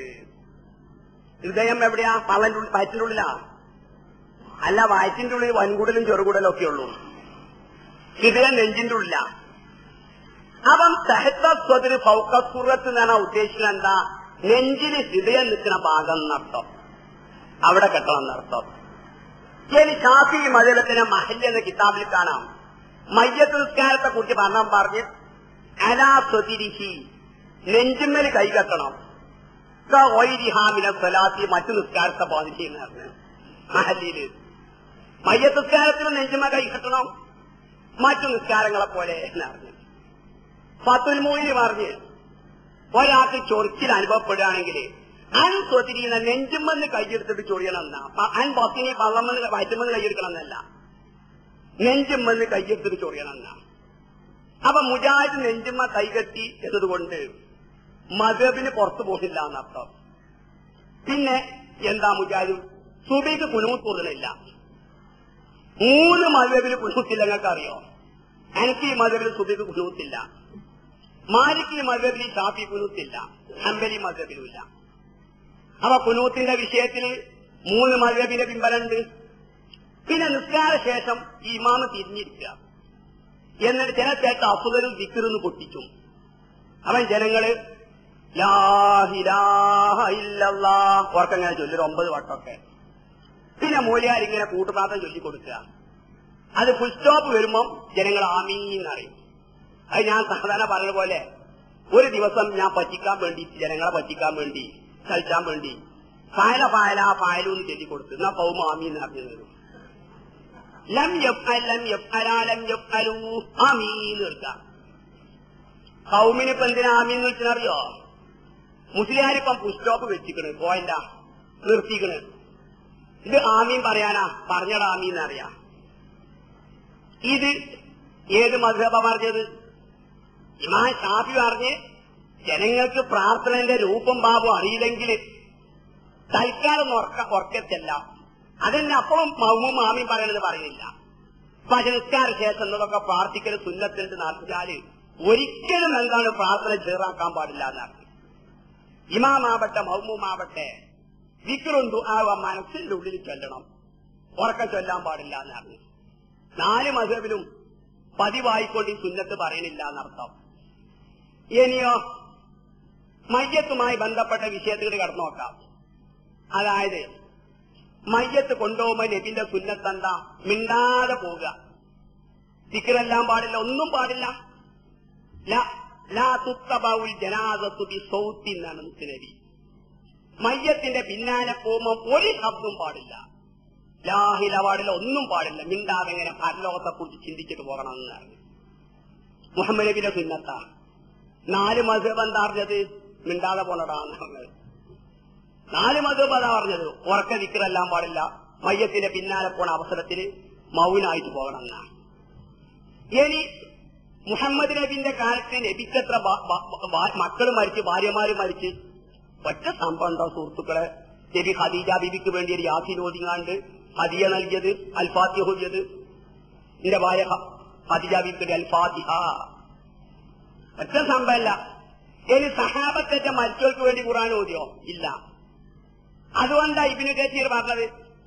ഹൃദയം എവിടെയാ? പള്ളന്റെ ഉള്ളിൽ, വയറ്റിന്റെ ഉള്ളിലാ? അല്ല, വയറ്റിന്റെ ഉള്ളിൽ വൻകുടലും ചെറുകുടലും ഒക്കെ ഉള്ളൂ. ഹൃദയം നെഞ്ചിന്റെ ഉള്ളിലാ. അപ്പം സഹത്വത്തിൽ ഫൗക്കസുറത്ത് എന്നാണ് ഉദ്ദേശിക്കുന്നത്. എന്താ? നെഞ്ചിന് ഹൃദയം നിൽക്കുന്ന ഭാഗം എന്നർത്ഥം. അവിടെ കെട്ടണം എന്നർത്ഥം. ഇനി ഷാഫി മദ്ഹബിലെ മഹല്ല് എന്ന കിതാബിൽ കാണാം, മയ്യത്ത് നിസ്കാരത്തെ കുറിച്ച് പറഞ്ഞാൽ പറഞ്ഞ് അലാ സ്വതിരിഹി, നെഞ്ചുമ്മൽ കൈകെട്ടണം. സ്വലാത്തി, മറ്റു നിസ്കാരത്തെ ബാധിക്കുന്ന മഹല്ലില് മയ്യത്ത് നിസ്കാരത്തിന് നെഞ്ചുമ്മ കൈകെട്ടണം, മറ്റു നിസ്കാരങ്ങളെ പോലെ എന്നറിഞ്ഞു. ഫത്തുൽ മൂയിന് പറഞ്ഞ് ഒരാൾക്ക് ചൊറിച്ചിൽ അനുഭവപ്പെടുകയാണെങ്കിൽ അൻ സ്വതിരിയുന്ന നെഞ്ചുമെന്ന് കൈയെടുത്തിട്ട് ചൊറിയണം എന്നാ. അൻ ബസ്സിനെ പള്ളമെന്ന് വയറ്റുമെന്ന് കൈയെടുക്കണം എന്നല്ല, നെഞ്ചുമെന്ന് കൈയെടുത്തിട്ട് ചൊറിയണം എന്നാ. അപ്പൊ മുജാഹിദ് നെഞ്ചുമ്മ കൈകെട്ടി എന്നതുകൊണ്ട് മദ്ഹബിന് പുറത്തു പോകില്ല എന്നർത്ഥം. പിന്നെ എന്താ മുജാഹിദ്? സുബഹിക്ക് കുനൂത്ത് കൊള്ളുന്നില്ല. മൂന്ന് മദ്ഹബിന് കുനൂത്തില്ല. നിങ്ങൾക്ക് അറിയോ? എനിക്ക് ഈ മദ്ഹബിൽ സുബഹിക്ക് കുനൂത്തില്ല. മാലിക്കി മദ്ഹബിൽ ഷാഫി കുനൂത്തില്ല. ഹംബലി മദ്ഹബിലുമില്ല. അപ്പൊ കുനൂത്തിന്റെ വിഷയത്തിൽ മൂന്ന് മദ്ഹബിന്റെ പിൻബലുണ്ട്. പിന്നെ നിസ്കാര ശേഷം ഈ ഇമാമ് തിരിഞ്ഞിരിക്കുക, എന്നിട്ട് ചില ചേട്ട അഫ്ദലും ദിക്റെന്ന് പൊട്ടിച്ചു. അവൻ ജനങ്ങള് ലാ ഇലാഹ ഇല്ലല്ലാഹ് ഓർക്കങ്ങനെ ചൊല്ലൊരു ഒമ്പത് വട്ടമൊക്കെ. പിന്നെ മൂല്യാരിങ്ങനെ കൂട്ടുപ്രാർത്ഥന ചൊല്ലിക്കൊടുക്കുക. അത് ഫുൾ സ്റ്റോപ്പ് വരുമ്പം ജനങ്ങൾ ആമീൻ അറിയും. അത് ഞാൻ സാധാരണ പറഞ്ഞ പോലെ ഒരു ദിവസം ഞാൻ പറ്റിക്കാൻ വേണ്ടി, ജനങ്ങളെ പറ്റിക്കാൻ വേണ്ടി, കളിക്കാൻ വേണ്ടി ഫായല ഫായല ഫായലു എന്ന് ചൊല്ലിക്കൊടുത്തു. എന്നാ പൗമ ആമീൻ അറിഞ്ഞത് ലം യഫ്അൽ ലം യഫ്അല ലം യഫ്അലു ആമീൻ എടുക്കാം. കൗമിനിപ്പോ എന്തിനാ ആമീൻ വിളിച്ചറിയോ? മുസ്ലിയാരിപ്പം പുസ്റ്റോപ്പ് വെച്ചിക്കണ്, പോയിന്റ നിർത്തിക്കണ്. ഇത് ആമീൻ പറയാനാ, പറഞ്ഞട ആമീൻ അറിയാം. ഇത് ഏത് മദ്ഹബ പറഞ്ഞത്? ഇമാം ഷാഫി പറഞ്ഞ് ജനങ്ങൾക്ക് പ്രാർത്ഥനന്റെ രൂപം ഭാവം അറിയില്ലെങ്കിൽ തൽക്കാലം ഉറക്ക ഉറക്കത്തല്ല. അതെന്നെ അപ്പോഴും മൗമും ആമീൻ പറയണത് പറയുന്നില്ല. പക്ഷെ നിസ്കാര ശേഷം എന്നതൊക്കെ പ്രാർത്ഥിക്കൽ സുന്നത്തുണ്ട് നടത്തിയാല് ഒരിക്കലും എന്താണ് പ്രാർത്ഥന ചേറാക്കാൻ പാടില്ല എന്നാണ്. ഇമാമാവട്ടെ മൗമുമാവട്ടെ വിക്റുണ്ടു ആവ മനസ്സിന്റെ ഉള്ളിൽ ചൊല്ലണം, ഉറക്കം ചൊല്ലാൻ പാടില്ല എന്നാണ്. നാല് മദ്ഹബിലും പതിവായിക്കൊണ്ട് ഈ സുന്നത്ത് പറയണില്ല എന്നർത്ഥം. ഇനിയോ മയ്യത്തുമായി ബന്ധപ്പെട്ട വിഷയത്തിൽ കടന്നു നോക്കാം. അതായത് മയ്യത്ത് കൊണ്ടുപോകുമ്പോൾ നബിന്റെ സുന്നത്ത് എന്താ? മിണ്ടാതെ പോവുക. ദിക്റെല്ലാം പാടില്ല, ഒന്നും പാടില്ല. ലാ തുത്തബഉൽ ജനാസത്തു ബിസൗത്തി എന്നാണ് നബി. മയ്യത്തിന്റെ പിന്നാലെ പോകുമ്പോൾ ഒരു ശബ്ദം പാടില്ല, ലാഹില പാടില്ല, ഒന്നും പാടില്ല. മിണ്ടാതെ ഇങ്ങനെ പരലോകത്തെ കുറിച്ച് ചിന്തിച്ചിട്ട് പോകണം എന്നാണ് മുഹമ്മദ് നബിയുടെ സുന്നത്താ. നാല് മദ്ഹബ് എന്താ പറഞ്ഞത്? മിണ്ടാതെ പോണടാന്ന് പറഞ്ഞത്. നാല് മദ്ഹബ് അതാ പറഞ്ഞത്. ഉറക്ക ദിക്റെല്ലാം പാടില്ല, മയ്യത്തിന്റെ പിന്നാലെ പോണ അവസരത്തിൽ മൗനായിട്ട് പോകണം എന്നാണ്. ഇനി മുഹമ്മദ് നബിന്റെ കാലത്ത് നബിക്കത്ര മക്കൾ മരിച്ച് ഭാര്യമാര് മരിച്ച് ഒറ്റ സംഭവം ഉണ്ടോ സുഹൃത്തുക്കളെ? നബി ഖദീജ ബീബിക്ക് വേണ്ടി ഒരു യാസീൻ ഓതിങ്ങാണ്ട് ഹദിയ നൽകിയത്, അൽഫാത്തിഹ ഓതിയത്. എന്റെ ഭാര്യ ഖദീജ ബീബിക്ക് അൽഫാത്തിഹ. ഒറ്റ സംഭവമല്ല. ഇനി സഹാബത്തെ മരിച്ചവർക്ക് വേണ്ടി ഖുർആൻ ഓതിയോ? ഇല്ല. അതുകൊണ്ടാ ഇബ്നു കസീർ പറഞ്ഞത്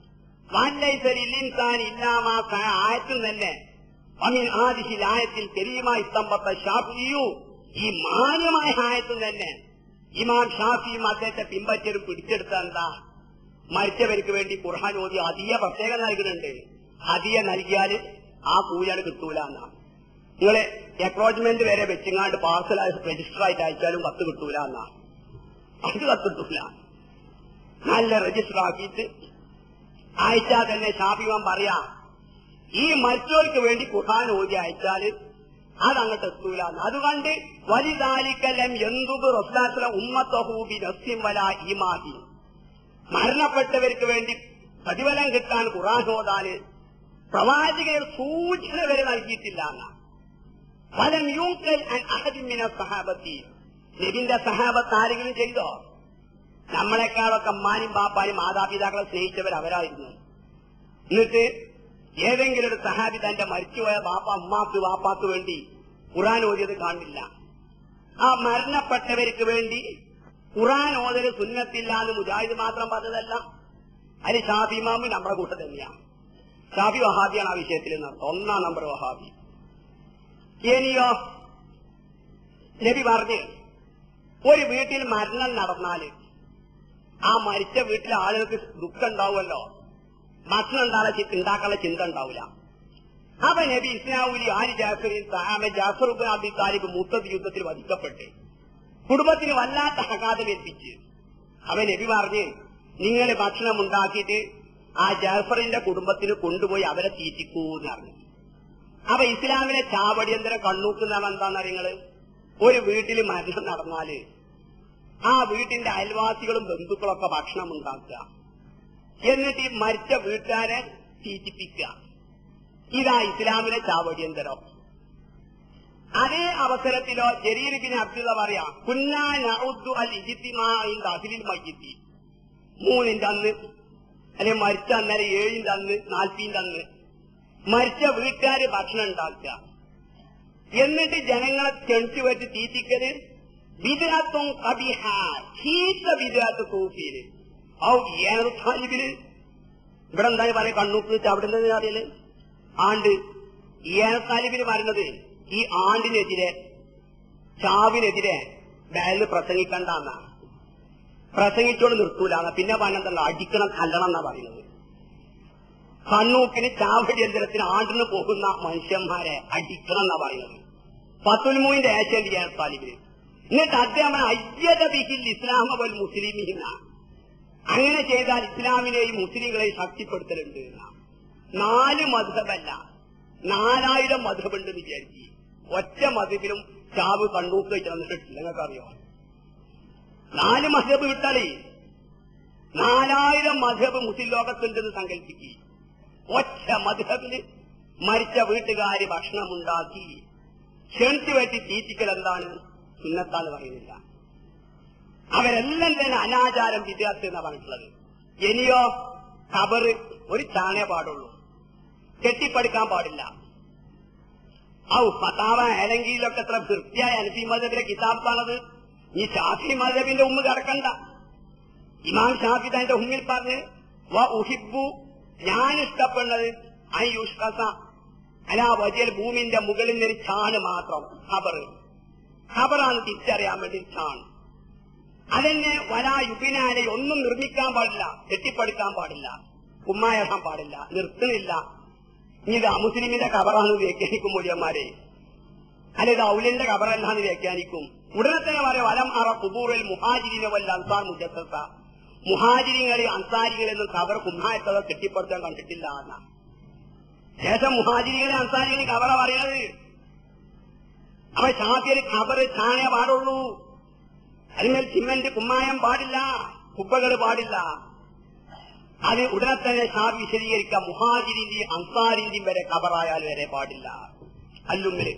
ആയത്തിൽ തന്നെ ആദിശിൽ ആയത്തിൽ കരീമായി സ്തംഭത്ത ഷാഫിയു, ഈ മാന്യമായ ആയത്തിൽ തന്നെ ഇമാം ഷാഫിയും അദ്ദേഹത്തെ പിൻപറ്റരും പിടിച്ചെടുത്ത എന്താ, മരിച്ചവർക്ക് വേണ്ടി ഖുർആൻ ഓതി ഹദിയ പ്രത്യേകം നൽകുന്നുണ്ട്. ഹദിയ നൽകിയാൽ ആ കൂലിയാണ് കിട്ടൂല എന്നാണ്. നിങ്ങള് എക്രോച്ച്മെന്റ് വരെ വെച്ചിങ്ങാണ്ട് പാർസൽ രജിസ്റ്റർ ആയിട്ട് അയച്ചാലും കത്ത് കിട്ടൂല എന്നാണ്. അത് കത്ത് കിട്ടൂല. നല്ല രജിസ്റ്റർ ആക്കിയിട്ട് അയച്ചാൽ തന്നെ ഷാഫിമാൻ പറയാ ഈ മരിച്ചവർക്ക് വേണ്ടി ഖുർആൻ ഓതി അയച്ചാൽ അതങ്ങോട്ട് എത്തൂല. അതുകൊണ്ട് വലിദാലിക്കലം എന്തുബ് റസൂലുള്ളാഹിന്റെ ഉമ്മത്തഹൂബി നഫ്സിൻ വലാ ഈമാനി, മരണപ്പെട്ടവർക്ക് വേണ്ടി പ്രതിഫലം കിട്ടാൻ ഖുർആൻ ഓതാന് പ്രവാചകർ സൂചന വരെ നൽകിയിട്ടില്ല എന്നാണ്. ഫലം യൂക്കൽ അൻ അഹദിൻ മിന സഹാബത്തി, നബിന്റെ സഹാബത്ത് ആരെങ്കിലും ചെയ്തോ? നമ്മളെക്കാളൊക്കെ അമ്മാനും ബാപ്പാനും മാതാപിതാക്കളെ സ്നേഹിച്ചവർ അവരായിരുന്നു. എന്നിട്ട് ഏതെങ്കിലും ഒരു സഹാബി തന്റെ മരിച്ചുപോയ ബാപ്പ അമ്മാക്ക് ബാപ്പാക്ക് വേണ്ടി ഖുർആൻ ഓതിയത് കാണില്ല. ആ മരണപ്പെട്ടവർക്ക് വേണ്ടി ഖുർആൻ ഓതല് സുന്നത്തില്ലാന്ന് മുജാഹിദ് മാത്രം പറഞ്ഞതല്ല. അതിന് ഷാഫി ഇമാമ് നമ്മുടെ കൂട്ടം തന്നെയാണ്. ഷാഫി വഹാബിയാണ് ആ വിഷയത്തിൽ നടത്തുന്നത്. ഒന്നാം നമ്പർ വഹാബി. ഇനിയോ നബി പറഞ്ഞ് ഒരു വീട്ടിൽ മരണം നടന്നാല് ആ മരിച്ച വീട്ടിലെ ആളുകൾക്ക് ദുഃഖം ഉണ്ടാവുമല്ലോ, ഭക്ഷണം ഉണ്ടാക്കാനുള്ള ചിന്ത ഉണ്ടാവില്ല. അപ്പൊ നബി ഇസ്ലാമൂലി ആര് ജാഫറിൻ സഹാബ ജാഫർ ഇബ്നു അബീ താലിബ് മുത്തദ് യുദ്ധത്തിൽ വധിക്കപ്പെട്ട് കുടുംബത്തിന് വല്ലാത്ത ആഘാതം ഏൽപ്പിച്ച് അവൻ നബി പറഞ്ഞ് നിങ്ങൾ ഭക്ഷണം ഉണ്ടാക്കിയിട്ട് ആ ജാഫറിന്റെ കുടുംബത്തിന് കൊണ്ടുപോയി അവരെ തീറ്റിക്കൂന്ന് പറഞ്ഞു. അപ്പൊ ഇസ്ലാമിലെ ചാവടിയന്തരം കണ്ണൂക്കുന്നതാണ് എന്താണെന്നറിയങ്ങള്, ഒരു വീട്ടിൽ മരണം നടന്നാല് ആ വീട്ടിന്റെ അയൽവാസികളും ബന്ധുക്കളൊക്കെ ഭക്ഷണം ഉണ്ടാക്കുക, എന്നിട്ട് ഈ മരിച്ച വീട്ടുകാരെ തീറ്റിപ്പിക്കുക. ഇതാ ഇസ്ലാമിലെ ചാവടിയന്തരം. അതേ അവസരത്തിലോ ജരീർ ബിൻ അബ്ദുള്ള പറയാ കുന്നാ നഉദ്ദു അൽ ഇജ്തിമാഇ ദാഖിലിൽ മയ്യിത്തി, മൂന്നിന്റെ അന്ന് അല്ലെ മരിച്ച അന്നേരം ഏഴിന്റെ അന്ന് നാൽപ്പതിന്റെ അന്ന് മരിച്ച വീട്ടുകാര് ഭക്ഷണം ഉണ്ടാക്കുക, എന്നിട്ട് ജനങ്ങളെ ക്ഷണിച്ചു വെച്ച് തീറ്റിക്കല് വിദ്യാത്വം കബിഹ, ചീത്ത വിദ്യാത്വ സൂഫിയില് ഔ ഏറെ താലിബില്. ഇവിടെ എന്താ പറയാ കണ്ണൂക്ക് അവിടെ നിന്ന് അറിയല് ആണ്ട് ഏറെ താലിബിന് പറയുന്നത് ഈ ആണ്ടിനെതിരെ ചാവിനെതിരെ ബാലിൽ പ്രസംഗിക്കണ്ടെന്നാ, പ്രസംഗിച്ചോണ്ട് നിർത്തൂലാണ്. പിന്നെ പറഞ്ഞെന്തല്ല അടിക്കണം കല്ലണം എന്നാ പറയുന്നത്. കണ്ണൂക്കിന് ചാവടി യന്ത്രത്തിന് ആണ്ടിന് പോകുന്ന മനുഷ്യന്മാരെ അടിക്കണം എന്നാ പറയുന്നത്. പത്തുൽമൂവിന്റെ ഏഷ്യന്റെ ഏറെ താലിബിന്. എന്നിട്ട് അദ്ദേഹം അയ്യത ബിഹിൽ ഇസ്ലാമ വൽ മുസ്ലിമീന, അങ്ങനെ ചെയ്താൽ ഇസ്ലാമിനെയും മുസ്ലിങ്ങളെയും ശക്തിപ്പെടുത്തലുണ്ട്. നാല് മദ്ഹബല്ല നാലായിരം മദ്ഹബുണ്ട് വിചാരിച്ചു. ഒറ്റ മദ്ഹബിലും ചാവ് കണ്ണൂക്ക് വെച്ചിട്ടില്ല. നിങ്ങൾക്കറിയോ? നാല് മദ്ഹബ് വിട്ടാലേ നാലായിരം മദ്ഹബ് മുസ്ലിം ലോകത്തുണ്ടെന്ന് സങ്കല്പിക്കുക. ഒറ്റ മദ്ഹബില് മരിച്ച വീട്ടുകാര് ഭക്ഷണമുണ്ടാക്കി ക്ഷണിച്ചു വെട്ടി തീറ്റിക്കൽ എന്താണ്? സുന്നത്താന്ന് പറയുന്നില്ല. അവരെല്ലാം തന്നെ അനാചാരം വിദ്യാർത്ഥി എന്നാ പറഞ്ഞിട്ടുള്ളത്. ഇനിയോ ഖബറ് ഒരു ചാണേ പാടുള്ളൂ, കെട്ടിപ്പടുക്കാൻ പാടില്ല. ഔ ഫതാവ ഏതെങ്കിലൊക്കെ എത്ര വൃത്തിയായ അനഫി മദ്ഹബിലെ കിതാബാണത്. ഈ ഷാഫി മദ്ഹബിന്റെ ഉമ്മ കിടക്കണ്ട. ഇമാം ഷാഫി തന്റെ ഉമ്മിൽ പറഞ്ഞ് വ ഉഹിബ്ബു, ഞാൻ ഇഷ്ടപ്പെടുന്നത് അയ്യുഷ്കസ അലാ വജൽ, ഭൂമിന്റെ മുകളിൽ നിന്ന് ചാണ് മാത്രം ഖബറ്. ഖബറാണ് തിരിച്ചറിയാൻ വേണ്ടി ചാണ്. അതെന്നെ വലാ യുബിനാലെ, ഒന്നും നിർമ്മിക്കാൻ പാടില്ല, കെട്ടിപ്പടുക്കാൻ പാടില്ല, കുമ്മായിടാൻ പാടില്ല, നിർത്തുന്നില്ല. ഇനി ഇത് അമുസ്ലിമിന്റെ ഖബറാണ് വ്യാഖ്യാനിക്കും മൂല്യന്മാരെ, അല്ലെ ഔലിന്റെ ഖബറല്ലാന്ന് വ്യാഖ്യാനിക്കും. ഉടനെ തന്നെ പറയാം വലം അറ കുബൂറിൽ മുഹാജിരിനെ വല്ല അൻസാർ മുജസ്സസ, മുഹാജിരിങ്ങളെ അൻസാരികളെന്നും ഖബർ കുമ്മായത്തതോ കെട്ടിപ്പടുത്താൻ കണ്ടിട്ടില്ല എന്നാ. ശേഷം മുഹാജിരികളെ അൻസാരികളെ ഖബറ പറയുന്നത്. അവ ഷാഫിയിൽ ഖബറ് ചാണേ പാടുള്ളൂ, അതിന്മേൽ സിമന്റ് കുമ്മായം പാടില്ല, കുബ്ബകൾ പാടില്ല. അത് ഉടനെ തന്നെ ഷാഫി വിശദീകരിക്കാം. മുഹാജിരിന്റെയും അൻസാരിന്റെയും വരെ ഖബറായാൽ വരെ പാടില്ല. അല്ലുമ്മല്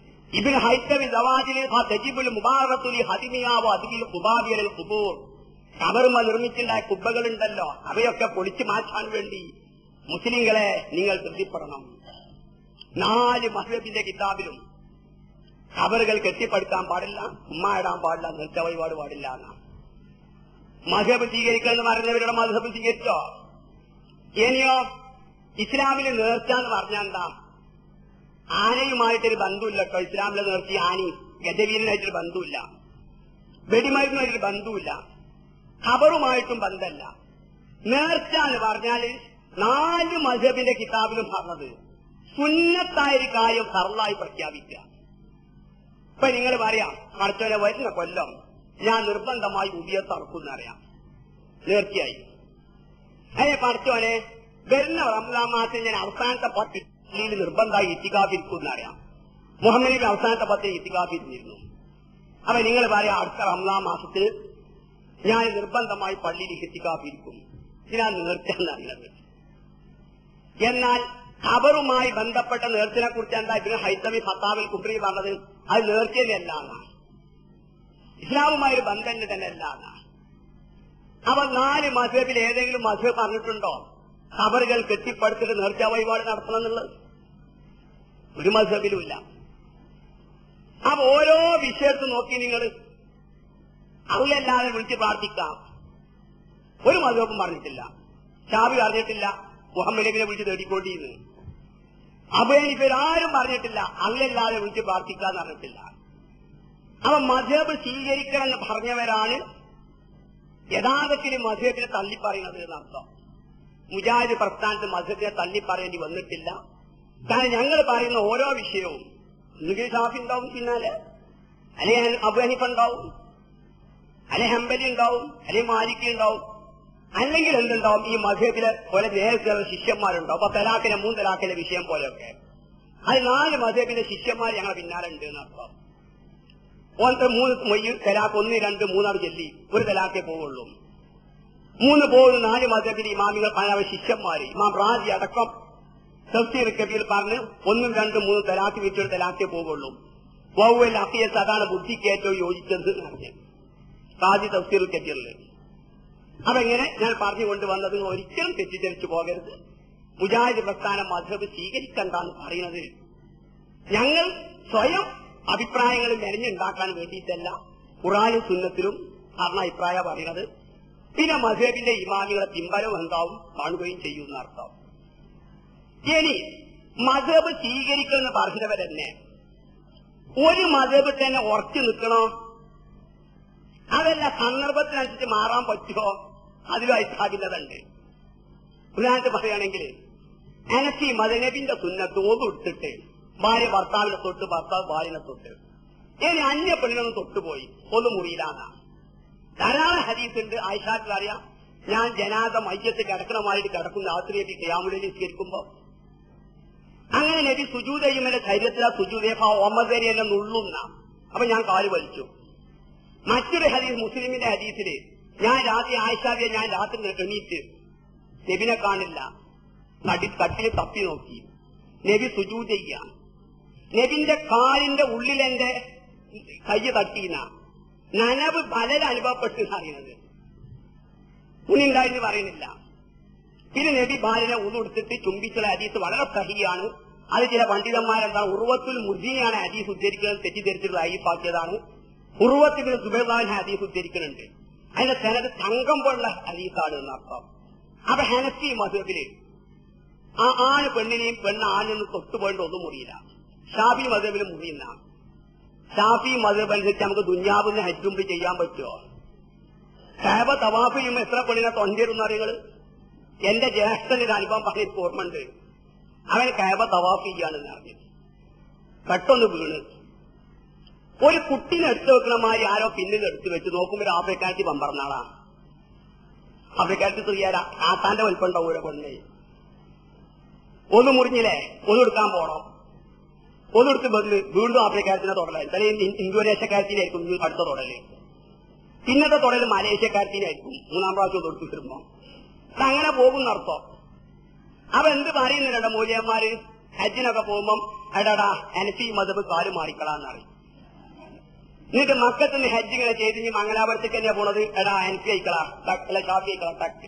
ഇബ്നു ഹൈത്തമി ദവാജിലെ തജിബുൽ മുബാറത്തുൽ ഹദിമിയാവ അദ്ബിൽ ഖുബാബിയൽ ഖുബൂർ, കബറുമ നിർമ്മിച്ചുണ്ടായ കുബ്ബകളുണ്ടല്ലോ, അവയൊക്കെ പൊളിച്ചു മാറ്റാൻ വേണ്ടി മുസ്ലിങ്ങളെ നിങ്ങൾ തൃപ്തിപ്പെടണം. നാല് മദ്ഹബിന്റെ കിതാബിലും കബറുകൾ കെട്ടിപ്പടുക്കാൻ പാടില്ല, ഉമ്മ ഇടാൻ പാടില്ല, നൃത്ത വഴിപാട് പാടില്ല എന്നാണ്. മദ്ഹബ് സ്വീകരിക്കണമെന്ന് പറഞ്ഞവരുടെ മദ്ഹബ് സ്വീകരിച്ചോ? ഇനിയോ ഇസ്ലാമിന് നേർച്ച എന്ന് പറഞ്ഞാൽ എന്താ? ആനയുമായിട്ടൊരു ബന്ധമില്ല കേട്ടോ. ഇസ്ലാമിലെ നേർച്ച ആനയും ഗജവീരനായിട്ടൊരു ബന്ധമില്ല, വെടിമരുന്നുമായിട്ടൊരു ബന്ധമില്ല, ഖബറുമായിട്ടും ബന്ധമല്ല. നേർച്ച എന്ന് പറഞ്ഞാല് നാല് മദ്ഹബിന്റെ കിതാബിലും പറഞ്ഞത് സുന്നത്തായൊരു കാര്യം ഫർളായി പ്രഖ്യാപിക്കുക. ഇപ്പൊ നിങ്ങൾ പറയാം, പഠിച്ചവരെ വരുന്ന കൊല്ലം ഞാൻ നിർബന്ധമായി ഉബിയത്ത് അറക്കുന്നറിയാം, നേർച്ചയായി. അതിനെ പഠിച്ചവനെ വരുന്ന റംസാൻ മാസത്തിൽ ഞാൻ അവസാനത്തെ പത്ത് നിർബന്ധമായി ഇത്തികാഫിരിക്കുന്നറിയാം. മുഹമ്മദ് നബി അവസാനത്തെ പത്ത് ഇത്തികാഫിരുന്നിരുന്നു. അപ്പൊ നിങ്ങൾ പറയാം, അടുത്ത റംസാൻ മാസത്തിൽ ഞാൻ നിർബന്ധമായി പള്ളിയിൽ ഇത്തികാഫിരിക്കും. ഇതിനാണ് നേർച്ച എന്നറിയുന്നത്. എന്നാൽ ഖബറുമായി ബന്ധപ്പെട്ട നേർച്ചയെ കുറിച്ച് എന്താ ഇതിന് ഹൈത്തമി ഫത്താവിൽ കുബ്രി പറഞ്ഞത്? അത് നേർച്ചയല്ല എന്നാണ്, ഇസ്ലാമുമായൊരു ബന്ധം തന്നെ അല്ല എന്നാണ്. അവ നാല് മദ്ഹബിൽ ഏതെങ്കിലും മദ്ഹബ് പറഞ്ഞിട്ടുണ്ടോ ഖബറുകൾ കെട്ടിപ്പടുത്തിട്ട് നേർച്ച വഴിപാട് നടത്തണം എന്നുള്ളത്? ഒരു മദ്ഹബിലുമില്ല. അപ്പൊ ഓരോ വിഷയത്ത് നോക്കി നിങ്ങൾ അള്ളല്ലാതെ വിളിച്ച് പ്രാർത്ഥിക്കാം, ഒരു മദ്ഹബും പറഞ്ഞിട്ടില്ല. ഷാഫി പറഞ്ഞിട്ടില്ല മുഹമ്മദ് നബിയെ വിളിച്ച് തേടിക്കൊണ്ടിരുന്നു. അബൂ ഹനീഫ ആരും പറഞ്ഞിട്ടില്ല അള്ളല്ലാതെ വിളിച്ച് പ്രാർത്ഥിക്കാന്ന് പറഞ്ഞിട്ടില്ല. അപ്പൊ മദ്ഹബ് സ്വീകരിക്കണം എന്ന് പറഞ്ഞവരാണ് യഥാർത്ഥത്തിൽ മദ്ഹബിനെ തള്ളിപ്പറയുന്നത് എന്നർത്ഥം. മുജാഹിദ് പ്രസ്ഥാനത്ത് മദ്ഹബിനെ തള്ളിപ്പറയേണ്ടി വന്നിട്ടില്ല. കാരണം ഞങ്ങൾ പറയുന്ന ഓരോ വിഷയവും ഒന്നുകിൽ ഷാഫി ഉണ്ടാവും പിന്നാലെ, അല്ലെ അബൂ ഹനീഫ ഉണ്ടാവും, അല്ലെ ഹംബലി ഉണ്ടാവും, അല്ലെ മാലിക്കി ഉണ്ടാവും, അല്ലെങ്കിൽ എന്തുണ്ടാവും ഈ മദ്ഹബിലെ പോലെ നേരത്തെ ശിഷ്യന്മാരുണ്ടാവും. അപ്പൊ തലാഖിലെ മൂന്ന് തലാഖിലെ വിഷയം പോലെയൊക്കെ അത് നാല് മദ്ഹബിന്റെ ശിഷ്യന്മാർ ഞങ്ങളെ പിന്നാലെ ഉണ്ട് എന്നർത്ഥം. ഓരത്തെ മൂന്ന് മൊയ്യ് തലാഖ് ഒന്ന് രണ്ട് മൂന്നാറ് ചൊല്ലി ഒരു തലാഖേ പോവുള്ളൂ. മൂന്ന് പോകുന്ന നാല് മദ്ഹബിലെ ഇമാമികൾ പല ശിഷ്യന്മാര് ഇമാം റാജി അടക്കം തഫ്സീർ കബീർ പറഞ്ഞ് ഒന്നും രണ്ടും മൂന്നും തലാഖ് വെച്ചൊരു തലാഖേ പോവുള്ളൂ. വൗവൽ അഖിയത്ത് അതാണ് ബുദ്ധിക്ക് ഏറ്റവും യോജിച്ചത് എന്ന് റാജി തഫ്സീർ കബീറില്. അതെങ്ങനെ ഞാൻ പറഞ്ഞുകൊണ്ടുവന്നത് ഒരിക്കലും തെറ്റിദ്ധരിച്ചു പോകരുത്. മുജാഹിദ് പ്രസ്ഥാനം മദ്ഹബ് സ്വീകരിക്കണ്ടെന്ന് പറയുന്നത് ഞങ്ങൾ സ്വയം അഭിപ്രായങ്ങൾ മെനഞ്ഞുണ്ടാക്കാൻ വേണ്ടിയിട്ടല്ല, ഖുർആനും സുന്നത്തിലും പറഞ്ഞ അഭിപ്രായ പറയുന്നത്. പിന്നെ മദ്ഹബിന്റെ ഇമാമികളെ പിൻബലം എന്താവും കാണുകയും ചെയ്യുന്ന അർത്ഥം. ഇനി മദ്ഹബ് സ്വീകരിക്കുമെന്ന് പറഞ്ഞവരെന്നെ ഒരു മദ്ഹബ് തന്നെ ഉറച്ചു നിൽക്കണോ? അതല്ല സന്ദർഭത്തിനനുസരിച്ച് മാറാൻ പറ്റുമോ? അതിലും അഭിപ്രായമില്ലതുണ്ട്. ഉദാഹരണത്തിന് പറയുകയാണെങ്കിൽ അനസി മദനബിന്റെ സുന്നത്ത് ഓതെടുത്തിട്ട് ഭാര്യ ഭർത്താവിനെ തൊട്ട്, ഭർത്താവ് ഭാര്യനെ തൊട്ട്, ഇനി അന്യ പെണ്ണിനൊന്നും തൊട്ടുപോയി ഒന്ന് മുറിയിലാണ്. ധാരാളം ഹദീസുണ്ട്. ആയിഷാക്ക് അറിയാം, ഞാൻ ജനാദ മയ്യത്ത് കിടക്കണമായിട്ട് കിടക്കുന്ന രാത്രിയായിട്ട് ഖിയാമുലൈൽ നിസ്കരിക്കുമ്പോ അങ്ങനെ നബി സുജൂദ് ചെയ്യുമ്പോൾ ശരീരത്തിലെ സുജൂദേഫ ഒമദരി എന്നെ നുള്ളുന്ന, അപ്പൊ ഞാൻ കാല് വലിച്ചു. മറ്റൊരു ഹദീസ് മുസ്ലിമിന്റെ ഹദീസില് ഞാൻ രാത്രി ആയിഷാവിയെ ഞാൻ രാത്രി എണീറ്റ് നബിനെ കാണില്ല, കട്ടിൽ തപ്പി നോക്കി, നബി സുജൂദ് ചെയ്യാം, നബിന്റെ കാലിന്റെ ഉള്ളിലെന്റെ കൈ തട്ടീന നനവ് പലരും അനുഭവപ്പെട്ടു അറിയുന്നത് ഉണിണ്ടായെന്ന് പറയുന്നില്ല. പിന്നെ നബി ഭാര്യനെ ഉടുത്തിട്ട് ചുംബിച്ചുള്ള ഹദീസ് വളരെ സഹിയാണ്. അത് ചില പണ്ഡിതന്മാരെന്താ ഉർവത്തുൽ മുർജിയാണ് ഹദീസ് ഉദ്ധരിക്കുന്നത് തെറ്റിദ്ധരിച്ചിട്ട് അയ്യപ്പാക്കിയതാണ്. ഉർവത്തിന് സുബൈദാൻ ഹദീസ് ഉദ്ധരിക്കുന്നുണ്ട്. അതിന്റെ സനത് തങ്കം പോലുള്ള ഹദീസാണ് എന്നർത്ഥം. അപ്പൊ ഹനഫി മദ്ഹബില് ആ ആണ് പെണ്ണിനെയും പെണ്ണ് ആണെന്ന് തൊട്ടുപോയിട്ട് ഒന്നും മുറിയില്ല. ഷാഫി മദ്ഹബിന് മുറിയില്ല. ഷാഫി മദ്ഹബ് അനുസരിച്ച് നമുക്ക് ദുന്യാവിന് ഹജ്ജുമ്പ് ചെയ്യാൻ പറ്റുമോ? കഅബ തവാഫ് ചെയ്യുമ്പോൾ എത്ര പെണ്ണിനെ തൊണ്ടിരുന്ന അറിയങ്ങള്? എന്റെ ജ്യേഷ്ഠനൊരു അനുഭവം പറഞ്ഞ ഓർമ്മയുണ്ട്. അവന് കഅബ തവാഫ് ചെയ്യാണെന്ന് അറിഞ്ഞു, പെട്ടെന്ന് വീണ് ഒരു കുട്ടീനെ എടുത്തു വെക്കണമാതിരി ആരോ പിന്നിൽ എടുത്തു വെച്ച് നോക്കുമ്പോൾ ആഫ്രിക്കാറ്റ് പമ്പറന്നാളാ. ആഫ്രിക്കാറ്റ് തുയ്യാല ആത്താന്റെ വലിപ്പുണ്ടാവും ഓരോ പെണ്ണെ. ഒന്ന് മുറിഞ്ഞില്ലേ, ഒന്നെടുക്കാൻ പോണം, ഒന്നെടുത്ത് വന്ന് വീണ്ടും ആഫ്രിക്കാരത്തിനെ തൊടലായി. അല്ലെങ്കിൽ ഇന്തോനേഷ്യക്കാരത്തിനായിരിക്കും അടുത്ത തൊടല്, പിന്നത്തെ തൊടല് മലേഷ്യക്കാരത്തിനായിരിക്കും മൂന്നാം പ്രാവശ്യം തൊടുത്തു വരുമ്പോ. അങ്ങനെ പോകുന്നർത്ഥം. അപ്പൊ എന്ത് പറയുന്നുണ്ട് മൂല്യന്മാര് ഹജ്ജിനൊക്കെ പോകുമ്പം എടാടാ ഹനഫി മദ്ഹബ് കാല് മാറിക്കളാന്നറിയും. എന്നിട്ട് മക്കത്തുനിന്ന് ഹജ്ജ് ഇങ്ങനെ ചെയ്ത് ഇനി മംഗലാപുരത്തേക്ക് തന്നെയാ പോണത്. എടാ എനിക്ക് കഴിക്കളാ അല്ല ഷാഫി കഴിക്കളാ ടക്ക്.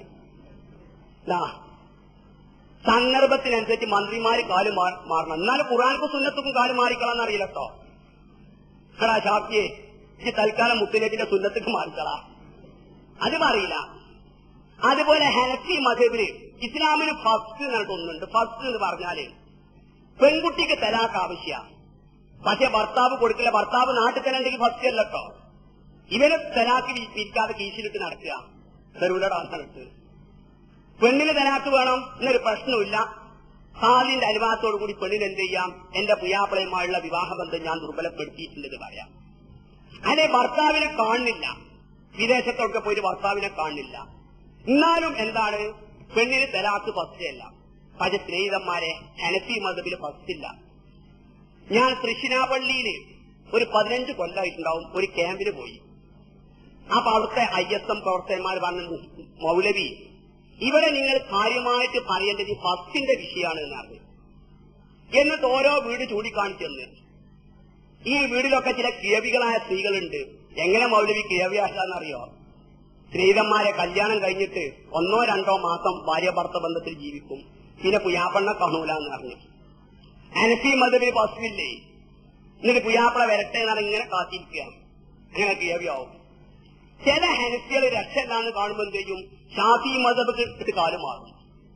സന്ദർഭത്തിനനുസരിച്ച് മന്ത്രിമാര് കാല് മാറണം. എന്നാലും ഖുർആനിക്കും സുന്നത്തുക്കും കാല് മാറിക്കളാന്ന് അറിയില്ല കേട്ടോ. എടാ ഷാഫിയെ ഈ തൽക്കാലം മുസ്ലിമിന്റെ സുന്നത്തേക്ക് മാറിക്കളാ, അത് അറിയില്ല. അതുപോലെ ഹനഫി മദ്ഹബില് ഇസ്ലാമിന് ഫസ്റ്റ് എന്നിട്ട് ഒന്നുണ്ട്. ഫസ്റ്റ് എന്ന് പറഞ്ഞാല് പെൺകുട്ടിക്ക് തലാക്ക് ആവശ്യ, പക്ഷെ ഭർത്താവ് കൊടുക്കില്ല. ഭർത്താവ് നാട്ടിൽ തന്നെ ഉണ്ടെങ്കിൽ ഫസ്റ്റ് അല്ല കേട്ടോ. ഇവന് തലാക്ക് വിൽക്കാതെ കീശിലിട്ട് നടക്കുക, തെരുവിലൂടെ നടത്ത്. പെണ്ണിന് തലാക്ക് വേണം എന്നൊരു പ്രശ്നമില്ല. ഹാദിന്റെ അനുവാദത്തോടു കൂടി പെണ്ണിന് എന്ത് ചെയ്യാം, എന്റെ പുയ്യാപ്പിളയുമായുള്ള വിവാഹബന്ധം ഞാൻ ദുർബലപ്പെടുത്തിയിട്ടുണ്ടെന്ന് പറയാം. അല്ലെ ഭർത്താവിനെ കാണുന്നില്ല, വിദേശത്തൊക്കെ പോയിട്ട് ഭർത്താവിനെ കാണുന്നില്ല, എന്നാലും എന്താണ് പെണ്ണിന് തലാക്ക് ഫസ്റ്റ് അല്ല. പക്ഷെ സ്നേഹിതന്മാരെ ഹനഫി മദ്ഹബില് ഫസ്റ്റില്ല. ഞാൻ തൃശ്ശിനാപള്ളിയില് ഒരു പതിനഞ്ച് കൊല്ലമായിട്ടുണ്ടാവും ഒരു ക്യാമ്പിന് പോയി. അപ്പൊ അവിടുത്തെ ഐ എസ് എം പ്രവർത്തകന്മാർ പറഞ്ഞു, മൗലവി ഇവിടെ നിങ്ങൾ കാര്യമായിട്ട് പറയേണ്ടത് ഫസ്റ്റിന്റെ വിഷയമാണ് എന്നാണ്. എന്നിട്ട് ഓരോ വീട് ചൂണ്ടിക്കാണിച്ചെന്ന്, ഈ വീടിലൊക്കെ ചില കിഴവികളായ സ്ത്രീകളുണ്ട്. എങ്ങനെ മൗലവി കിഴവിയാക്കാന്നറിയോ? സ്ത്രീതന്മാരെ കല്യാണം കഴിഞ്ഞിട്ട് ഒന്നോ രണ്ടോ മാസം ഭാര്യ ഭർത്ത ബന്ധത്തിൽ ജീവിക്കും, പിന്നെ പുയ്യാപ്പണ്ണ കാണൂല എന്ന് പറഞ്ഞു. ഹനഫി മദ്ഹബിൽ ഫസ്റ്റില്ലേ, എന്നിട്ട് പുയ്യാപ്പള വരട്ടെ എന്നാണ് ഇങ്ങനെ കാത്തിരിക്കുക. അങ്ങനെ കിഴവിയാവും. ചില ഹനഫികൾ രക്ഷയില്ലാന്ന് കാണുമ്പോൾ എന്ത് ചെയ്യും, ഷാഫി മദ്ഹബ് ഇട്ട് കാല് മാറും.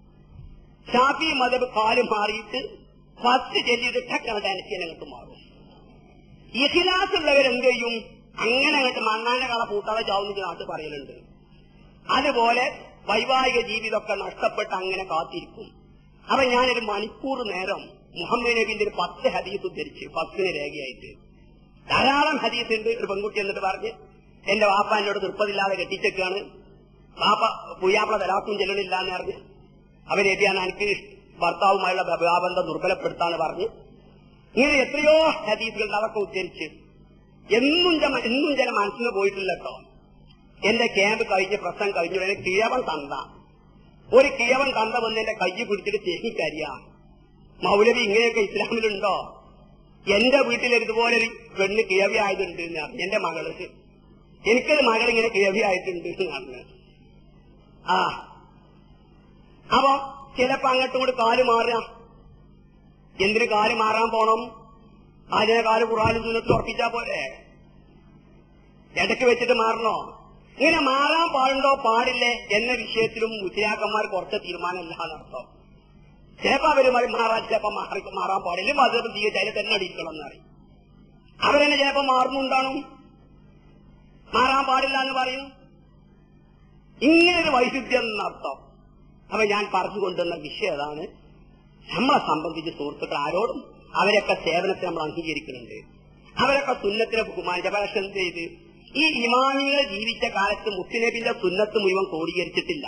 ഷാഫി മദ്ഹബ് കാല് മാറിയിട്ട് ഫസ്റ്റ് ചെല്ലിയിട്ട് ടക്കങ്ങട്ട് ഹനഫിയെ അങ്ങോട്ട് മാറും. ഇഖ്ലാസ് ഉള്ളവരെന്ത് ചെയ്യും, അങ്ങനെ അങ്ങോട്ട് മണ്ണാന്റെ കള പൂട്ടാതെ ചാവുന്ന നാട്ടിൽ പറയലുണ്ട്. അതുപോലെ വൈവാഹിക ജീവിതമൊക്കെ നഷ്ടപ്പെട്ട് അങ്ങനെ കാത്തിരിക്കും. അപ്പൊ ഞാനൊരു മണിക്കൂർ നേരം മുഹമ്മദ് നബിന്റെ ഒരു പത്ത് ഹദീസ് ഉദ്ധരിച്ച് പത്തിന് രേഖയായിട്ട് ധാരാളം ഹദീസ് ഉണ്ട്. ഒരു പെൺകുട്ടി എന്നിട്ട് പറഞ്ഞ് എന്റെ വാപ്പ എന്നോട് തൃപ്പതില്ലാതെ കെട്ടിച്ചേക്കാണ്, വാപ്പ പുയ്യാപ്പള തലാക്കും ചെല്ലണില്ല എന്ന് പറഞ്ഞ് അവരെതിയാണ് എനിക്ക് ഭർത്താവുമായുള്ള വിവാഹബന്ധം ദുർബലപ്പെടുത്താന്ന് പറഞ്ഞ് ഇങ്ങനെ എത്രയോ ഹദീസുകൾ അതൊക്കെ ഉദ്ധരിച്ച് എന്നും എന്നും ചില മനസ്സിന് പോയിട്ടില്ല കേട്ടോ. എന്റെ ക്യാമ്പ് കഴിഞ്ഞ് പ്രശ്നം കഴിഞ്ഞു കിഴവൻ തന്ത ഒരു കിഴവൻ തന്ത വന്ന് എന്റെ കൈ പിടിച്ചിട്ട് തേങ്ങിക്കരിയ, മൗലവി ഇങ്ങനെയൊക്കെ ഇസ്ലാമിലുണ്ടോ? എന്റെ വീട്ടിൽ ഇതുപോലെ ഒരു പെണ്ണ് കിഴവി ആയതുണ്ട് എന്ന് പറഞ്ഞു. എന്റെ മകള് എനിക്കൊരു മകൾ ഇങ്ങനെ കിഴവി ആയിട്ടുണ്ട് എന്ന് പറഞ്ഞു. ആ അപ്പൊ ചിലപ്പോ അങ്ങോട്ടും കൂടി കാല് മാറുക. എന്തിനു കാല് മാറാൻ പോണം? അതിനെ കാല് ഖുർആനും സുന്നത്തും ഉറപ്പിച്ചാ പോരെ, ഇടയ്ക്ക് വെച്ചിട്ട് മാറണോ? ഇങ്ങനെ മാറാൻ പാടുണ്ടോ പാടില്ലേ എന്ന വിഷയത്തിലും മുസ്ലിയാക്കന്മാർ കുറച്ച് തീരുമാനമില്ല എന്നർത്ഥം. ചിലപ്പോ അവര് മാറാൻ ചിലപ്പോ മാറാൻ പാടില്ല, മദ്ഹബ് ജീവിതത്തിൽ തന്നെ അടിക്കണം എന്നറിയും. അവരെന്നെ ചിലപ്പോ മാറുന്നുണ്ടാണും, മാറാൻ പാടില്ല എന്ന് പറയും. ഇങ്ങനൊരു വൈരുദ്ധ്യം എന്നർത്ഥം. അപ്പൊ ഞാൻ പറഞ്ഞുകൊണ്ടുവന്ന വിഷയം അതാണ്. നമ്മളെ സംബന്ധിച്ച് സുഹൃത്തുക്കൾ ആരോടും അവരൊക്കെ സേവനത്തെ നമ്മൾ അംഗീകരിക്കുന്നുണ്ട്, അവരൊക്കെ സുന്നത്തിനെ ബഹുമാനിച്ച. പക്ഷെ എന്ത് ചെയ്ത് ഈ ഇമാമികൾ ജീവിച്ച കാലത്ത് മുസ്ലിനബിന്റെ സുന്നത്ത് മുഴുവൻ ക്രോഡീകരിച്ചിട്ടില്ല.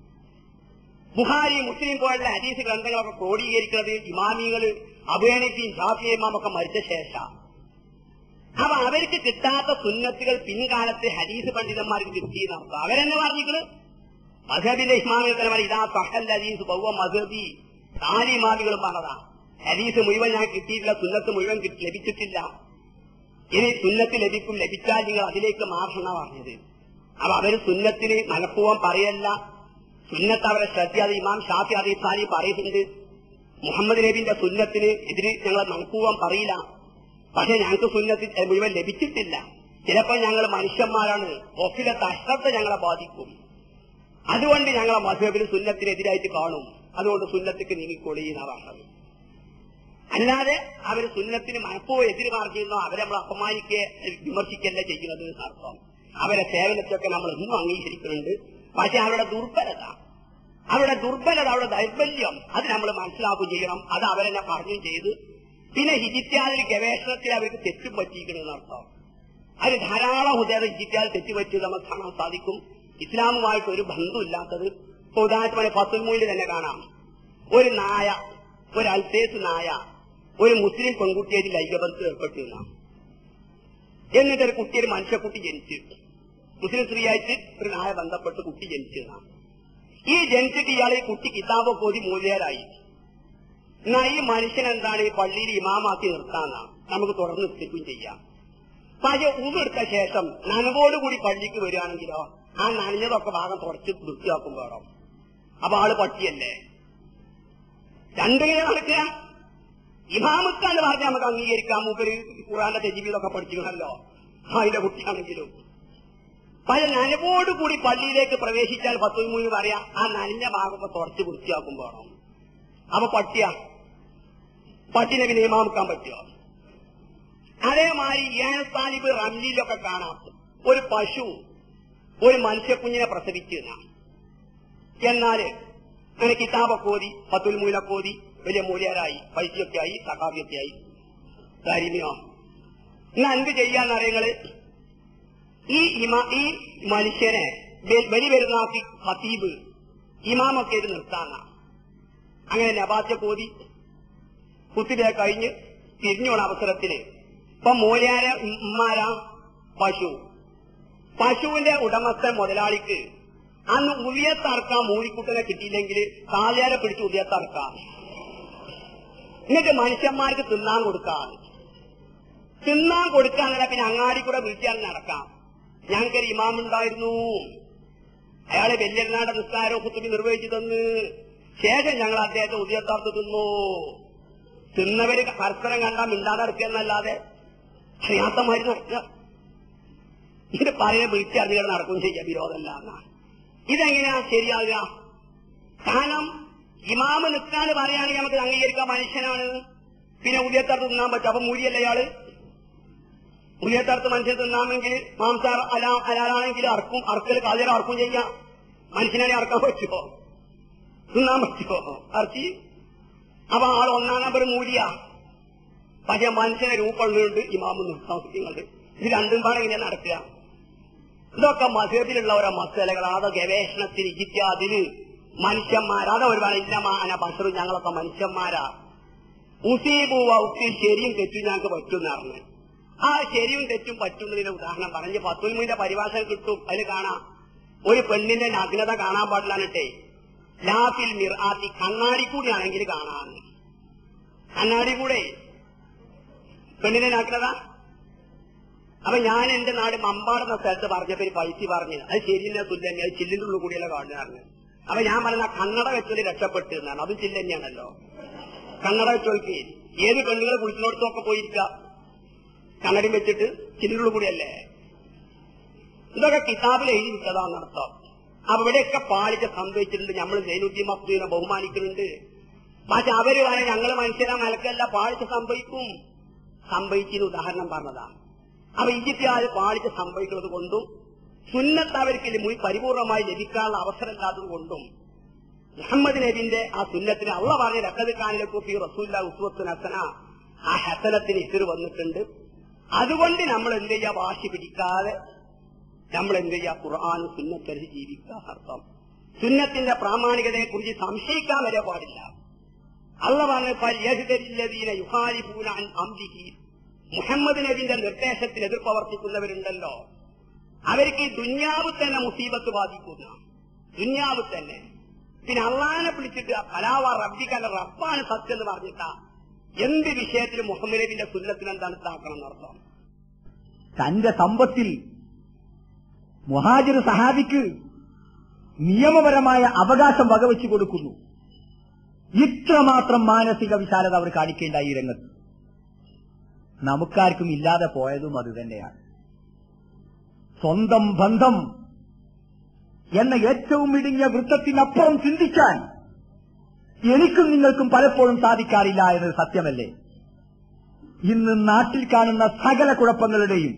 ബുഖാരി മുസ്ലിം പോലുള്ള ഹദീസ് ഗ്രന്ഥങ്ങളൊക്കെ ക്രോഡീകരിക്കുന്നത് ഇമാമികൾ അബൂഹനീഫയും ഷാഫിഈ ഇമാമൊക്കെ മരിച്ച ശേഷം. അപ്പൊ അവർക്ക് കിട്ടാത്ത സുന്നത്തുകൾ പിൻകാലത്ത് ഹദീസ് പണ്ഡിതന്മാർക്ക് കിട്ടിയെന്നർത്ഥം. അവരെന്നെ പറഞ്ഞിട്ട് മദ്ഹബിന്റെ ഇമാമികൾ ഇതാ സഹൽ ഹദീസ് ബഹുവ മദ്ഹബി, നാല് ഇമാമികളും പറഞ്ഞതാ. ഹദീസ് മുഴുവൻ ഞാൻ കിട്ടിയിട്ടില്ല, സുന്നത്ത് മുഴുവൻ ലഭിച്ചിട്ടില്ല. ഇനി സുന്നത്ത് ലഭിക്കും, ലഭിച്ചാൽ നിങ്ങൾ അതിലേക്ക് മാറണ പറഞ്ഞത്. അപ്പൊ അവര് സുന്നത്തിന് മനഃപൂർവ്വം പറയല്ല, സുന്നത്ത് അവരെ ശ്രദ്ധ ഇമാം ഷാഫി അദീസാനി പറയുന്നുണ്ട്. മുഹമ്മദ് നബിന്റെ സുന്നത്തിന് എതിര് ഞങ്ങൾ മനഃപൂർവ്വം പറയില്ല, പക്ഷെ ഞങ്ങൾക്ക് സുന്നത്ത് മുഴുവൻ ലഭിച്ചിട്ടില്ല. ചിലപ്പോൾ ഞങ്ങൾ മനുഷ്യന്മാരാണ്, ഒഫിലത്തെ അശ്രദ്ധ ഞങ്ങളെ ബാധിക്കും. അതുകൊണ്ട് ഞങ്ങളെ മദ്ഹബിൽ സുന്നത്തിനെതിരായിട്ട് കാണും, അതുകൊണ്ട് സുന്നത്തിക്ക് നീങ്ങിക്കൊള്ളിയെന്നാ പറഞ്ഞത്. അല്ലാതെ അവര് സുന്നത്തിന് മനഃപൂർവ്വം എതിര് മാർജിക്കുന്നോ അവരെ നമ്മൾ അപമാനിക്കുക വിമർശിക്കല്ല ചെയ്യുന്നത് എന്നർത്ഥം. അവരെ സേവനത്തൊക്കെ നമ്മൾ ഇന്നും അംഗീകരിക്കുന്നുണ്ട്. പക്ഷെ അവരുടെ ദുർബലത അവരുടെ ദുർബലത അവരുടെ ദൗർബല്യം അത് നമ്മൾ മനസ്സിലാക്കുകയും ചെയ്യണം. അത് അവരെന്നെ പറഞ്ഞും ചെയ്ത് പിന്നെ ഹിജിത്യാദിൽ ഗവേഷണത്തിൽ അവർക്ക് തെറ്റും പറ്റിയിരിക്കണമെന്നർത്ഥം. അതിന് ധാരാളം ഉദാഹരണം ഹിജിത്യാദിൽ തെറ്റുപറ്റി നമുക്ക് കാണാൻ സാധിക്കും. ഇസ്ലാമുമായിട്ട് ഒരു ബന്ധമില്ലാത്തത്. ഇപ്പൊ ഉദാഹരണത്തിന് ഫത്തുൽ തന്നെ കാണാം. ഒരു നായ, ഒരു അൽത്തേസ് നായ ഒരു മുസ്ലിം പെൺകുട്ടിയായിട്ട് ലൈംഗികബന്ധത്തിൽ ഏർപ്പെട്ടിരുന്ന, എന്നിട്ടൊരു കുട്ടി ഒരു മനുഷ്യക്കുട്ടി ജനിച്ച് മുസ്ലിം സ്ത്രീയായിട്ട് ഒരു നായ ബന്ധപ്പെട്ട് കുട്ടി ജനിച്ചിരുന്ന. ഈ ജനിച്ചിട്ട് ഇയാൾ ഈ കുട്ടി കിതാബൊക്കെ ഓതി മൂല്യരായി. എന്നാ ഈ മനുഷ്യൻ എന്താണ് ഈ പള്ളിയിൽ ഇമാമാക്കി നിർത്താന്നാ, നമുക്ക് തുറന്ന് നിൽക്കുകയും ചെയ്യാം. പക്ഷെ ഉതെടുത്ത ശേഷം നനവോടുകൂടി പള്ളിക്ക് വരികയാണെങ്കിലോ ആ നനഞ്ഞതൊക്കെ ഭാഗം തുടച്ച് വൃത്തിയാക്കും വേണം. അപ്പൊ ആള് പട്ടിയല്ലേ? രണ്ടിങ്ങനെ നടക്കുക. ഇമാമുക്കാന്ന് പറഞ്ഞാൽ നമുക്ക് അംഗീകരിക്കാം. മൂപ്പര് ഖുർആന്റെ തെജീവിതൊക്കെ പഠിച്ചിട്ടുണ്ടല്ലോ, അതിന്റെ കുട്ടിയാണെങ്കിലും. പക്ഷെ നനവോടുകൂടി പള്ളിയിലേക്ക് പ്രവേശിച്ചാൽ പത്തൊമ്പത് പറയാം ആ നനഞ്ഞ ഭാഗമൊക്കെ തുടച്ച് വൃത്തിയാക്കും വേണം. അപ്പൊ പട്ടിയ പട്ടിനെ പിന്നെ ഇമാമുക്കാൻ പറ്റുമോ? അതേമാതിരി ഏഴ് താലിബ് റംലിയിലൊക്കെ കാണാം ഒരു പശു ഒരു മനുഷ്യക്കുഞ്ഞിനെ പ്രസവിച്ചിരുന്ന. എന്നാല് അങ്ങനെ കിതാബൊക്കെ ഓതി പത്തുൽ മൂലൊക്കെ ഓതി വലിയ മൂല്യരായി പൈസയൊക്കെ ആയി സഖാഫിയൊക്കെ ആയി കാര്യമിനോ. ഇന്ന് എന്ത് ചെയ്യാന്നറിയങ്ങള് ഈ ഇമാ ഈ മനുഷ്യനെ ബലി പെരുന്നാക്കി ഖതീബ് ഇമാമൊക്കെ ഇത് നിർത്താന്ന. അങ്ങനെ നബാത്തൊക്കെ ഓതി കുത്തിബേ കഴിഞ്ഞ് തിരിഞ്ഞോണ അവസരത്തില് ഇപ്പൊ മൂല്യാര ഉമ്മാരാ പശു പശുവിന്റെ ഉടമസ്ഥൻ മുതലാളിക്ക് അന്ന് ഉദിയത്തറക്കാൻ മൂലിക്കുട്ടനെ കിട്ടിയില്ലെങ്കിൽ കാലിയാരെ പിടിച്ച് ഉദിയത്തറക്കാം. എന്നിട്ട് മനുഷ്യന്മാർക്ക് തിന്നാൻ കൊടുക്കാം. തിന്നാൻ കൊടുക്കാന്നല്ല പിന്നെ അങ്ങാടി കൂടെ വിളിച്ചാൽ നടക്കാം. ഞങ്ങൾക്കൊരു ഇമാമുണ്ടായിരുന്നു, അയാളെ വെല്ലിയനാട് നിസ്കാരവും കുത്തുബി നിർവഹിച്ചു തന്ന് ശേഷം ഞങ്ങൾ അദ്ദേഹത്തെ ഉദിയത്താർത്ത് തിന്നു. തിന്നവര് പരസ്പരം കണ്ടാൽ മിണ്ടാതെ നടക്കുക എന്നല്ലാതെ അറിയാത്തമാര് നടക്കുക. ഇത് പറയുന്ന വിളിച്ചറിഞ്ഞുകൾ നടക്കും ചെയ്യാം, വിരോധമല്ല എന്നാ. ഇതെങ്ങനെയാ ശരിയാകുക? കാരണം ഇമാമ് നിൽക്കാന്ന് പറയുകയാണെങ്കിൽ നമുക്ക് അംഗീകരിക്കാൻ മനുഷ്യനാണ്. പിന്നെ ഉദയത്തർത്ത് തിന്നാൻ പറ്റും. അപ്പൊ മൂലിയല്ല അയാള്. ഉദയത്തർത്ത് മനുഷ്യൻ തിന്നാമെങ്കിൽ മാംസാർ അലാ അലാലാണെങ്കിൽ അറക്കും, അറക്കൽ കാലിയർ അറക്കും ചെയ്യാം. മനുഷ്യനെ അറക്കാൻ പറ്റുമോ? തിന്നാൻ പറ്റുമോ അറച്ചി? അപ്പൊ ആൾ ഒന്നാം നമ്പർ മൂലിയ. പക്ഷെ മനുഷ്യനെ രൂപമുള്ളുണ്ട് ഇമാമ് നിർത്താവുന്നുണ്ട്. ഇത് രണ്ടും പാടെ ഇങ്ങനെ നടക്കുക. ഇതൊക്കെ മസീബിലുള്ള ഓരോ മസലകളാണ്. അത് ഗവേഷണത്തിന് ഇജിത്യാദിന് മനുഷ്യന്മാരാ. അത് ഒരുപാട് ഇല്ലമാന ബഷറും ഞങ്ങളൊക്കെ മനുഷ്യന്മാരാ. ഉസീബുവ ഉത്തി ശരിയും തെറ്റും ഞങ്ങൾക്ക് പറ്റുമെന്ന് പറഞ്ഞു. ആ ശരിയും തെറ്റും പറ്റുന്നതിന്റെ ഉദാഹരണം പറഞ്ഞ് പത്തുൽമിന്റെ പരിഭാഷ കിട്ടും. അതിൽ കാണാം ഒരു പെണ്ണിന്റെ നഗ്നത കാണാൻ പാടില്ലാന്നിട്ടേ ലാഫിൽ മിർആത്തി കണ്ണാടി കൂടിയാണെങ്കിൽ കാണാൻ. കണ്ണാടി കൂടെ പെണ്ണിന്റെ നഗ്നത. അപ്പൊ ഞാൻ എന്റെ നാട് മമ്പാടെന്ന സ്ഥലത്ത് പറഞ്ഞപ്പോ ഒരു പൈസ പറഞ്ഞു അത് ശരിയെന്നെ തുല്യം, അത് ചില്ലിന്റെ ഉള്ളിൽ കൂടിയല്ല കാണുന്നതാണ്. അപ്പൊ ഞാൻ പറഞ്ഞ കണ്ണട വെച്ചൊരു രക്ഷപ്പെട്ടു എന്നാണ്. അതും ചില്ല തന്നെയാണല്ലോ. കണ്ണട വെച്ചോൾക്ക് ഏത് പെണ്ണുങ്ങളെ കുളിച്ചിനോടത്തൊക്കെ പോയിരിക്ക കണ്ണടി വെച്ചിട്ട് ചില്ലിനുള്ളിൽ കൂടിയല്ലേ. ഇതൊക്കെ കിതാബിൽ എഴുതി വിട്ടതാന്നർത്ഥം. അപ്പൊ ഇവിടെയൊക്കെ പാളിച്ച സംഭവിച്ചിട്ടുണ്ട്. നമ്മൾ സൈനുദ്ദീൻ മഖ്ദൂമിനെ ബഹുമാനിക്കുന്നുണ്ട്. പക്ഷെ അവര് പറയാൻ ഞങ്ങള് മനുഷ്യരാ മലക്കല്ല, പാളിച്ച സംഭവിക്കും. സംഭവിച്ചതിന് ഉദാഹരണം പറഞ്ഞതാണ്. അപ്പൊ ഇജിപ്തിയാല് പാളിച്ച സംഭവിക്കുന്നത് കൊണ്ടും സുന്നത്ത് അവർക്ക് പരിപൂർണമായി ലഭിക്കാനുള്ള അവസരമില്ലാത്തത് കൊണ്ടും മുഹമ്മദ് നബിന്റെ ആ സുന്നത്തിന് അള്ള പറഞ്ഞ ലഖദ് കാന ലക്കും ഫീ റസൂലില്ലാഹി ഉസ്വത്തുൻ ഹസന, ആ ഹസനത്തിന് ഇസ്ർ വന്നിട്ടുണ്ട്. അതുകൊണ്ട് നമ്മൾ എന്ത് ചെയ്യാ, വാശി പിടിക്കാതെ നമ്മൾ എന്ത് ചെയ്യാ, ഖുർആൻ സുന്നത്തനുസരിച്ച് ജീവിക്കുക. അർത്ഥം സുന്നത്തിന്റെ പ്രാമാണികതയെ കുറിച്ച് സംശയിക്കാൻ വരെ പാടില്ല. അള്ള പറഞ്ഞ ഫൽയഹ്ദരില്ലദീന യുഖാലിഫൂന അൻ അംരിഹി, മുഹമ്മദ് നബിന്റെ നിർദ്ദേശത്തിന് എതിർ പ്രവർത്തിക്കുന്നവരുണ്ടല്ലോ അവർക്ക് ദുന്യാവ് തന്നെ മുസീബത്ത് ബാധിക്കുന്ന ദുന്യാവ് തന്നെ. പിന്നെ അള്ളാനെ വിളിച്ചിട്ട് ഫലാവ റബ്ബിക്കന്റെ റബ്ബാണ് സത്യം എന്ന് പറഞ്ഞിട്ടാ എന്ത് വിഷയത്തിലും മുഹമ്മദ് നബിന്റെ സുന്നത്തിന് എന്താണ് താക്കണം എന്നർത്ഥം. തന്റെ സമ്പത്തിൽ മുഹാജിർ സഹാബിക്ക് നിയമപരമായ അവകാശം വകവെച്ചു കൊടുക്കുന്നു. ഇത്രമാത്രം മാനസിക വിശാലത അവർ കാണിക്കേണ്ട ഈ രംഗത്ത് നമുക്കാർക്കും ഇല്ലാതെ പോയതും അത് തന്നെയാണ്. സ്വന്തം ബന്ധം എന്ന ഏറ്റവും ഇടുങ്ങിയ വൃത്തത്തിനപ്പുറം ചിന്തിക്കാൻ എനിക്കും നിങ്ങൾക്കും പലപ്പോഴും സാധിക്കാറില്ല എന്നത് സത്യമല്ലേ? ഇന്ന് നാട്ടിൽ കാണുന്ന സകല കുഴപ്പങ്ങളുടെയും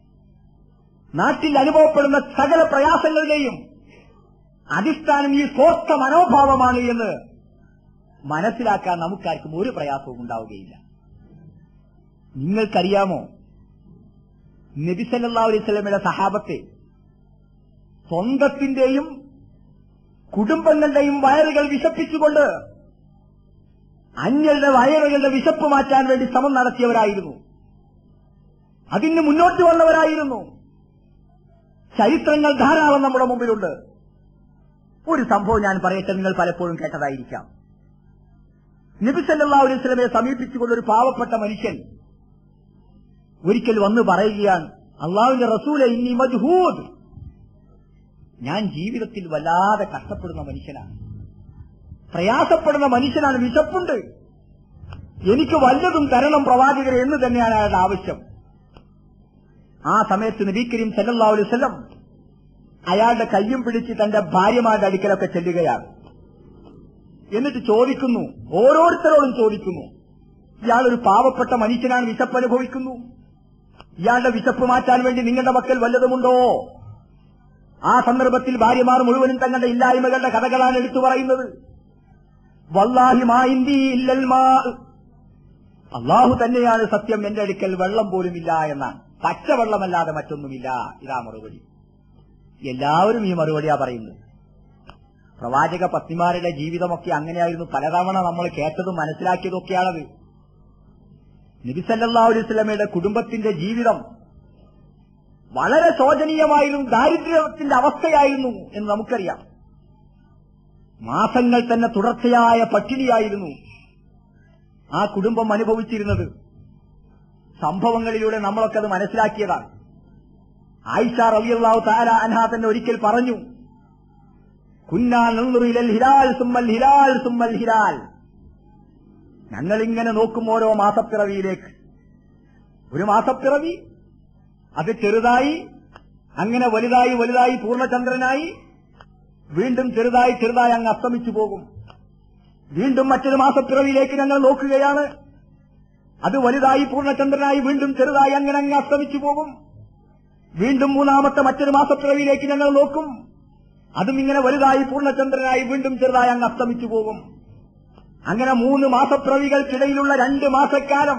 നാട്ടിൽ അനുഭവപ്പെടുന്ന സകല പ്രയാസങ്ങളുടെയും അടിസ്ഥാനം ഈ സ്വാർത്ഥ മനോഭാവമാണ് എന്ന് മനസ്സിലാക്കാൻ നമുക്കാർക്കും ഒരു പ്രയാസവും ഉണ്ടാവുകയില്ല. നിങ്ങൾക്കറിയാമോ, നബി സല്ലല്ലാഹു അലൈഹി വസല്ലമയുടെ സഹാബത്തെ സ്വന്തത്തിന്റെയും കുടുംബങ്ങളുടെയും വയറുകൾ വിശപ്പിച്ചുകൊണ്ട് അന്യരുടെ വയറുകളുടെ വിശപ്പ് മാറ്റാൻ വേണ്ടി ശ്രമം നടത്തിയവരായിരുന്നു. അതിന് മുന്നോട്ട് വന്നവരായിരുന്നു. ചരിത്രങ്ങൾ ധാരാളം നമ്മുടെ മുമ്പിലുണ്ട്. ഒരു സംഭവം ഞാൻ പറയട്ടെ, നിങ്ങൾ പലപ്പോഴും കേട്ടതായിരിക്കാം. നബി സല്ലല്ലാഹു അലൈഹി വസല്ലമയെ സമീപിച്ചുകൊണ്ട് ഒരു പാവപ്പെട്ട മനുഷ്യൻ ഒരിക്കൽ വന്ന് പറയുകയാണ്, അള്ളാഹുവിന്റെ റസൂലെ ഇന്നി മജ്ഹൂദ്, ഞാൻ ജീവിതത്തിൽ വല്ലാതെ കഷ്ടപ്പെടുന്ന മനുഷ്യനാണ്, പ്രയാസപ്പെടുന്ന മനുഷ്യനാണ്, വിശപ്പുണ്ട്, എനിക്ക് വല്ലതും തരണം പ്രവാചകരെ എന്ന് തന്നെയാണ് അയാളുടെ ആവശ്യം. ആ സമയത്ത് നബി കരീം സല്ലല്ലാഹു അലൈഹി വസല്ലം അയാളുടെ കയ്യും പിടിച്ച് തന്റെ ഭാര്യമാരുടെ അടുക്കലൊക്കെ ചെല്ലുകയാണ്. എന്നിട്ട് ചോദിക്കുന്നു, ഓരോരുത്തരോടും ചോദിക്കുന്നു, ഇയാളൊരു പാവപ്പെട്ട മനുഷ്യനാണ്, വിശപ്പ് അനുഭവിക്കുന്നു, ഇയാളുടെ വിശപ്പ് മാറ്റാൻ വേണ്ടി നിങ്ങളുടെ മക്കൾ വല്ലതുമുണ്ടോ? ആ സന്ദർഭത്തിൽ ഭാര്യമാർ മുഴുവനും തങ്ങളുടെ ഇല്ലായ്മകളുടെ കഥകളാണ് എടുത്തു പറയുന്നത്. വല്ലാഹി മാ ഇന്ദി ഇല്ലൽ മാ, അള്ളാഹു തന്നെയാണ് സത്യം, എന്റെ അടുക്കൽ വെള്ളം പോലുമില്ല എന്നാണ്, പച്ചവെള്ളമല്ലാതെ മറ്റൊന്നുമില്ല. ഇതാ മറുപടി. എല്ലാവരും ഈ മറുപടിയാ പറയുന്നത്. പ്രവാചക പത്നിമാരുടെ ജീവിതമൊക്കെ അങ്ങനെയായിരുന്നു. പലതവണ നമ്മൾ കേട്ടതും മനസ്സിലാക്കിയതൊക്കെയാണത്. നബി സല്ലല്ലാഹു അലൈഹി വസല്ലമയുടെ കുടുംബത്തിന്റെ ജീവിതം വളരെ ശോചനീയമായിരുന്നു, ദാരിദ്ര്യത്തിന്റെ അവസ്ഥയായിരുന്നു എന്ന് നമുക്കറിയാം. മാസങ്ങൾ തന്നെ തുടർച്ചയായ പട്ടിണിയായിരുന്നു ആ കുടുംബം അനുഭവിച്ചിരുന്നത്. സംഭവങ്ങളിലൂടെ നമ്മളൊക്കെ അത് മനസ്സിലാക്കിയതാണ്. ആയിഷ റളിയല്ലാഹു തആല അൻഹാ തന്നെ ഒരിക്കൽ പറഞ്ഞു, കുന്നാ നൻദുറു ഇലൽ ഹിലാൽ സുമ്മൽ ഹിലാൽ സുമ്മൽ ഹിലാൽ, ഞങ്ങളിങ്ങനെ നോക്കും ഓരോ മാസപ്പിറവിയിലേക്ക്. ഒരു മാസപ്പിറവി അത് ചെറുതായി, അങ്ങനെ വലുതായി വലുതായി പൂർണ്ണചന്ദ്രനായി, വീണ്ടും ചെറുതായി ചെറുതായി അങ്ങ് അസ്തമിച്ചു പോകും. വീണ്ടും മറ്റൊരു മാസപ്പിറവിയിലേക്ക് ഞങ്ങൾ നോക്കുകയാണ്, അത് വലുതായി പൂർണ്ണചന്ദ്രനായി വീണ്ടും ചെറുതായി അങ്ങനെ അങ്ങ് അസ്തമിച്ചു പോകും. വീണ്ടും മൂന്നാമത്തെ മറ്റൊരു മാസപ്പിറവിയിലേക്ക് ഞങ്ങൾ നോക്കും, അതും ഇങ്ങനെ വലുതായി പൂർണ്ണചന്ദ്രനായി വീണ്ടും ചെറുതായി അങ്ങ് അസ്തമിച്ചു പോകും. അങ്ങനെ മൂന്ന് മാസപ്പിറവികൾക്കിടയിലുള്ള രണ്ട് മാസക്കാലം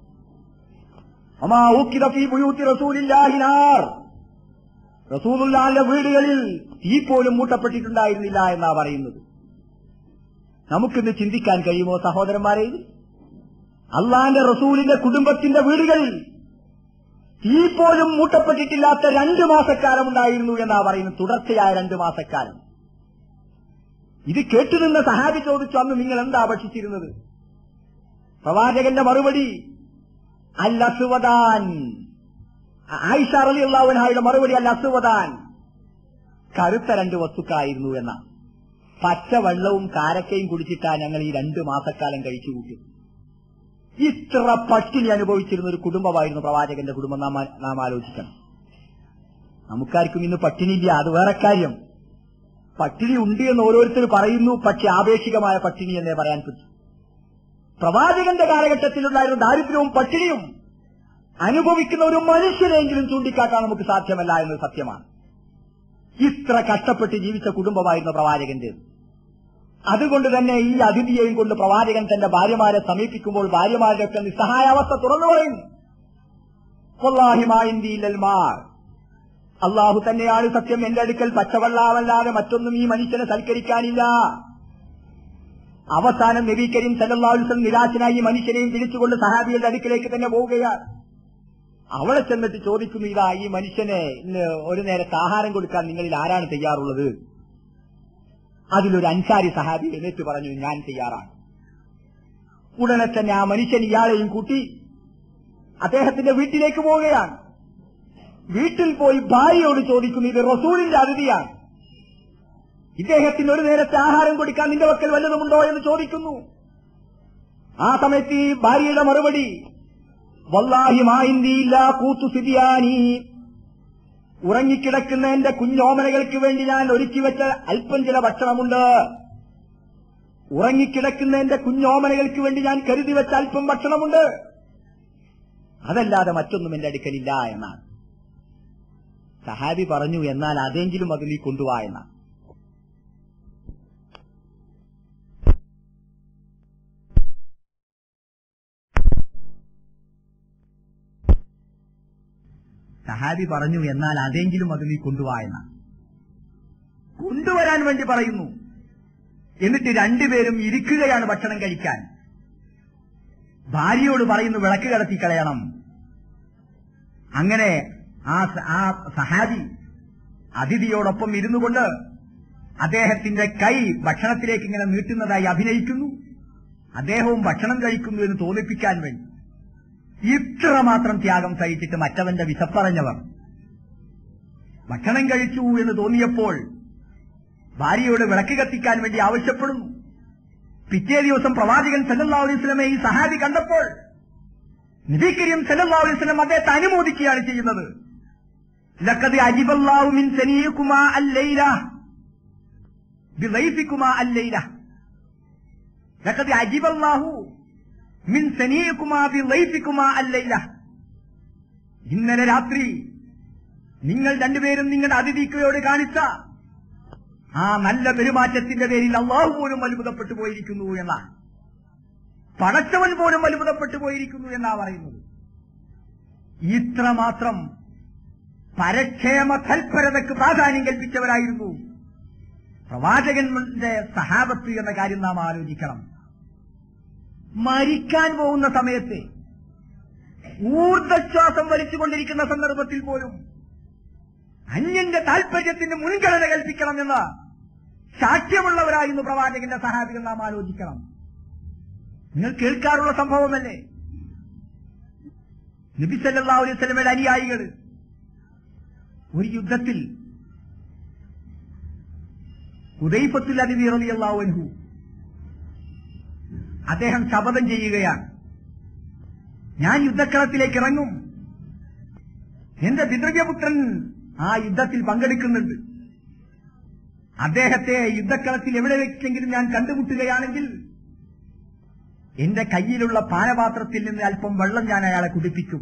റസൂലുള്ളാഹിന്റെ വീടുകളിൽ തീ പോലും മൂട്ടപ്പെട്ടിട്ടുണ്ടായിരുന്നില്ല എന്നാ പറയുന്നത്. നമുക്കിന്ന് ചിന്തിക്കാൻ കഴിയുമോ സഹോദരന്മാരെ? അള്ളാന്റെ റസൂലിന്റെ കുടുംബത്തിന്റെ വീടുകളിൽ തീ പോലും മൂട്ടപ്പെട്ടിട്ടില്ലാത്ത രണ്ടു മാസക്കാലം ഉണ്ടായിരുന്നു എന്നാ പറയുന്നത്, തുടർച്ചയായ രണ്ടു മാസക്കാലം. ഇത് കേട്ടുനിന്ന സഹാബി ചോദിച്ചു, അന്ന് നിങ്ങൾ എന്താ ഭക്ഷിച്ചിരുന്നത്? പ്രവാചകന്റെ മറുപടി അൽ അസ്വദാൻ. ആയിഷ റളിയല്ലാഹു അൻഹയുടെ മറുപടി അൽ അസ്വദാൻ, കറുത്ത രണ്ട് വസ്തുക്കളായിരുന്നു എന്ന. പച്ചവെള്ളവും കാരക്കയും കുടിച്ചിട്ടാ ഞങ്ങൾ ഈ രണ്ടു മാസക്കാലം കഴിച്ചു കൂട്ടി. ഇത്ര പട്ടിണി അനുഭവിച്ചിരുന്ന ഒരു കുടുംബമായിരുന്നു പ്രവാചകന്റെ കുടുംബം. നാം നാം ആലോചിക്കണം. നമുക്കാർക്കും ഇന്ന് പട്ടിണിയില്ല, അത് വേറെ കാര്യം. പട്ടിണി ഉണ്ട് എന്ന് ഓരോരുത്തർ പറയുന്നു, പക്ഷെ ആപേക്ഷികമായ പട്ടിണി എന്നേ പറയാൻ പറ്റും. പ്രവാചകന്റെ കാലഘട്ടത്തിലുണ്ടായിരുന്ന ദാരിദ്ര്യവും പട്ടിണിയും അനുഭവിക്കുന്ന ഒരു മനുഷ്യരെങ്കിലും ചൂണ്ടിക്കാട്ടാൻ നമുക്ക് സാധ്യമല്ല എന്നത് സത്യമാണ്. ഇത്ര കഷ്ടപ്പെട്ട് ജീവിച്ച കുടുംബമായിരുന്നു പ്രവാചകന്റെ. അതുകൊണ്ട് തന്നെ ഈ അതിഥിയെയും കൊണ്ട് പ്രവാചകൻ തന്റെ ഭാര്യമാരെ സമീപിക്കുമ്പോൾ ഭാര്യമാരുടെ ഒക്കെ നിസ്സഹായാവസ്ഥ തുറന്നു പറയും. വല്ലാഹി മാ ഇന്ദി ഇല്ലൽ മാ, അള്ളാഹു തന്നെയാണ് സത്യം, എന്റെ അടുക്കൽ പച്ചവെള്ളാവല്ലാതെ മറ്റൊന്നും ഈ മനുഷ്യനെ സൽക്കരിക്കാനില്ല. അവസാനം നബി കരീം സല്ലല്ലാഹു അലൈഹി വസല്ലം നിരാശനായി ഈ മനുഷ്യനെയും പിടിച്ചുകൊണ്ട് സഹാബിയുടെ അടുക്കിലേക്ക് തന്നെ പോവുകയാണ്. അവളെ ചെന്നിട്ട് ചോദിക്കുന്നു, ഇതാ ഈ മനുഷ്യനെ ഇന്ന് ഒരു നേരത്തെ ആഹാരം കൊടുക്കാൻ നിങ്ങളിൽ ആരാണ് തയ്യാറുള്ളത്? അതിലൊരു അൻസാരി സഹാബി എഴുന്നേറ്റ് പറഞ്ഞു, ഞാൻ തയ്യാറാണ്. ഉടനെ തന്നെ ആ മനുഷ്യൻ ഇയാളെയും കൂട്ടി അദ്ദേഹത്തിന്റെ വീട്ടിലേക്ക് പോവുകയാണ്. വീട്ടിൽ പോയി ഭാര്യയോട് ചോദിക്കുന്നു, ഇത് റസൂലിന്റെ അതിഥിയാണ്, ഇദ്ദേഹത്തിന് ഒരു നേരത്തെ ആഹാരം കൊടുക്കാൻ നിന്റെ വക്കൽ വല്ലതുമുണ്ടോ എന്ന് ചോദിക്കുന്നു. ആ സമയത്ത് ഈ ഭാര്യയുടെ മറുപടി വല്ലാഹി മാ ഇന്ദി ഇല്ലാ ഖൂതു സിബിയാനി, ഉറങ്ങിക്കിടക്കുന്ന എന്റെ കുഞ്ഞോമനകൾക്ക് വേണ്ടി ഞാൻ ഒരുക്കി വെച്ച അല്പം ചില ഭക്ഷണമുണ്ട്. ഉറങ്ങിക്കിടക്കുന്ന എന്റെ കുഞ്ഞോമനകൾക്ക് വേണ്ടി ഞാൻ കരുതി വെച്ച അല്പം ഭക്ഷണമുണ്ട്, അതല്ലാതെ മറ്റൊന്നും എന്റെ അടുക്കലില്ല എന്നാണ്. സഹാബി പറഞ്ഞു, എന്നാൽ അതെങ്കിലും അത് നീ കൊണ്ടുവാ എന്നാണ്. സഹാബി പറഞ്ഞു, എന്നാൽ അതെങ്കിലും അത് നീ കൊണ്ടുവാ എന്നാണ്. കൊണ്ടുവരാൻ വേണ്ടി പറയുന്നു. എന്നിട്ട് രണ്ടുപേരും ഇരിക്കുകയാണ് ഭക്ഷണം കഴിക്കാൻ. ഭാര്യയോട് പറയുന്നു, വിളക്ക് കടത്തി കളയണം. അങ്ങനെ ആ ആ സഹാബി അതിഥിയോടൊപ്പം ഇരുന്നു കൊണ്ട് അദ്ദേഹത്തിന്റെ കൈ ഭക്ഷണത്തിലേക്ക് ഇങ്ങനെ നീട്ടുന്നതായി അഭിനയിക്കുന്നു. അദ്ദേഹവും ഭക്ഷണം കഴിക്കുന്നു എന്ന് തോന്നിപ്പിക്കാൻ വേണ്ടി. ഇത്രമാത്രം ത്യാഗം സഹിച്ചിട്ട് മറ്റവന്റെ വിശപ്പറഞ്ഞവർ ഭക്ഷണം കഴിച്ചു എന്ന് തോന്നിയപ്പോൾ ഭാര്യയോട് വിളക്ക് കത്തിക്കാൻ വേണ്ടി ആവശ്യപ്പെടുന്നു. പിറ്റേ ദിവസം പ്രവാചകൻ സല്ലല്ലാഹു അലൈഹി വസല്ലമയെ ഈ സഹാബി കണ്ടപ്പോൾ നബി കരീം സല്ലല്ലാഹു അലൈഹി വസല്ലം അദ്ദേഹത്തെ അനുമോദിക്കുകയാണ് ചെയ്യുന്നത്. ലഖദ് അജിബല്ലാഹു മിൻ സനീകുമാ അല്ലൈല ബിളൈഫികുമാ അല്ലൈല. ലഖദ് അജിബല്ലാഹു മിൻ സനീകുമാ ബിളൈഫികുമാ അല്ലൈല. ഇന്നലെ രാത്രി നിങ്ങൾ രണ്ടുപേരും നിങ്ങളുടെ അതിഥിക്കയോട് കാണിച്ച ആ നല്ല പെരുമാറ്റത്തിന്റെ പേരിൽ അള്ളാഹു പോലും അത്ഭുതപ്പെട്ടു പോയിരിക്കുന്നു എന്നാ, പടച്ചവൻ പോലും അത്ഭുതപ്പെട്ടു പോയിരിക്കുന്നു എന്നാ പറയുന്നത്. ഇത്രമാത്രം പരക്ഷേമ തൽപരതയ്ക്ക് പ്രാധാന്യം കൽപ്പിച്ചവരായിരുന്നു പ്രവാചകന്റെ സഹാബത്ത് എന്ന കാര്യം നാം ആലോചിക്കണം. മരിക്കാൻ പോകുന്ന സമയത്ത് ഊർദ്ധശ്വാസം വലിച്ചുകൊണ്ടിരിക്കുന്ന സന്ദർഭത്തിൽ പോലും അന്യന്റെ താൽപര്യത്തിന് മുൻഗണന കൽപ്പിക്കണമെന്ന സാക്ഷ്യമുള്ളവരായിരുന്നു പ്രവാചകന്റെ സഹാബികൾ. നാം ആലോചിക്കണം. നിങ്ങൾ കേൾക്കാറുള്ള സംഭവമല്ലേ, നബി സല്ലല്ലാഹു അലൈഹി വസല്ലമയുടെ അനുയായികൾ ഒരു യുദ്ധത്തിൽ ഹുദൈഫത്തുൽ അദവി റളിയല്ലാഹു അൻഹു അദ്ദേഹം ശപഥം ചെയ്യുകയാണ്, ഞാൻ യുദ്ധക്കളത്തിലേക്ക് ഇറങ്ങും, എന്റെ പിതൃവ്യപുത്രൻ ആ യുദ്ധത്തിൽ പങ്കെടുക്കുന്നുണ്ട്, അദ്ദേഹത്തെ യുദ്ധക്കളത്തിൽ എവിടെ വെച്ചെങ്കിലും ഞാൻ കണ്ടുമുട്ടുകയാണെങ്കിൽ എന്റെ കയ്യിലുള്ള പാനപാത്രത്തിൽ നിന്ന് അല്പം വെള്ളം ഞാൻ അയാളെ കുടിപ്പിക്കും.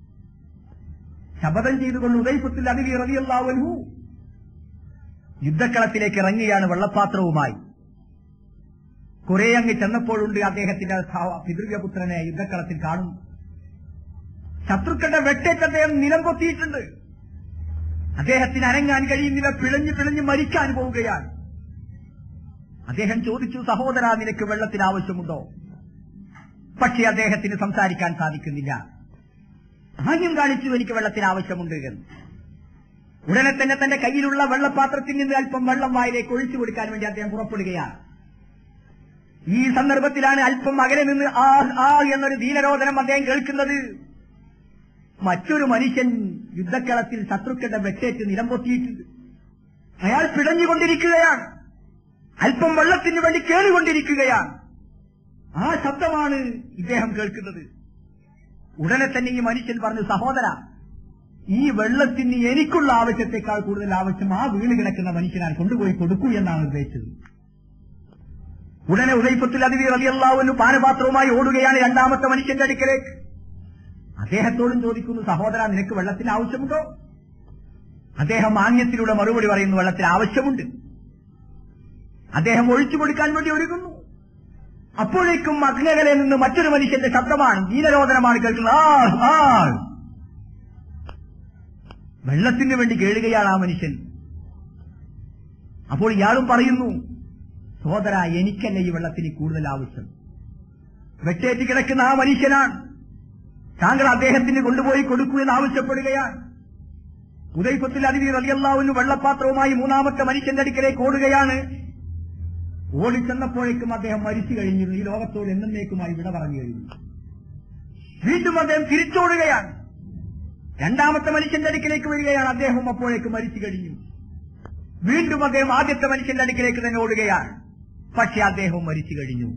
ശപഥം ചെയ്തുകൊണ്ട് ഹുദൈഫത്തുൽ അദവി റളിയല്ലാഹു അൻഹു യുദ്ധക്കളത്തിലേക്ക് ഇറങ്ങിയാണ് വെള്ളപ്പാത്രവുമായി. കുറെ അങ്ങ് ചെന്നപ്പോഴുണ്ട് അദ്ദേഹത്തിന്റെ പിതൃവ്യപുത്രനെ യുദ്ധക്കളത്തിൽ കാണും. ശത്രുക്കളുടെ വെട്ടേറ്റ് അദ്ദേഹം നിലം പൊത്തിയിട്ടുണ്ട്. അദ്ദേഹത്തിന് അനങ്ങാൻ കഴിയുന്നില്ല, പിഴഞ്ഞു പിഴഞ്ഞു മരിക്കാൻ പോവുകയാണ്. അദ്ദേഹം ചോദിച്ചു, സഹോദരാ, നിനക്ക് വെള്ളത്തിന് ആവശ്യമുണ്ടോ? പക്ഷേ അദ്ദേഹത്തിന് സംസാരിക്കാൻ സാധിക്കുന്നില്ല. ആദ്യം കാണിച്ചു, എനിക്ക് വെള്ളത്തിന് ആവശ്യമുണ്ട് എന്ന്. ഉടനെ തന്നെ തന്റെ കയ്യിലുള്ള വെള്ളപ്പാത്രത്തിൽ നിന്ന് അല്പം വെള്ളം വായിലേക്ക് ഒഴിച്ചു കൊടുക്കാൻ വേണ്ടി അദ്ദേഹം പുറപ്പെടുകയാണ്. ഈ സന്ദർഭത്തിലാണ് അല്പം അകലെ നിന്ന് ആ ആ എന്നൊരു ദീനരോധനം അദ്ദേഹം കേൾക്കുന്നത്. മറ്റൊരു മനുഷ്യൻ യുദ്ധക്കളത്തിൽ ശത്രുക്കളുടെ വെട്ടേറ്റ് നിലംപൊത്തിയിട്ടുണ്ട്. അയാൾ പിടഞ്ഞുകൊണ്ടിരിക്കുകയാണ്, അല്പം വെള്ളത്തിന് വേണ്ടി കേളുകൊണ്ടിരിക്കുകയാണ്. ആ ശബ്ദമാണ് ഇദ്ദേഹം കേൾക്കുന്നത്. ഉടനെ തന്നെ ഈ മനുഷ്യൻ പറഞ്ഞു, സഹോദര, ഈ വെള്ളത്തിന് എനിക്കുള്ള ആവശ്യത്തെക്കാൾ കൂടുതൽ ആവശ്യം ആ വീണ് കിടക്കുന്ന മനുഷ്യനാൽ കൊണ്ടുപോയി കൊടുക്കൂ എന്നാണ് ഉദ്ദേശിച്ചത്. ഉടനെ ഹുദൈഫത്തുൽ അദവി റളിയല്ലാഹു അൻഹു പാനപാത്രവുമായി ഓടുകയാണ് രണ്ടാമത്തെ മനുഷ്യന്റെ അടുക്കലേക്ക്. അദ്ദേഹത്തോടും ചോദിക്കുന്നു, സഹോദര, നിനക്ക് വെള്ളത്തിന് ആവശ്യമുണ്ടോ? അദ്ദേഹം മാന്യത്തിലൂടെ മറുപടി പറയുന്നു, വെള്ളത്തിന് ആവശ്യമുണ്ട്. അദ്ദേഹം ഒഴിച്ചു കൊടുക്കാൻ വേണ്ടി ഒരുങ്ങുന്നു. അപ്പോഴേക്കും അഗ്നകലെ നിന്ന് മറ്റൊരു മനുഷ്യന്റെ ശബ്ദമാണ്, ദീനരോധനമാണ് കേൾക്കുന്നത്. ആ ആ വെള്ളത്തിന് വേണ്ടി കേളുകയാണ് ആ മനുഷ്യൻ. അപ്പോൾ ഇയാളും പറയുന്നു, സഹോദര, എനിക്കല്ല ഈ വെള്ളത്തിന് കൂടുതൽ ആവശ്യം. വെട്ടേറ്റ് കിടക്കുന്ന ആ മനുഷ്യനാണ്, താങ്കൾ അദ്ദേഹത്തിന് കൊണ്ടുപോയി കൊടുക്കൂ എന്ന് ആവശ്യപ്പെടുകയാണ്. ഹുദൈഫത്തുൽ അദവി റളിയല്ലാഹു അൻഹു വെള്ളപ്പാത്രവുമായി മൂന്നാമത്തെ മനുഷ്യന്റെ അടുക്കലേക്ക് ഓടുകയാണ്. ഓടിച്ചെന്നപ്പോഴേക്കും അദ്ദേഹം മരിച്ചു കഴിഞ്ഞിരുന്നു. ഈ ലോകത്തോട് എന്നേക്കുമായി വിട പറഞ്ഞു കഴിഞ്ഞു. വീണ്ടും അദ്ദേഹം തിരിച്ചോടുകയാണ്. രണ്ടാമത്തെ മനുഷ്യന്റെ അടുക്കിലേക്ക് വരികയാണ്. അദ്ദേഹം അപ്പോഴേക്കും മരിച്ചു കഴിഞ്ഞു. വീണ്ടും അദ്ദേഹം ആദ്യത്തെ മനുഷ്യന്റെ അടുക്കിലേക്ക് തന്നെ ഓടുകയാണ്. പക്ഷെ അദ്ദേഹവും മരിച്ചു കഴിഞ്ഞു.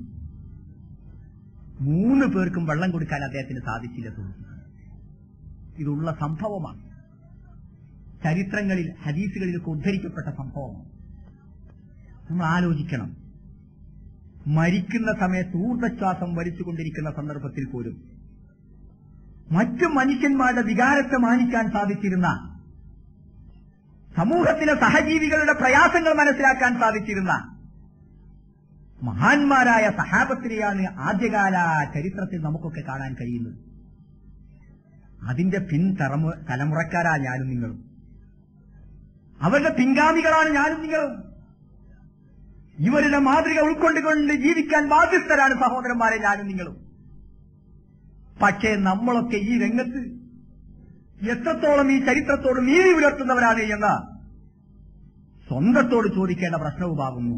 മൂന്ന് പേർക്കും വെള്ളം കൊടുക്കാൻ അദ്ദേഹത്തിന് സാധിച്ചില്ല. ഇതുള്ള സംഭവമാണ്. ചരിത്രങ്ങളിൽ, ഹദീസുകളിലൊക്കെ ഉദ്ധരിക്കപ്പെട്ട സംഭവമാണ്. നമ്മൾ ആലോചിക്കണം. മരിക്കുന്ന സമയത്ത് ഊർദ്ധശ്വാസം വലിച്ചുകൊണ്ടിരിക്കുന്ന സന്ദർഭത്തിൽ പോലും മറ്റു മനുഷ്യന്മാരുടെ വികാരത്തെ മാനിക്കാൻ സാധിച്ചിരുന്ന, സമൂഹത്തിലെ സഹജീവികളുടെ പ്രയാസങ്ങൾ മനസ്സിലാക്കാൻ സാധിച്ചിരുന്ന മഹാന്മാരായ സഹാബത്തിനെയാണ് ആദ്യകാല ചരിത്രത്തിൽ നമുക്കൊക്കെ കാണാൻ കഴിയുന്നത്. അതിന്റെ പിൻ തലമു തലമുറക്കാരാ ഞാനും നിങ്ങളും. അവരുടെ പിൻഗാമികളാണ് ഞാനും നിങ്ങളും. ഇവരുടെ മാതൃക ഉൾക്കൊണ്ടുകൊണ്ട് ജീവിക്കാൻ ബാധ്യസ്ഥരാണ് സഹോദരന്മാരെ ഞാനും നിങ്ങളും. പക്ഷേ നമ്മളൊക്കെ ഈ രംഗത്ത് എത്രത്തോളം ഈ ചരിത്രത്തോട് നീതി പുലർത്തുന്നവരാണ് എന്ന് സ്വന്തത്തോട് ചോദിക്കേണ്ട പ്രശ്നവുമാകുന്നു.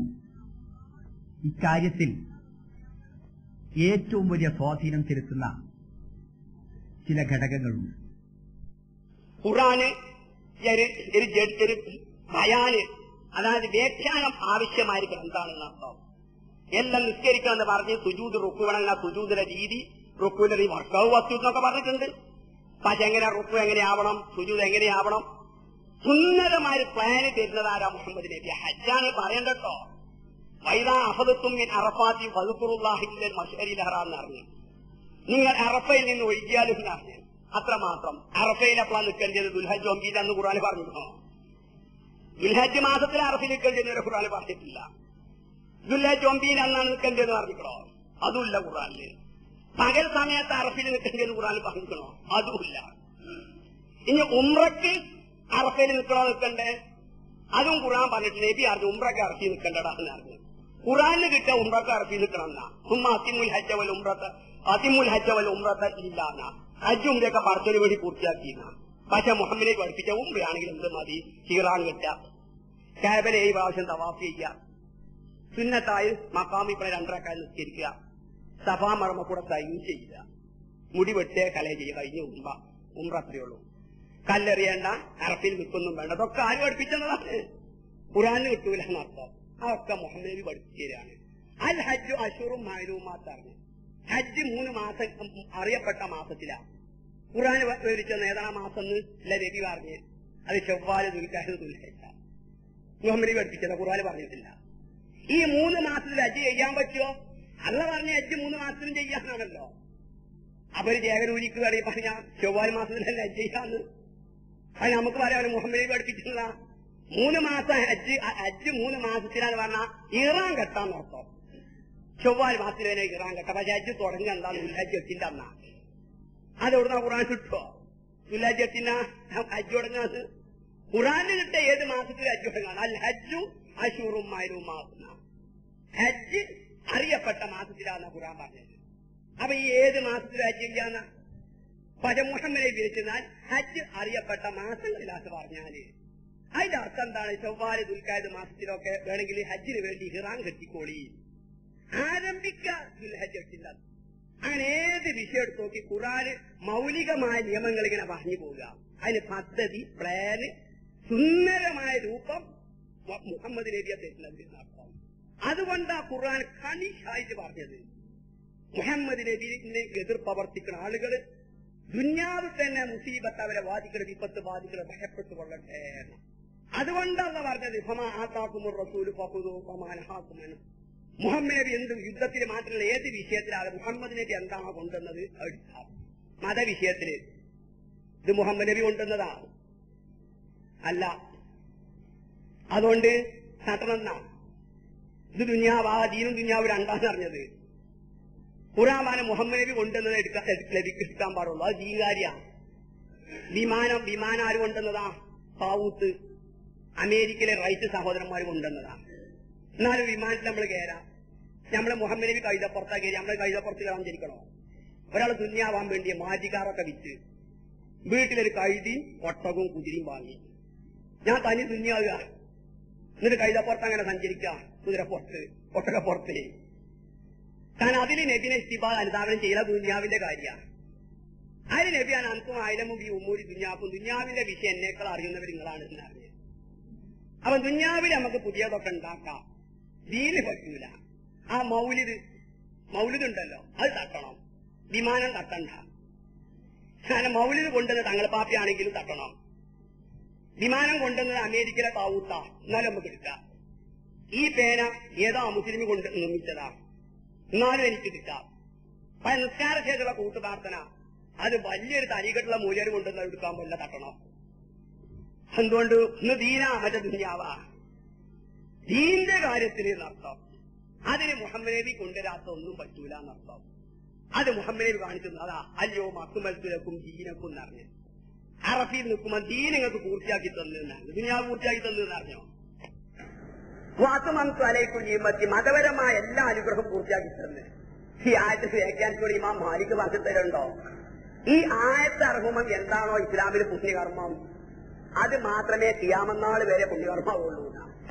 ഇക്കാര്യത്തിൽ ഏറ്റവും വലിയ സ്വാധീനം ചെലുത്തുന്ന ചില ഘടകങ്ങളുണ്ട്. ഖുർആന് ഒരു ബയാന്, അതായത് വ്യാഖ്യാനം ആവശ്യമായിരിക്കണം. എന്താണെന്ന് അർത്ഥം? എല്ലാം നിസ്കരിക്കണമെന്ന് പറഞ്ഞ് സുജൂദ് റുക്കു വേണമെങ്കിൽ സുജൂദിന്റെ രീതി, റുക്കുവിന്റെ രീതി വർക്കവ് വസ്തു എന്നൊക്കെ പറഞ്ഞിട്ടുണ്ട്. പക്ഷെ എങ്ങനെ റുക്കു എങ്ങനെയാവണം, സുജൂദ് എങ്ങനെയാവണം, സുന്ദരമായ പ്ലാന് തരുന്നതാരാ? മുഹമ്മദ് നബി. ഹജ്ജാണ് പറയണ്ടോ. വൈദാ അഫദത്തും മിൻ അറഫാത്തി ഫദ്കുറുല്ലാഹിൽ മശ്അരിൽ ഹറാമെന്ന് അറിഞ്ഞു. നിങ്ങൾ അറഫയിൽ നിന്ന് ഒഴിക്കാലും അറിഞ്ഞു. അത്രമാത്രം. അറഫയിൽ എപ്പോഴാണ് നിൽക്കേണ്ടത്? ദുൽഹജ്ജ് ഒമ്പീൽ അന്ന് ഖുർആൻ പറഞ്ഞിരുന്നോ? ദുൽഹജ്ജ് മാസത്തിൽ അറഫയിൽ നിൽക്കേണ്ടത് ഖുർആൻ പറഞ്ഞിട്ടില്ല. ദുൽഹജ്ജ് ഒമ്പീൽ അന്നാണ് നിൽക്കേണ്ടതെന്ന് പറഞ്ഞിക്കണോ? അതുമില്ല ഖുർആനില്. പകൽ സമയത്ത് അറഫയിൽ നിൽക്കേണ്ടത് ഖുർആൻ പറഞ്ഞിക്കണോ? അതുമില്ല. ഇനി ഉംറയ്ക്ക് അറഫയിൽ നിൽക്കണോ നിൽക്കണ്ടേ? അതും ഖുർആൻ പറഞ്ഞിട്ടില്ല. നബി അറിഞ്ഞു ഉംറയ്ക്ക് അറഫി നിൽക്കേണ്ടടാ എന്ന് അറിഞ്ഞു. ഖുർആനിൽ കിട്ടിയ ഉംറയ്ക്ക് അറഫി നിൽക്കണം എന്നാ. ഉമ്മ അതിമുൽ ഹജ്ജവൽ ഉംറത്ത് അതിമുൽ ഹജ്ജവൽ ഉംറത്ത് ഇല്ലാന്ന ഹജ്ജ് ഉംറയൊക്കെ പറച്ചതിന് വേണ്ടി പൂർത്തിയാക്കിയിരുന്ന. പക്ഷെ മുഹമ്മദിനെ പഠിപ്പിച്ച ഉംറയാണെങ്കിൽ എന്ത് മതി? ഹീറാൻ കിട്ടുക, കാബലെ ഈ പ്രാവശ്യം തവാഫ് ചെയ്യുക, സുന്നത്തായി മക്കാമി ഇപ്പോൾ രണ്ടരക്കാൽ നിസ്കരിക്കുക, സഭാ മറമ കൂടെ തയ്യും ചെയ്യുക, മുടി വെട്ടേ കലയെ ചെയ്യുക. കഴിഞ്ഞ ഉംറ ഉംറ അത്രയേ ഉള്ളൂ. കല്ലെറിയേണ്ട, അറഫിൽ നിൽക്കൊന്നും വേണ്ട. അതൊക്കെ ആര് പഠിപ്പിച്ചതാണ്? ഖുർആനിൽ കിട്ടൂല എന്നർത്ഥം. അതൊക്കെ മുഹമ്മദ് നബി പഠിപ്പിച്ചതാണ്. അൽ ഹജ്ജു അശൂറും മാലൂമാത്ത് അറിഞ്ഞു. ഹജ്ജ് മൂന്ന് മാസം അറിയപ്പെട്ട മാസത്തിലാണ്. ഖുർആൻ വിവരിച്ചെന്ന് ഏതാ മാസം എന്ന് അല്ല നബി പറഞ്ഞ്? അത് ചൊവ്വാല് ദുൽഖഅദ ദുൽഹിജ്ജ. മുഹമ്മദ് നബി പഠിപ്പിച്ചത് ഖുർആൻ പറഞ്ഞിട്ടില്ല. ഈ മൂന്ന് മാസത്തിൽ ഹജ്ജ് ചെയ്യാൻ പറ്റുമോ? അല്ല പറഞ്ഞ ഹജ്ജ് മൂന്ന് മാസത്തിലും ചെയ്യാനാണല്ലോ. അപ്പൊ ഒരു ജേകരൂരിക്ക് കടയി പറഞ്ഞ ചൊവ്വാല് മാസത്തിലല്ല ഹജ്ജ് ചെയ്യാന്ന്. അത് നമുക്ക് പറയാം മുഹമ്മദ് നബി പഠിപ്പിച്ചിട്ടുള്ള മൂന്ന് മാസം ഹജ്ജ് ഹജ്ജ് മൂന്ന് മാസത്തിലാന്ന് പറഞ്ഞാൽ ഇറാൻ കെട്ടാന്ന് അർത്ഥം. ചൊവ്വാല് മാസത്തിൽ തന്നെ ഇറാൻ കെട്ട. പക്ഷെ ഹജ്ജ് തുടങ്ങി എന്താണ്? ദുൽഹജ്ജ് എട്ടിന്റെ അന്നാ. അതെവിടുന്ന ഖുർആൻ കിട്ടുമോ? ദുൽഹജ്ജ് എട്ടിനാ ഹജ്ജ് തുടങ്ങാത്. ഖുർആനിൽ കിട്ടിയ ഏത് മാസത്തിൽ ഹജ്ജ് തുടങ്ങാണ്? അൽ ഹജ്ജു അശൂറും മാസന. ഹജ്ജ് അറിയപ്പെട്ട മാസത്തിലാന്ന ഖുർആൻ പറഞ്ഞത്. അപ്പൊ ഈ ഏത് മാസത്തിൽ ഹജ്ജ് ചെയ്യാന്ന? പക്ഷെ മുഹമ്മദ് നബി വിളിച്ചെന്നാൽ ഹജ്ജ് അറിയപ്പെട്ട മാസങ്ങളിലാന്ന് പറഞ്ഞാല് അതിന്റെ അർത്ഥം എന്താണ്? ചൊവ്വാല് ദുൽഖഅദ മാസത്തിലൊക്കെ വേണമെങ്കിൽ ഹജ്ജിന് വേണ്ടി ഹിറാൻ കെട്ടിക്കോളി, ആരംഭിക്ക ദുൽഹജ്ജ് എട്ടില്ല. അങ്ങനെ ഏത് വിഷയം എടുത്ത് നോക്കി ഖുർആന് മൗലികമായ നിയമങ്ങൾ ഇങ്ങനെ പറഞ്ഞു പോവുക. അതിന് പദ്ധതി, പ്ലാന്, സുന്ദരമായ രൂപം മുഹമ്മദ് നബിയെ തരുന്നത് അർത്ഥം. അതുകൊണ്ടാ ഖുർആൻ കണിഷായിട്ട് പറഞ്ഞത്. മുഹമ്മദ് നബിനെ എതിർ പ്രവർത്തിക്കുന്ന ആളുകൾ ദുന്യാവിൽ തന്നെ മുസീബത്ത് അവരെ വാദിക്കണം, വിപത്ത് വാദിക്കണം, ഭയപ്പെട്ടു കൊള്ളട്ടെ. അതുകൊണ്ടാണ് പറഞ്ഞത് മുഹമ്മദ് നബി എന്ത് യുദ്ധത്തിന് മാത്രമല്ല ഏത് വിഷയത്തിലാണ് മുഹമ്മദ് നബി എന്താണോ കൊണ്ടുവന്നത് മതവിഷയത്തില് ഇത് മുഹമ്മദ് നബി കൊണ്ടുവന്നതാ അല്ല. അതുകൊണ്ട് നടന്നെന്നാ ഇത് ദുന്യാവാ ദീനും ദുന്യാവ് രണ്ടാന്ന് അറിഞ്ഞത്. ഖുർആൻ മുഹമ്മദ് നബി കൊണ്ടുവന്നത് എടുക്കാൻ പാടുള്ളൂ. അത് ദീൻകാരിയാ. വിമാനം വിമാനം ആര് കൊണ്ടുവന്നതാ? താവൂത്ത് അമേരിക്കയിലെ റൈറ്റ് സഹോദരന്മാർ കൊണ്ടുവന്നതാ. എന്നാലും വിമാനത്തിൽ നമ്മൾ കയറാം. നമ്മളെ മുഹമ്മദ് നബി കൈതപ്പുറത്താ കയറി. നമ്മളെ കൈതപ്പുറത്ത് കയറാൻ ചിരിക്കണോ? ഒരാൾ ദുന്യാവാൻ വേണ്ടിയ മാജിക്കാറൊക്കെ വിറ്റ് വീട്ടിലൊരു കഴുതിയും ഒട്ടകവും കുതിരയും വാങ്ങി. ഞാൻ തനി ദുന്യാവുക. എന്നിട്ട് കൈതപ്പുറത്ത് അങ്ങനെ സഞ്ചരിക്കുക. കുതിരപ്പുറത്ത് ഒട്ടകപ്പുറത്ത്. കാരണം അതിന് നബിനെ ഇസ്തിബാദ് അനുധാവനം ചെയ്യുന്ന ദുന്യാവിന്റെ കാര്യമാണ്. അതിന് നബിയാണ് അനക്കും ആയിരമും ഈ ഉമ്മൂരി ദുന്യാക്കും ദുന്യാവിന്റെ വിഷയം എന്നേക്കാൾ അറിയുന്നവർ നിങ്ങളാണ് എന്നറിഞ്ഞത്. അപ്പൊ ദുന്യാവിൽ നമുക്ക് പുതിയതൊക്കെ ഉണ്ടാക്കാം. ദീന് പറ്റൂല. ആ മൗലിദ് മൗലിദുണ്ടല്ലോ അത് തട്ടണം. വിമാനം തട്ടണ്ട. കാരണം മൗലിദ് കൊണ്ടുവന്നത് തങ്ങൾ പാപ്പയാണെങ്കിലും തട്ടണം. വിമാനം കൊണ്ടുവന്നത് അമേരിക്കയിലെ താവൂത്താ എന്നാലും നമുക്ക് എടുക്കാം. ഈ പേന ഏതാ മുസ്ലിം കൊണ്ട് നിർമ്മിച്ചതാ എന്നാലും എനിക്ക് കിട്ടാം. പക്ഷെ നിസ്കാര ശേഷമുള്ള കൂട്ടുപ്രാർത്ഥന അത് വലിയൊരു തരികെട്ടുള്ള മൂല്യം കൊണ്ടുവന്ന് എടുക്കാൻ പോലെ തട്ടണം. എന്തുകൊണ്ട്? ഇന്ന് ദീനാ മറ്റേ ദുന്യാവാ. ദീന്റെ കാര്യത്തിൽ എന്നർത്ഥം. അതിന് മുഹമ്മദ് നബി കൊണ്ടുവരാത്ത ഒന്നും പറ്റൂല എന്നർത്ഥം. അത് മുഹമ്മദ് നബി കാണിച്ചത് അതാ അല്ലയോ മക്കുമൽക്കും ദീനക്കും എന്നറിഞ്ഞ് അറഫിൽ നിൽക്കുമ്പോൾ ദീൻ നിങ്ങൾക്ക് പൂർത്തിയാക്കി തന്നതെന്നാണ്. ദുന്യാവ് പൂർത്തിയാക്കി തന്നതെന്ന് അറിഞ്ഞോ? വാത്തുമംസു അലൈക്കും ജീമത്തി മതപരമായ എല്ലാ അനുഗ്രഹം പൂർത്തിയാക്കി തന്നെ. ഈ ആയത്തിൽ വ്യാഖ്യാനിച്ചോട് ഇമാം മാലിക് പറഞ്ഞു തരുന്നുണ്ടോ? ഈ ആയത്ത് അർഹുമം എന്താണോ ഇസ്ലാമിൽ പുണ്യകർമ്മം അത് മാത്രമേ ഖിയാമത്ത് വരെ പുണ്യകർമ്മമുള്ളൂ.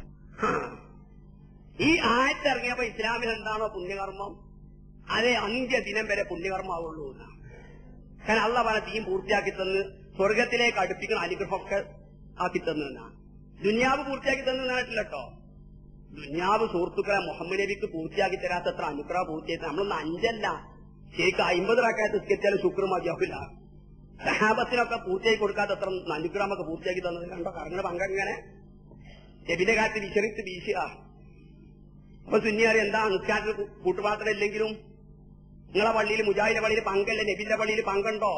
ഈ ആയത്ത് ഇറങ്ങിയപ്പോ ഇസ്ലാമിൽ എന്താണോ പുണ്യകർമ്മം അതേ അന്ത്യദിനം വരെ പുണ്യകർമ്മാവുള്ളൂ. കാരണം അള്ളാഹ് പറഞ്ഞ ദീൻ പൂർത്തിയാക്കി തന്ന് സ്വർഗത്തിലേക്ക് അടുപ്പിക്കുന്ന അനുഗ്രഹമൊക്കെ ആക്കി തന്നു എന്നാണ്. ദുന്യാവ് പൂർത്തിയാക്കി തന്നില്ല കേട്ടോ. ദുന്യാവ് സുഹൃത്തുക്കളെ മുഹമ്മദ് നബിക്ക് പൂർത്തിയാക്കി തരാത്തത്ര അനുഗ്രഹം പൂർത്തിയാക്കി നമ്മളൊന്നും അഞ്ചല്ല ശരിക്കും അമ്പത് റക്കാത്ത് നിസ്കരിച്ചാലും ശുക്ർ മതിയാവില്ല. സഹാബത്തിനൊക്കെ പൂർത്തിയാക്കി കൊടുക്കാത്തത്ര അനുഗ്രഹമൊക്കെ പൂർത്തിയാക്കി തന്നത് കണ്ടോ. കറങ്ങണ പങ്കങ്ങനെ നബിന്റെ കാര്യത്തിൽ വിശറിച്ച് വീശുക. അപ്പൊ സുന്നിയാറി എന്താ നിസ്കാരത്തിൽ കൂട്ടുപാത്രം ഇല്ലെങ്കിലും നിങ്ങളെ പള്ളിയിൽ മുജാഹിദിന്റെ പള്ളിയിൽ പങ്കല്ലേ, നബിന്റെ പള്ളിയിൽ പങ്കുണ്ടോ?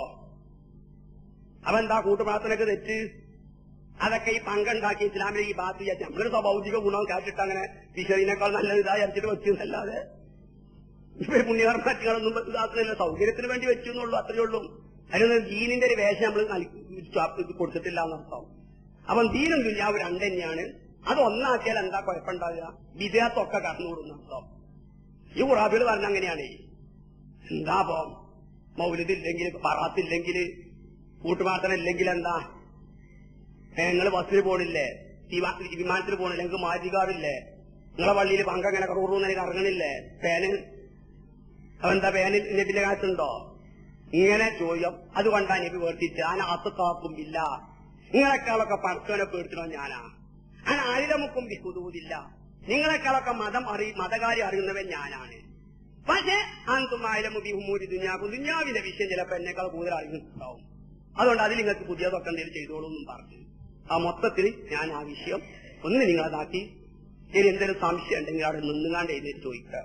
അപ്പൊ എന്താ കൂട്ടുപാത്രത്തിനൊക്കെ തെറ്റ്? അതൊക്കെ ഈ പങ്കുണ്ടാക്കി ഇസ്ലാമിലെ ഈ ബാത്ത് ചെയ്യാൻ നമ്മളൊരു ഭൗതിക ഗുണം കാട്ടിട്ട് അങ്ങനെ വിശറിനേക്കാൾ നല്ലത് ഇതായി അരച്ചിട്ട് വെച്ചെന്നല്ലാതെ ഇവർ പുണ്യകർമ്മങ്ങളൊന്നും ഇതാക്കുന്നില്ല. സൗകര്യത്തിന് വേണ്ടി വെച്ചു എന്നുള്ളൂ, അത്രയേ ഉള്ളൂ. അതിനൊന്നും ദീനിന്റെ ഒരു വേഷം നമ്മൾ കൊടുത്തിട്ടില്ല എന്നർത്ഥം. അപ്പം ദീനും ദുന്യാവും രണ്ട് തന്നെയാണ്. അത് ഒന്നാക്കിയാൽ എന്താ കുഴപ്പമുണ്ടാവുക? വിദേഹത്തൊക്കെ കടന്നുകൂടുന്നർത്ഥം. ഈ ഖുറാബികൾ പറഞ്ഞ അങ്ങനെയാണ്. എന്താ പോ മൗലിദില്ലെങ്കിൽ പറാത്തില്ലെങ്കിൽ കൂട്ടുമാത്രം ഇല്ലെങ്കിൽ എന്താ നിങ്ങൾ ബസ്സിൽ പോണില്ലേ, വിമാനത്തിൽ പോണില്ലേ, നിങ്ങൾക്ക് മാറ്റിക്കാറില്ലേ, നിങ്ങളെ പള്ളിയിൽ പങ്കങ്ങനെ കറൂറൂന്നെ കറങ്ങണില്ലേ, പേന് അതെന്താ പേന് നബിന്റെ കാലത്തുണ്ടോ? ഇങ്ങനെ ചോദ്യം. അതുകൊണ്ടാ നബി വേർതിരിച്ച് ആന അസുക്കാക്കുമ്പില്ല, നിങ്ങളെക്കാളൊക്കെ പടച്ചോനെ പേടിക്കണോ ഞാനാ, ഞാൻ ആയിരമുക്കും വിഹുദൂതില്ല, നിങ്ങളെക്കാളൊക്കെ മതം അറി മതകാര്യം അറിയുന്നവൻ ഞാനാണ്. പക്ഷേ അന്തുമായിരം ബിഹുമൂരി ദുഞ്ഞാക്കും ദുഞ്ഞാവിന്റെ വിഷയം ചിലപ്പോ എന്നെക്കാൾ കൂടുതൽ അറിയുന്നുണ്ടാവും. അതുകൊണ്ട് അതിൽ നിങ്ങൾക്ക് പുതിയതൊക്കെ എന്തെങ്കിലും ചെയ്തോളൂ എന്നും പറഞ്ഞു. ആ മൊത്തത്തിൽ ഞാൻ ആ വിഷയം ഒന്ന് നിങ്ങളതാക്കി ഇനി എന്തെങ്കിലും സംശയം ഉണ്ടെങ്കിൽ അവിടെ നിന്നുകാണ്ട് എഴുന്നേറ്റ് ചോദിക്കുക.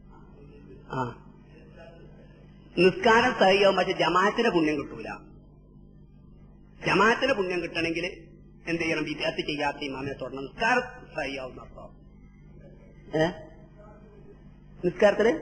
ആ നിസ്കാരം സഹിയാവും, പക്ഷെ ജമാഅത്തിന് പുണ്യം കിട്ടൂല. ജമാഅത്തിന് പുണ്യം കിട്ടണമെങ്കിൽ എന്ത് ചെയ്യണം? വിദ്യാർത്ഥി ചെയ്യാത്ത ഇമാമിനെ തുടരണം. നിസ്കാരം സഹിയാവുന്ന അർത്ഥം ഏ നിസ്കാരത്തിന്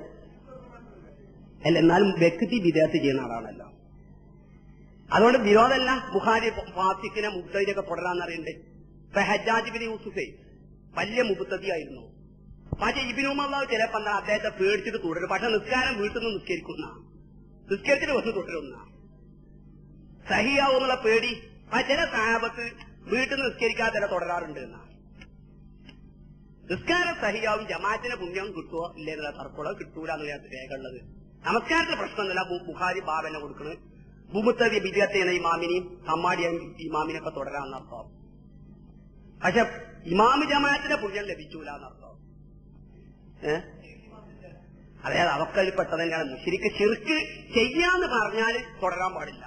അല്ല, എന്നാലും വ്യക്തി വിദ്യാർത്ഥി ചെയ്യുന്ന ആളാണല്ലോ. അതുകൊണ്ട് വിരോധമല്ല. ബുഖാരി ഫാത്തിക്കിനെ മുബ്തദിയൊക്കെ തുടരാന്നറിയണ്ടേ. ഇപ്പൊ ഹജ്ജാജ് ബിൻ യൂസുഫേ വലിയ മുബ്തദിയായിരുന്നു. പക്ഷെ ഇബ്നു ഉമർ ചിലപ്പോ എന്താ അദ്ദേഹത്തെ പേടിച്ചിട്ട് തുടരും. പക്ഷെ നിസ്കാരം വീട്ടിൽ നിന്ന് നിസ്കരിക്കുന്ന നിസ്കരിച്ചിട്ട് വന്ന് തുടരുന്ന സഹിയാവുന്നുള്ള പേടി. ആ ചില സഹാബത്ത് വീട്ടിൽ നിന്ന് നിസ്കരിക്കാതെ തന്നെ തുടരാറുണ്ട് എന്നാണ്. നിസ്കാരം സഹിയാവും, ജമാഅത്തിന് പുണ്യം കിട്ടുമോ ഇല്ലേ എന്നുള്ള തർക്കമുള്ള കിട്ടൂല എന്നുള്ള രേഖ ഉള്ളത്. നമസ്കാരത്തിന് പ്രശ്നമൊന്നുമില്ല. ബുഖാരി ബാബനെ കൊടുക്കുന്നത് മുബത്തദി ബിദ്അത്ത് എന്ന ഇമാമിനെയും അമ്മാടിയ ഇമാമിനൊക്കെ തുടരാന്നർത്ഥം. പക്ഷെ ഇമാമ് ജമാഅത്തിന് പുണ്യം ലഭിച്ചൂല എന്നർത്ഥം. ഏഹ് അതായത് അതൊക്കെ അതിൽ പെട്ടത് തന്നെയാണ്. മുശ്രിക്ക് ശിർക്ക് ചെയ്യാന്ന് പറഞ്ഞാൽ തുടരാൻ പാടില്ല.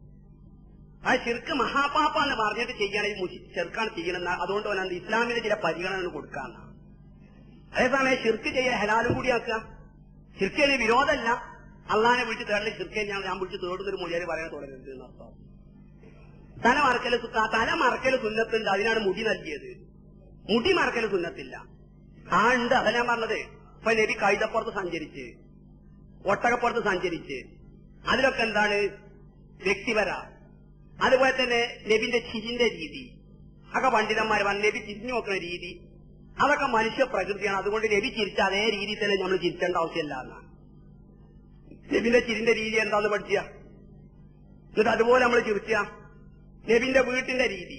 ആ ശിർക്ക് മഹാപാപ്പ എന്ന് പറഞ്ഞിട്ട് ചെയ്യുകയാണെങ്കിൽ ചെറുക്കാണ് ചെയ്യണമെന്ന. അതുകൊണ്ട് തന്നെ ഇസ്ലാമിന് ചില പരിഗണന കൊടുക്കാന്നാണ്. അതേസമയം ശിർക്ക് ചെയ്യാൻ ഹലാലും കൂടിയാക്കുക. ശിർക്കിന് വിരോധമല്ല. അള്ളാനെ വിളിച്ച് തേടല് ശിർക്ക് ഞാൻ ഞാൻ വിളിച്ച് തേടുന്നൊരു മൊഴിയാൽ പറയാൻ തുടങ്ങരുത് എന്നർത്ഥം. തല മറക്കല് തല മറക്കല് സുന്നത്തുണ്ട്, അതിനാണ് മുടി നൽകിയത്. മുടി മറക്കല് സുന്നത്തില്ല. ആ ഉണ്ട്, അതാ ഞാൻ പറഞ്ഞത്. ഇപ്പൊ നബി കൈതപ്പുറത്ത് സഞ്ചരിച്ച്, ഒട്ടകപ്പുറത്ത് സഞ്ചരിച്ച്, അതിലൊക്കെ എന്താണ് വ്യക്തിപര. അതുപോലെ തന്നെ നബിന്റെ ചിരിന്റെ രീതി ഒക്കെ പണ്ഡിതന്മാർ പറഞ്ഞു. നബി ചിരിഞ്ഞു നോക്കുന്ന രീതി അതൊക്കെ മനുഷ്യ പ്രകൃതിയാണ്. അതുകൊണ്ട് നബി ചിരിച്ച അതേ രീതിയിൽ തന്നെ നമ്മൾ ചിരിക്കേണ്ട ആവശ്യമില്ല എന്നാണ്. നബിന്റെ ചിരിന്റെ രീതി എന്താന്ന് പഠിച്ച, എന്നിട്ട് അതുപോലെ നമ്മൾ ചിരിച്ച. നബിന്റെ വീട്ടിന്റെ രീതി,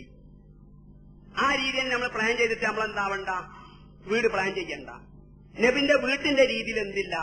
ആ രീതിയിൽ നമ്മൾ പ്ലാൻ ചെയ്തിട്ട് നമ്മൾ എന്താവണ്ട, വീട് പ്ലാൻ ചെയ്യണ്ട. നബിന്റെ വീട്ടിന്റെ രീതിയിൽ എന്തില്ല,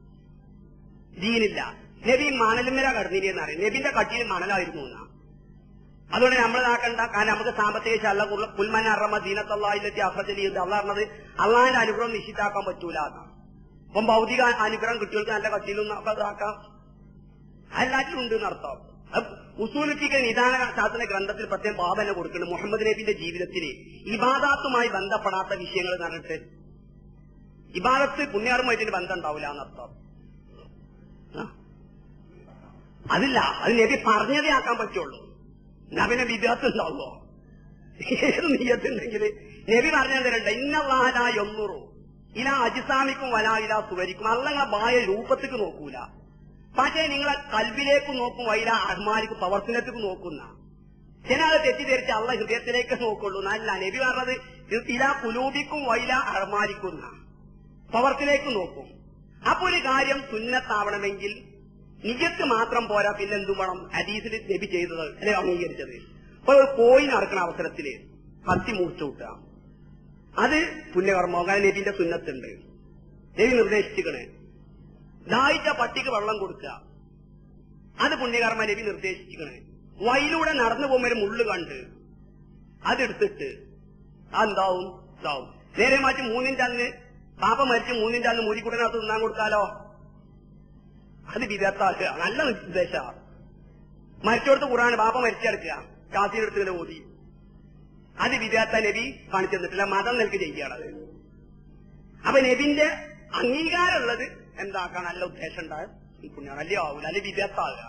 ദീനില്ല. നബി മണലുമര കടന്നില്ലെന്ന് അറിയാം. നബിന്റെ കട്ടിയിൽ മണലായിരുന്നു എന്നാ. അതുകൊണ്ട് നമ്മൾ ഇതാക്കണ്ട. കാരണം നമുക്ക് സാമ്പത്തിക ശല്ല കുൽമന അറമ ദീനത്തല്ലാഹിലെത്തി അഫ്രജലി അല്ല പറഞ്ഞത് അള്ളാഹിന്റെ അനുഗ്രഹം നിശ്ചിതാക്കാൻ പറ്റൂല എന്നാണ്. അപ്പം ഭൗതിക അനുഗ്രഹം കുട്ടികൾക്ക് നല്ല കട്ടിയിലൊന്നും ഇതാക്കാം, എല്ലാറ്റിലും ഉണ്ട് എന്നർത്ഥം. ഉസൂലിഫിക്ക നിദാന ശാസ്ത്ര ഗ്രന്ഥത്തിൽ പ്രത്യേകം ബാബനെ കൊടുക്കുന്നുണ്ട്. മുഹമ്മദ് നബിന്റെ ജീവിതത്തിന് ഇബാദത്തുമായി ബന്ധപ്പെടാത്ത വിഷയങ്ങൾ പറഞ്ഞിട്ട് ഇബാദത്ത് പുണ്യാറുമായിട്ട് ബന്ധം ഉണ്ടാവില്ല എന്നർത്ഥം. അതില്ല, അത് നബി പറഞ്ഞതേ ആക്കാൻ പറ്റുള്ളൂ. നബിനെ വിദ്യാർത്ഥി ഉണ്ടാവുമോ? ഏത് നീയത്തുണ്ടെങ്കിൽ നബി പറഞ്ഞിട്ടുണ്ട്. ഇന്നല്ലാഹ യൻദുറു ഇലാ അജ്സാമിക്കും വലാ ഇലാ സുവരിക്കും. അള്ളങ്ങളെ ബാഹ്യ രൂപത്തേക്ക് നോക്കൂല, പക്ഷേ നിങ്ങളെ കൽബിലേക്ക് നോക്കും. വൈല അഹ്മാലിക്ക് പ്രവർത്തനത്തേക്ക് നോക്കുന്ന ചില ആളെ തെറ്റിദ്ധരിച്ച് അള്ള ഹൃദയത്തിലേക്ക് നോക്കുള്ളൂ. നല്ല നബി പറഞ്ഞത് ഇലാ കുലൂബിക്കും വൈല അഹ്മാലിക്കുന്ന പ്രവർത്തനത്തിലേക്ക് നോക്കും. അപ്പൊ ഒരു കാര്യം സുന്നത്താവണമെങ്കിൽ നിജത്ത് മാത്രം പോരാ, പിന്നെ എന്തു വേണം? ഹദീസിൽ നബി ചെയ്തത് അല്ലെ അംഗീകരിച്ചത്. അപ്പൊ ഒരു കോയിൻ അറക്കുന്ന അവസരത്തില് കത്തി മൂർച്ച കൂട്ടുക, അത് പുണ്യകർമ്മം. അങ്ങനെ നബിന്റെ സുന്നത്തുണ്ട്, നബി നിർദ്ദേശിച്ചിക്കണേ. ദാഹിച്ച പട്ടിക്ക് വെള്ളം കൊടുക്കുക, അത് പുണ്യകർമ്മ നബി നിർദ്ദേശിക്കണേ. വയിലൂടെ നടന്നു പോകുമ്പോൾ ഒരു മുള്ളു കണ്ട് അതെടുത്തിട്ട് അതെന്താവും ഇതാവും. നേരെ മാറ്റി മൂന്നിന്റെ അന്ന് പാപ്പ മരിച്ച് മൂന്നിന്റെ അന്ന് മൂരിക്കുട്ടനകത്ത് തിന്നാൻ കൊടുത്താലോ? അത് വിദഗ്ധാക്കുക. നല്ല നിർദ്ദേശ. മരിച്ചോടത്ത് ഖുർആൻ പാപ്പ മരിച്ചെടുക്കുക, കാസിയെടുത്ത് ഓതി. അത് വിദഗ്ധ നബി കാണിച്ചു തന്നിട്ടില്ല, മതം നിൽക്ക് ചെയ്യുകയാണത്. അപ്പൊ നബിന്റെ അംഗീകാരമുള്ളത് എന്താക്കാൻ നല്ല ഉദ്ദേശം ഉണ്ടാകും പുണ്യാണ്. അല്ലയോ ആവൂല, അല്ലെ വിദഗ്ധാകുക.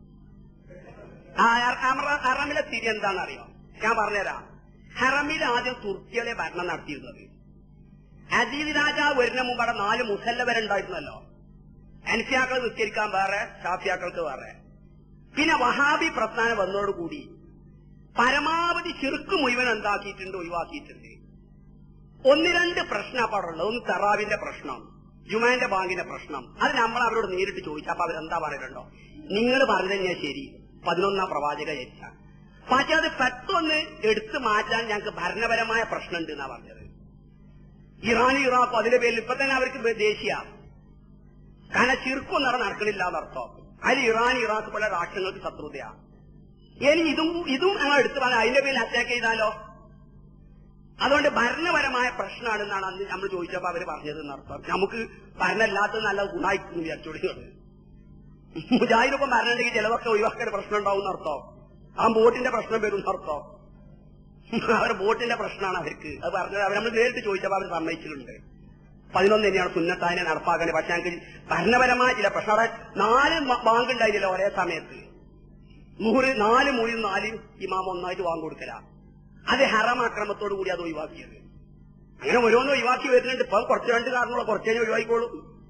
ഹറമിലെ സ്ഥിതി എന്താണെന്നറിയോ? ഞാൻ പറഞ്ഞുതരാം. ഹറമിൽ ആദ്യം തുർക്കികളെ ഭരണം നടത്തിയിരുന്നത്. അസീദ് രാജാവ് വരുന്ന മുമ്പ് അവിടെ നാല് മുസല്ല വരെ ഉണ്ടായിരുന്നല്ലോ. അൻഫിയാക്കൾ നിസ്കരിക്കാൻ വേറെ, ഷാഫിയാക്കൾക്ക് വേറെ. പിന്നെ വഹാബി പ്രസ്ഥാനം വന്നതോടുകൂടി പരമാവധി ശിർക്ക് മുഴുവൻ എന്താക്കിയിട്ടുണ്ട്, ഒഴിവാക്കിയിട്ടുണ്ട്. ഒന്ന് രണ്ട് പ്രശ്നം അപ്പാടുള്ളത്. ഒന്ന് തറാവിന്റെ പ്രശ്നം, ജുമാന്റെ ബാങ്കിന്റെ പ്രശ്നം. അത് നമ്മൾ അവരോട് നേരിട്ട് ചോദിച്ചു. അപ്പൊ അവരെന്താ പറയുന്നുണ്ടോ? നിങ്ങൾ പറഞ്ഞത് ഞാൻ ശരി, പതിനൊന്നാം പ്രവാചക ഏറ്റ. പക്ഷെ അത് പെട്ടെന്ന് എടുത്തു മാറ്റാൻ ഞങ്ങൾക്ക് ഭരണപരമായ പ്രശ്നമുണ്ട് എന്നാ പറഞ്ഞത്. ഇറാൻ ഇറാഖും അതിന്റെ പേരിൽ ഇപ്പൊ തന്നെ അവർക്ക് ദേശീയ കാരണം ചിർക്കും നിറ നടക്കണില്ല എന്നർത്ഥം. അതിൽ ഇറാൻ ഇറാഖ് പോലെ രാഷ്ട്രങ്ങൾക്ക് ശത്രുതയാണ്. ഇനി ഇതും ഇതും ഞങ്ങൾ എടുത്തു പറഞ്ഞാൽ അതിന്റെ പേരിൽ അറ്റാക്ക് ചെയ്താലോ? അതുകൊണ്ട് ഭരണപരമായ പ്രശ്നമാണെന്നാണ് അന്ന് നമ്മൾ ചോദിച്ചപ്പോ അവര് പറഞ്ഞത് എന്നർത്ഥം. നമുക്ക് ഭരണമില്ലാത്തത് നല്ല ഗുണമായിരുന്നു വിചാരിച്ചോളിയാണ്. മുജാഹിദൊപ്പം ഭരണമുണ്ടെങ്കിൽ ചിലതൊക്കെ ഒഴിവാക്കേണ്ട പ്രശ്നം ഉണ്ടാവും എന്നർത്ഥം. ആ ബോട്ടിന്റെ പ്രശ്നം വരും എന്നർത്ഥം. അവരുടെ ബോട്ടിന്റെ പ്രശ്നമാണ് അവർക്ക്. അത് പറഞ്ഞത് അവർ നമ്മൾ നേരിട്ട് ചോദിച്ചപ്പോൾ അവർ സമ്മതിച്ചിട്ടുണ്ട്. പതിനൊന്ന് തന്നെയാണ് സുന്നത്താനെ നടപ്പാക്കേണ്ടത്. പക്ഷെ ഞങ്ങൾക്ക് ഭരണപരമായ ചില പ്രശ്നം. അവിടെ നാല് ബാങ്ക് ഉണ്ടായില്ല ഒരേ സമയത്ത്. നൂറ് നാല് മൂന്നും നാല് ഇമാം ഒന്നായിട്ട് വാങ്ങി കൊടുക്കല. അത് ഹറം അക്രമത്തോടു കൂടി അത് ഒഴിവാക്കിയത്. അങ്ങനെ ഓരോന്നും ഒഴിവാക്കി വരുന്നുണ്ട്. ഇപ്പൊ കുറച്ച് രണ്ട് കാരണങ്ങളോ കുറച്ച് കഴിഞ്ഞ് ഒഴിവാക്കിക്കോളും.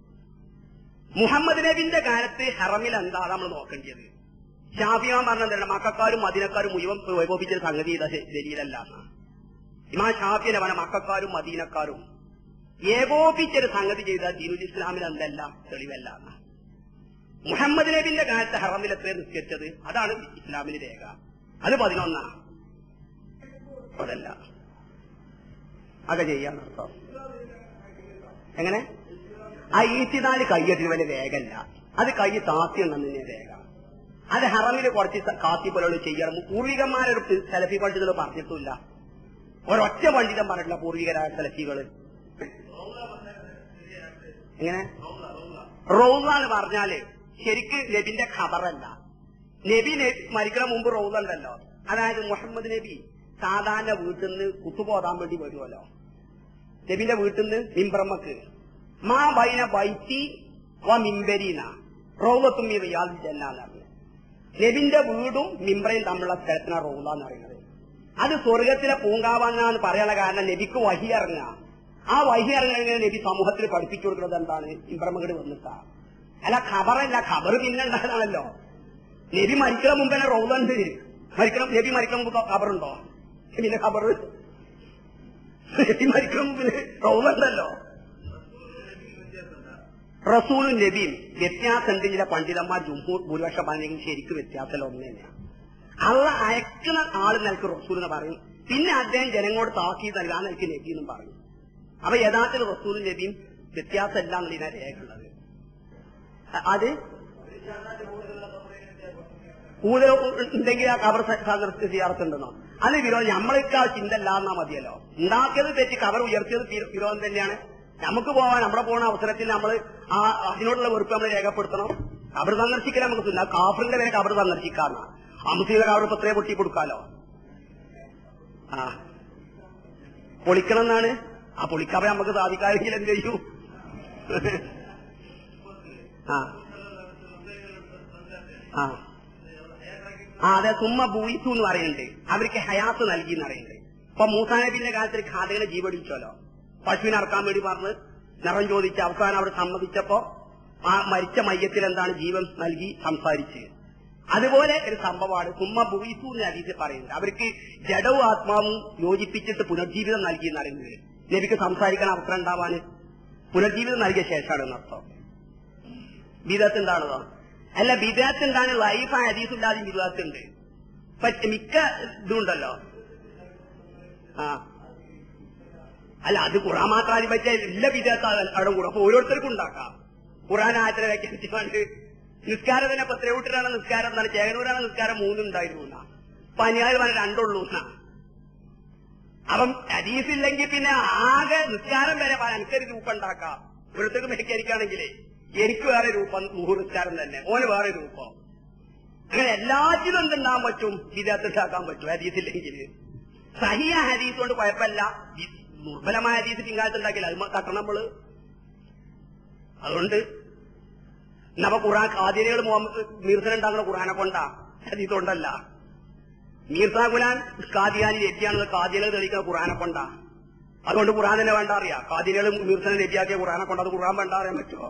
മുഹമ്മദ് നബിന്റെ കാലത്ത് ഹറമിൽ എന്താ നമ്മൾ നോക്കേണ്ടത്? ഷാഫിയാൻ പറഞ്ഞെന്താണ്? മക്കാരും മദീനക്കാരും മുഴുവൻ വൈകോപിച്ചൊരു സംഗതി ചെയ്ത ശരിയല്ല. ഇമാ ഷാഫിനെ പറഞ്ഞ മക്കാരും മദീനക്കാരും ഏകോപിച്ചൊരു സംഗതി ചെയ്ത ദീനുൽ ഇസ്ലാമിൽ എന്തല്ല തെളിവല്ല. മുഹമ്മദ് നബിന്റെ കാലത്ത് ഹറമിൽ എത്ര നിസ്കരിച്ചത്? അതാണ് ഇസ്ലാമിന് രേഖ. അത് പതിനൊന്നാ. അതല്ല അത് ചെയ്യാൻ അർത്ഥം എങ്ങനെ? ആ ഈറ്റിനാല് കയ്യെട്ടി വലിയ രേഖല്ല. അത് കൈ താത്തി ഉണ്ടെന്നെ രേഖ. അത് ഹറമിൽ കുറച്ച് കാത്തി പോലെ ചെയ്യണം. പൂർവികന്മാരൊരു സെലഫി പണ്ഡിതകൾ പറഞ്ഞിട്ടില്ല. ഒരൊറ്റ പണ്ഡിതൻ പറഞ്ഞിട്ടില്ല പൂർവികരായ സെലഫികള്. എങ്ങനെ? റൗള എന്ന് പറഞ്ഞാല് ശരിക്ക് നബിന്റെ ഖബറല്ല. നബി മരിക്കണ മുമ്പ് റൗള ഉണ്ടല്ലോ. അതായത് മുഹമ്മദ് നബി സാധാരണ വീട്ടിൽ നിന്ന് കുത്തുപോതാൻ വേണ്ടി വരുമല്ലോ. നബിന്റെ വീട്ടിൽ നിന്ന് മിംബ്രമ്മക്ക് മാ ബൈന ബൈത്തി വ മിംബരീന റൗളത്തും ഈ റിയാദിൽ ജന്നാന്ന്. നബിന്റെ വീടും മിംബ്രയും തമ്മിലുള്ള സ്ഥലത്തിനാണ് റൗള എന്ന് പറയുന്നത്. അത് സ്വർഗത്തിലെ പൂങ്കാവാന്നാന്ന് പറയാനുള്ള കാരണം നബിക്ക് വഹി ഇറങ്ങുക. ആ വഹി ഇറങ്ങുന്ന നബി സമൂഹത്തിൽ പഠിപ്പിച്ചു കൊടുക്കുന്നത് എന്താണ്? ഇബ്രഹ്മഗഡ് വന്നിട്ടാ. അല്ല ഖബറല്ല. ഖബർ പിന്നെ ഉണ്ടായതാണല്ലോ. നബി മരിക്കണ മുമ്പ് തന്നെ റൗളുണ്ട്. മരിക്കണം നബി മരിക്കണ മുമ്പ് ഖബറുണ്ടോ? പിന്നെ ഖബർ നബി മരിക്കണ മുമ്പിൽ റൗളുണ്ടല്ലോ. റസൂലും നബിയും വ്യത്യാസമുണ്ട്. ചില പണ്ഡിതന്മാർ ജുംഹൂർ ഭൂരിപക്ഷം പറഞ്ഞെങ്കിൽ ശരിക്കും വ്യത്യാസമല്ല ഒന്ന് തന്നെയാണ്. അള്ള അയക്കുന്ന ആള് നിലക്ക് റസൂൽ എന്ന് പറയും. പിന്നെ അദ്ദേഹം ജനങ്ങളോട് താക്കീത് നൽകാൻ നിലക്ക് നബി എന്നും പറയും. അപ്പൊ യഥാർത്ഥത്തിൽ റസൂലും നബിയും വ്യത്യാസമല്ല എന്നതിനാ രേഖയുള്ളത്. അത് കൂടുതൽ ഉണ്ടെങ്കിൽ ആ കബർ സന്ദർശിച്ച് ചെയ്യാറുണ്ടെന്നോ? അത് വിരോധം. നമ്മൾക്ക് ആ ചിന്ത അല്ലാന്നാ മതിയല്ലോ. ഉണ്ടാക്കിയത് തെറ്റി കബർ ഉയർത്തിയത് വിരോധം തന്നെയാണ്. നമുക്ക് പോവാൻ നമ്മുടെ പോണ അവസരത്തിൽ നമ്മൾ ആ അതിനോടുള്ള വെറുപ്പ് നമ്മൾ രേഖപ്പെടുത്തണം. കബർ സന്ദർശിക്കാൻ നമുക്ക് ഇല്ല. കാഫറിന്റെ പേരെ കബർ സന്ദർശിക്കാന്ന്. അമുസ്ലിയുടെ കബർ പത്രേ പൊട്ടി കൊടുക്കാലോ. ആ പൊളിക്കണം എന്നാണ്. ആ പൊളിക്കാതെ നമുക്ക് സാധിക്കാമെങ്കിൽ എന്ത് ചെയ്യൂ? ആ ആ ആ അതെ. സുമ്മ ബൂയിത്തു എന്ന് പറയുന്നുണ്ട്. അവർക്ക് ഹയാത്ത് നൽകി എന്ന് പറയുന്നുണ്ട്. ഇപ്പൊ മൂസാ നബിന്റെ കാലത്ത് ഖാദികളെ ജീവടിച്ചല്ലോ. പശുവിനെ അറക്കാൻ വേണ്ടി പറഞ്ഞ് നിറം ചോദിച്ച് അവസാനം അവർ സമ്മതിച്ചപ്പോ ആ മരിച്ച മയ്യത്തിൽ എന്താണ് ജീവൻ നൽകി സംസാരിച്ച്. അതുപോലെ ഒരു സംഭവമാണ് സുമ്മ ബൂയിത്തു എന്ന് ഹദീസിൽ പറയുന്നത്. അവർക്ക് ജഡവും ആത്മാവും യോജിപ്പിച്ചിട്ട് പുനർജീവിതം നൽകി എന്ന് പറയുന്നത്. നബിക്ക് സംസാരിക്കാൻ അവസരം ഉണ്ടാവാന് പുനർജീവിതം നൽകിയ ശേഷമാണ് എന്നർത്ഥം. ബിദഅത്ത് എന്താണോ? അല്ല, ബിദഅത്ത് എന്താണ്? ലൈഫ് ഹദീസില്ലാതെ ബിദഅത്ത് ഉണ്ട്. മിക്ക ഇതുണ്ടല്ലോ. ആ അല്ല, അത് ഖുർആൻ മാത്രം പറ്റിയ എല്ലാ ബിദഅത്ത് അവിടെ കൂടെ. അപ്പൊ ഓരോരുത്തർക്കും ഉണ്ടാക്കാം. ഖുർആൻ ആയത്തിനെ വ്യാഖ്യാനിച്ചുകൊണ്ട് നിസ്കാരം തന്നെ പത്രയൂട്ടിലാണ് നിസ്കാരം എന്നാണ്, ചേകനൂരാണ് നിസ്കാരം മൂന്നുണ്ടായിരുന്നു എന്നാ, പനിയാൽ പറഞ്ഞ രണ്ടുള്ളൂ എന്നാ. അപ്പം ഹദീസില്ലെങ്കിൽ പിന്നെ ആകെ നിസ്കാരം വരെ എനിക്കൊരു രൂപം ഉണ്ടാക്കാം. ഇവിടത്തേക്ക് മെഹിക്കരിക്കാണെങ്കിലേ എനിക്ക് വേറെ രൂപം, നൂറ് നിസ്കാരം തന്നെ, ഓന് വേറെ രൂപം. അങ്ങനെ എല്ലാത്തിനും എന്തുണ്ടാകാൻ പറ്റും, വിദഗ്ധത്താക്കാൻ പറ്റും ഹദീസില്ലെങ്കിൽ. സഹിയ ഹദീസ് കൊണ്ട് കുഴപ്പമില്ല, ദുർബലമായ ഹദീസ് പിങ്കാലത്ത് ഉണ്ടാക്കില്ല, അത് തട്ടണം നമ്മള്. അതുകൊണ്ട് നമ്മ ഖുറാൻ ഖാദിനികൾ മീർസനുണ്ടാകുന്ന ഖുറാനെ കൊണ്ടാ, ഹദീസ് കൊണ്ടല്ല. മീർസാ ഗുലാൻ ഖാദിയാനി രചിയാണെന്ന് ഖാദികൾ തെളിയിക്കുന്ന ഖുറാനെ കൊണ്ടാ. അതുകൊണ്ട് ഖുറാൻ തന്നെ വേണ്ട അറിയാം. ഖാദികൾ മീർസനെ രചിയാക്കിയ ഖുറാനെ കൊണ്ട് അത് ഖുറാൻ വേണ്ട അറിയാൻ പറ്റുമോ?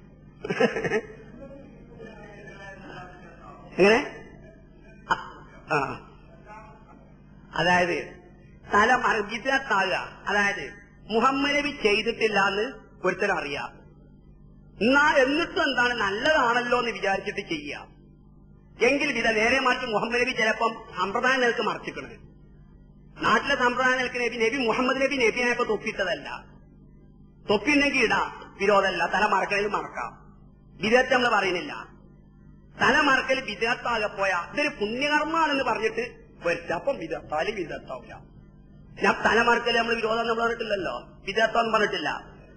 എങ്ങനെ? ആ അതായത് തല മർജിതാകുക, അതായത് മുഹമ്മദ് നബി ചെയ്തിട്ടില്ല എന്ന് ഒരുത്തരം അറിയാം. എന്നാ എന്നിട്ടും എന്താണ് നല്ലതാണല്ലോ എന്ന് വിചാരിച്ചിട്ട് ചെയ്യുക. എങ്കിൽ വിധ നേരെ മാറ്റി മുഹമ്മദ് നബി ചിലപ്പം സമ്പ്രദായം നിലക്ക് മറച്ചിക്കണേ. നാട്ടിലെ സമ്പ്രദായം നിലക്ക് നബി നബി മുഹമ്മദ് നബി നബിനെയൊക്കെ തൊപ്പിട്ടതല്ല. തൊപ്പിണ്ടെങ്കിൽ ഇടാം, വിരോധമല്ല. തല മറക്കലിൽ മറക്കാം. വിദഗ്ധ നമ്മൾ പറയുന്നില്ല. തല മറക്കൽ വിദഗ്ധാകെ പോയാ ഇതൊരു പുണ്യകർമ്മാണെന്ന് പറഞ്ഞിട്ട് വരുത്തപ്പം വിദഗ്ധാലും വിദഗ്ധാവില്ല. ഞാൻ തല മറക്കൽ നമ്മൾ വിരോധം നമ്മൾ പറഞ്ഞിട്ടില്ലല്ലോ, വിദഗ്ധം പറഞ്ഞിട്ടില്ല.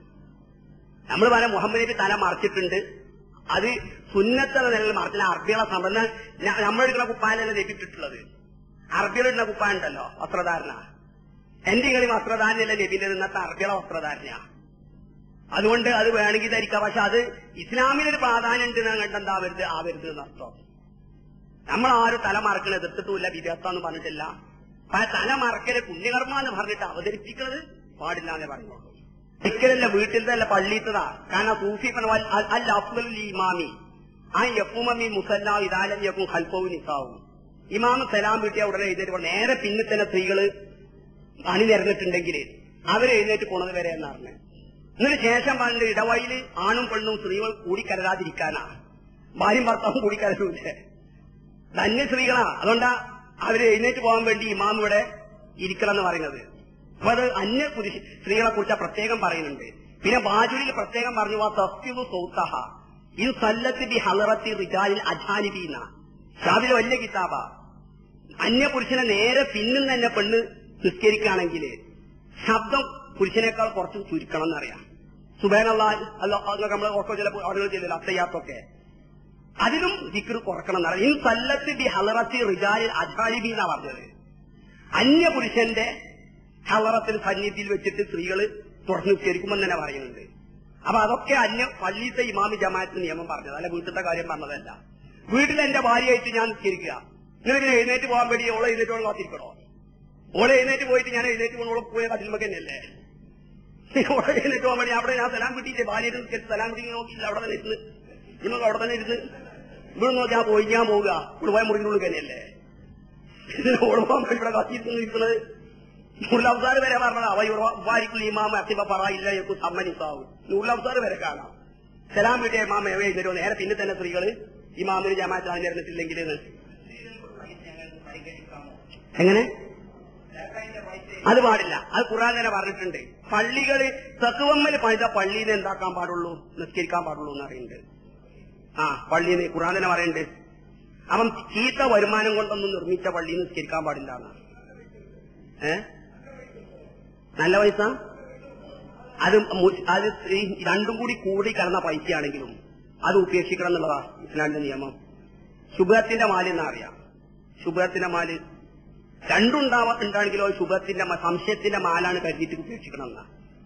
നമ്മൾ പറയാം മുഹമ്മദ് നബി തല മറച്ചിട്ടുണ്ട്, അത് സുന്നത്തുള്ള നിലയിൽ മറച്ചില്ല. അറബികളെ സംബന്ധം നമ്മളെടുക്കുന്ന കുപ്പായനല്ല ലഭിച്ചിട്ടുള്ളത്. അറബികളിടുന്ന കുപ്പായ ഉണ്ടല്ലോ വസ്ത്രധാരണ, എന്റെ ഇങ്ങനെ വസ്ത്രധാരണയല്ല നബിന്റെ ഇന്നത്തെ അറബികളെ വസ്ത്രധാരണ. അതുകൊണ്ട് അത് വേണമെങ്കിൽ ധരിക്കാം. പക്ഷെ അത് ഇസ്ലാമിനൊരു പ്രാധാന്യം ഉണ്ട് കണ്ടെന്താവരുത്, ആവരുത് എന്നർത്ഥം. നമ്മൾ ആരും തല മറക്കൽ എതിർത്തിട്ടുമില്ല, വിദേഹത്താന്ന് പറഞ്ഞിട്ടില്ല. തല മറക്കല് പുണ്യകർമ്മ എന്ന് പറഞ്ഞിട്ട് അവതരിപ്പിക്കുന്നത് പാടില്ല എന്നേ പറയുന്നുള്ളൂ. ഒരിക്കലല്ല വീട്ടിലത്തെ അല്ല പള്ളിത്തതാ. കാരണം സൂഫി അൽ അഫ്ദലുൽ ഇമാമി ആ യഫൂമി മുസല്ല ഇതാലം യക്കും ഖൽഫവും നിസാവും. ഇമാമ് സലാം വീട്ടിയ ഉടനെ എഴുന്നേറ്റ് നേരെ പിന്നെ തന്നെ സ്ത്രീകള് അണിനിരന്നിട്ടുണ്ടെങ്കിൽ അവര് എഴുന്നേറ്റ് പോണത് വരെ എന്ന് പറഞ്ഞു. എന്നിട്ട് ശേഷം പണ്ട് ഇടവഴിയില് ആണും പെണ്ണും സ്ത്രീകൾ കൂടിക്കരരാതിരിക്കാനാ. ഭാര്യയും ഭർത്താവും കൂടിക്കരൂല്ലേ, ധന്യ സ്ത്രീകളാ. അതുകൊണ്ടാ അവര് എഴുന്നേറ്റ് പോകാൻ വേണ്ടി ഇമാം ഇവിടെ ഇരിക്കണം എന്ന് പറയുന്നത്. അപ്പൊ അത് അന്യ പുരുഷ സ്ത്രീകളെ കുറിച്ച് പ്രത്യേകം പറയുന്നുണ്ട്. പിന്നെ ബാജുലിൽ പ്രത്യേകം പറഞ്ഞു തസ്തിബു സൗത്തഹ ഇത് സല്ലത്ത് ബി ഹളറത്തി റിജാലിൽ അജാനിബീന. ഷാബിലെ വലിയ കിതാബ. അന്യപുരുഷനെ നേരെ പിന്നും തന്നെ പെണ്ണ് നിസ്കരിക്കുകയാണെങ്കിൽ ശബ്ദം പുരുഷനേക്കാൾ കുറച്ച് ചുരുക്കണം എന്നറിയാം. സുബൈനല്ലാ അല്ല നമ്മളെ ഓർക്കോ ചില ആളുകൾ ചെയ്തില്ല, അത്തയ്യാത്തൊക്കെ അതിലും ദിക്ർ കുറക്കണം എന്നറിയാം. ഇൻ സല്ലത്ത് ബി ഹളറത്തി റിജാലിൽ അജാനിബി എന്നാ പറഞ്ഞത്. അന്യപുരുഷന്റെ ഹളറത്തിൽ സന്നിധിയിൽ വെച്ചിട്ട് സ്ത്രീകൾ തുറന്നു നിസ്കരിക്കുമെന്ന് തന്നെ പറയുന്നുണ്ട്. അപ്പൊ അതൊക്കെ അന്യ പള്ളിയിലത്തെ ഇമാമി ജമാഅത്ത് നിയമം പറഞ്ഞത്, അല്ല വീട്ടിലത്തെ കാര്യം പറഞ്ഞതല്ല. വീട്ടിൽ എന്റെ ഭാര്യയായിട്ട് ഞാൻ നിസ്കരിക്കുക, നിങ്ങളിങ്ങനെ എഴുന്നേറ്റ് പോകാൻ വേണ്ടി ഓളെ എഴുന്നേറ്റ് പോകാൻ കാത്തിരിക്കണോ? ഓളെ എഴുന്നേറ്റ് പോയിട്ട് ഞാൻ എഴുന്നേറ്റ് പോകണം, ഓളെ പോയ കട്ടിലുമ്പോ തന്നെയല്ലേ ഓളെ എഴുന്നേറ്റ് പോകാൻ വേണ്ടി. അവിടെ ഞാൻ സ്ഥലം കിട്ടിയില്ലേ, ഭാര്യയുടെ നിസ്കരിച്ച് സ്ഥലം കിട്ടി നോക്കിയില്ല, അവിടെ തന്നെ ഇരുന്ന് ഇന്നൊക്കെ അവിടെ തന്നെ ഇരുന്ന് ഇവിടെ നോക്കി ഞാൻ പോയി ഞാൻ പോവുക, ഇവിടെ പോയ മുറിക്കുള്ളിൽ തന്നെയല്ലേ ഓള് പോകാൻ വേണ്ടി ഇവിടെ കാത്തിരിക്കുന്നു ഇരിക്കുന്നത്. നൂറുലവസാർ വരെ പറഞ്ഞത് അവരിക്കുള്ള ഇമാമ അത്തിപ്പ പറയില്ല സമ്മനിസാവും. നൂറുലവസാർ വരെ കാണാം. സലാം വീട്ടിയ ഇമാമ എഴുന്നേരോ നേരെ പിന്നെ തന്നെ സ്ത്രീകള് ഇമാമിന് ജമാഅത്ത് ആയിരുന്നിട്ടില്ലെങ്കിൽ എങ്ങനെ അത് പാടില്ല. അത് ഖുർആൻ തന്നെ പറഞ്ഞിട്ടുണ്ട്. പള്ളികള് തത്വമ്മല് പണിത പള്ളിനെ എന്താക്കാൻ പാടുള്ളൂ, നിസ്കരിക്കാൻ പാടുള്ളൂ എന്ന് പറയുന്നുണ്ട്. ആ പള്ളിന്ന് ഖുർആൻ തന്നെ പറയുന്നുണ്ട്. അവൻ ചീത്ത വരുമാനം കൊണ്ടൊന്നും നിർമ്മിച്ച പള്ളിയിൽ നിസ്കരിക്കാൻ പാടില്ല എന്നാണ്. ഏ നല്ല പൈസ അത് അത് രണ്ടും കൂടി കൂടി കലർന്ന പൈസയാണെങ്കിലും അത് ഉപേക്ഷിക്കണം എന്നുള്ളതാ ഇസ്ലാമിന്റെ നിയമം. ശുഭത്തിന്റെ മാല് എന്നറിയാം. ശുഭത്തിന്റെ മാല് രണ്ടുണ്ടാവാ ഉണ്ടാണെങ്കിലോ ശുഭത്തിന്റെ സംശയത്തിന്റെ മാലാണ് കരുതിയിട്ട് ഉപേക്ഷിക്കണം എന്നാ.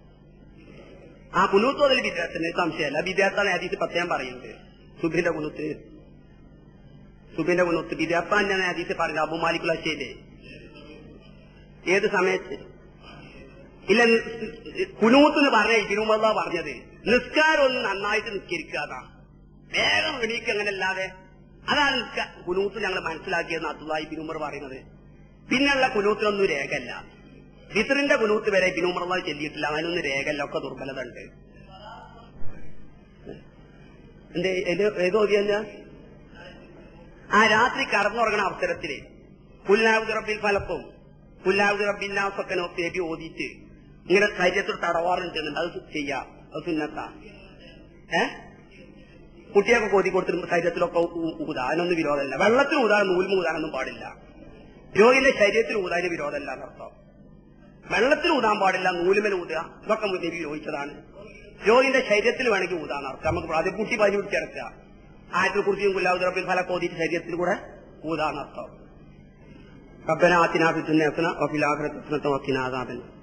ആ കുനൂത്ത് അതിൽ വിദ്യാർത്ഥിന് സംശയമല്ല. വിദ്യാർത്ഥാണ് ഹദീസ് പ്രത്യേകം പറയുന്നത്. സുബിന്റെ കുനൂത്ത് സുബിന്റെ കുനൂത്ത് വിദ്യാർത്ഥാൻ ഹദീസ് പറയുന്നത്. അബൂ മാലിക് അശ്ശേരി ഏത് സമയത്ത് ഇല്ല കുനൂത്ത് എന്ന് പറഞ്ഞ ഇതിനുമല്ല പറഞ്ഞത് നിസ്കാരം ഒന്ന് നന്നായിട്ട് നിസ്കരിക്കാതാ വേഗം എണീക്ക് അങ്ങനല്ലാതെ. അതാണ് കുനൂത്ത് ഞങ്ങൾ മനസ്സിലാക്കിയെന്ന് അബ്ദുല്ലാഹി ഇബ്നു ഉമർ പറയുന്നത്. പിന്നെയുള്ള കുനൂത്തിനൊന്നും രേഖല്ല. വിത്റിന്റെ കുനൂത്ത് വരെ ഇബ്നു ഉമർ ചെല്ലിയിട്ടില്ല, അതിനൊന്നും രേഖല്ല, ഒക്കെ ദുർബലത ഉണ്ട്. എന്റെ ഏതോ ഞാൻ ആ രാത്രി കടന്നുറങ്ങണ അവസരത്തില് പുല്ലാവുദ് റബ്ബിൽ ഫലപ്പും പുല്ലാവുദ് റബ്ബില്ലാസൊക്കെ തേടി ഓതിയിട്ട് ഇങ്ങനെ ശരീരത്തിൽ തടവാറുണ്ട്. അത് ചെയ്യാം, അത് സുന്നത്താ. ഏ കുട്ടിയൊക്കെ കോതി കൊടുത്തിട്ട് ശരീരത്തിലൊക്കെ ഊതാ, അതിനൊന്നും വിരോധമല്ല. വെള്ളത്തിൽ ഊതാൻ നൂൽമ ഊതാനൊന്നും പാടില്ല. രോഗിന്റെ ശരീരത്തിൽ ഊതാന് വിരോധമല്ല എന്നർത്ഥം. വെള്ളത്തിൽ ഊതാൻ പാടില്ല, നൂലുമേൽ ഊതുക, ഇതൊക്കെ നബി ചോദിച്ചതാണ്. രോഗിന്റെ ശരീരത്തിൽ വേണമെങ്കിൽ ഊതാന്നർത്ഥം. നമുക്ക് അത് കുട്ടി പനി പിടിച്ചിറക്കുക, ആയത്തിൽ കുറിച്ചും കുല്ലാവുദ്രബിൽ ഫല കോതിയിട്ട് ശരീരത്തിൽ കൂടെ ഊതാന്നർത്ഥം. റബ്ബനാ ആതിനാ ഫിദ്ദുനിയ ഹസന വഫിൽ ആഖിറതി ഹസനത വഖിനാ അദാബൻ നാർ.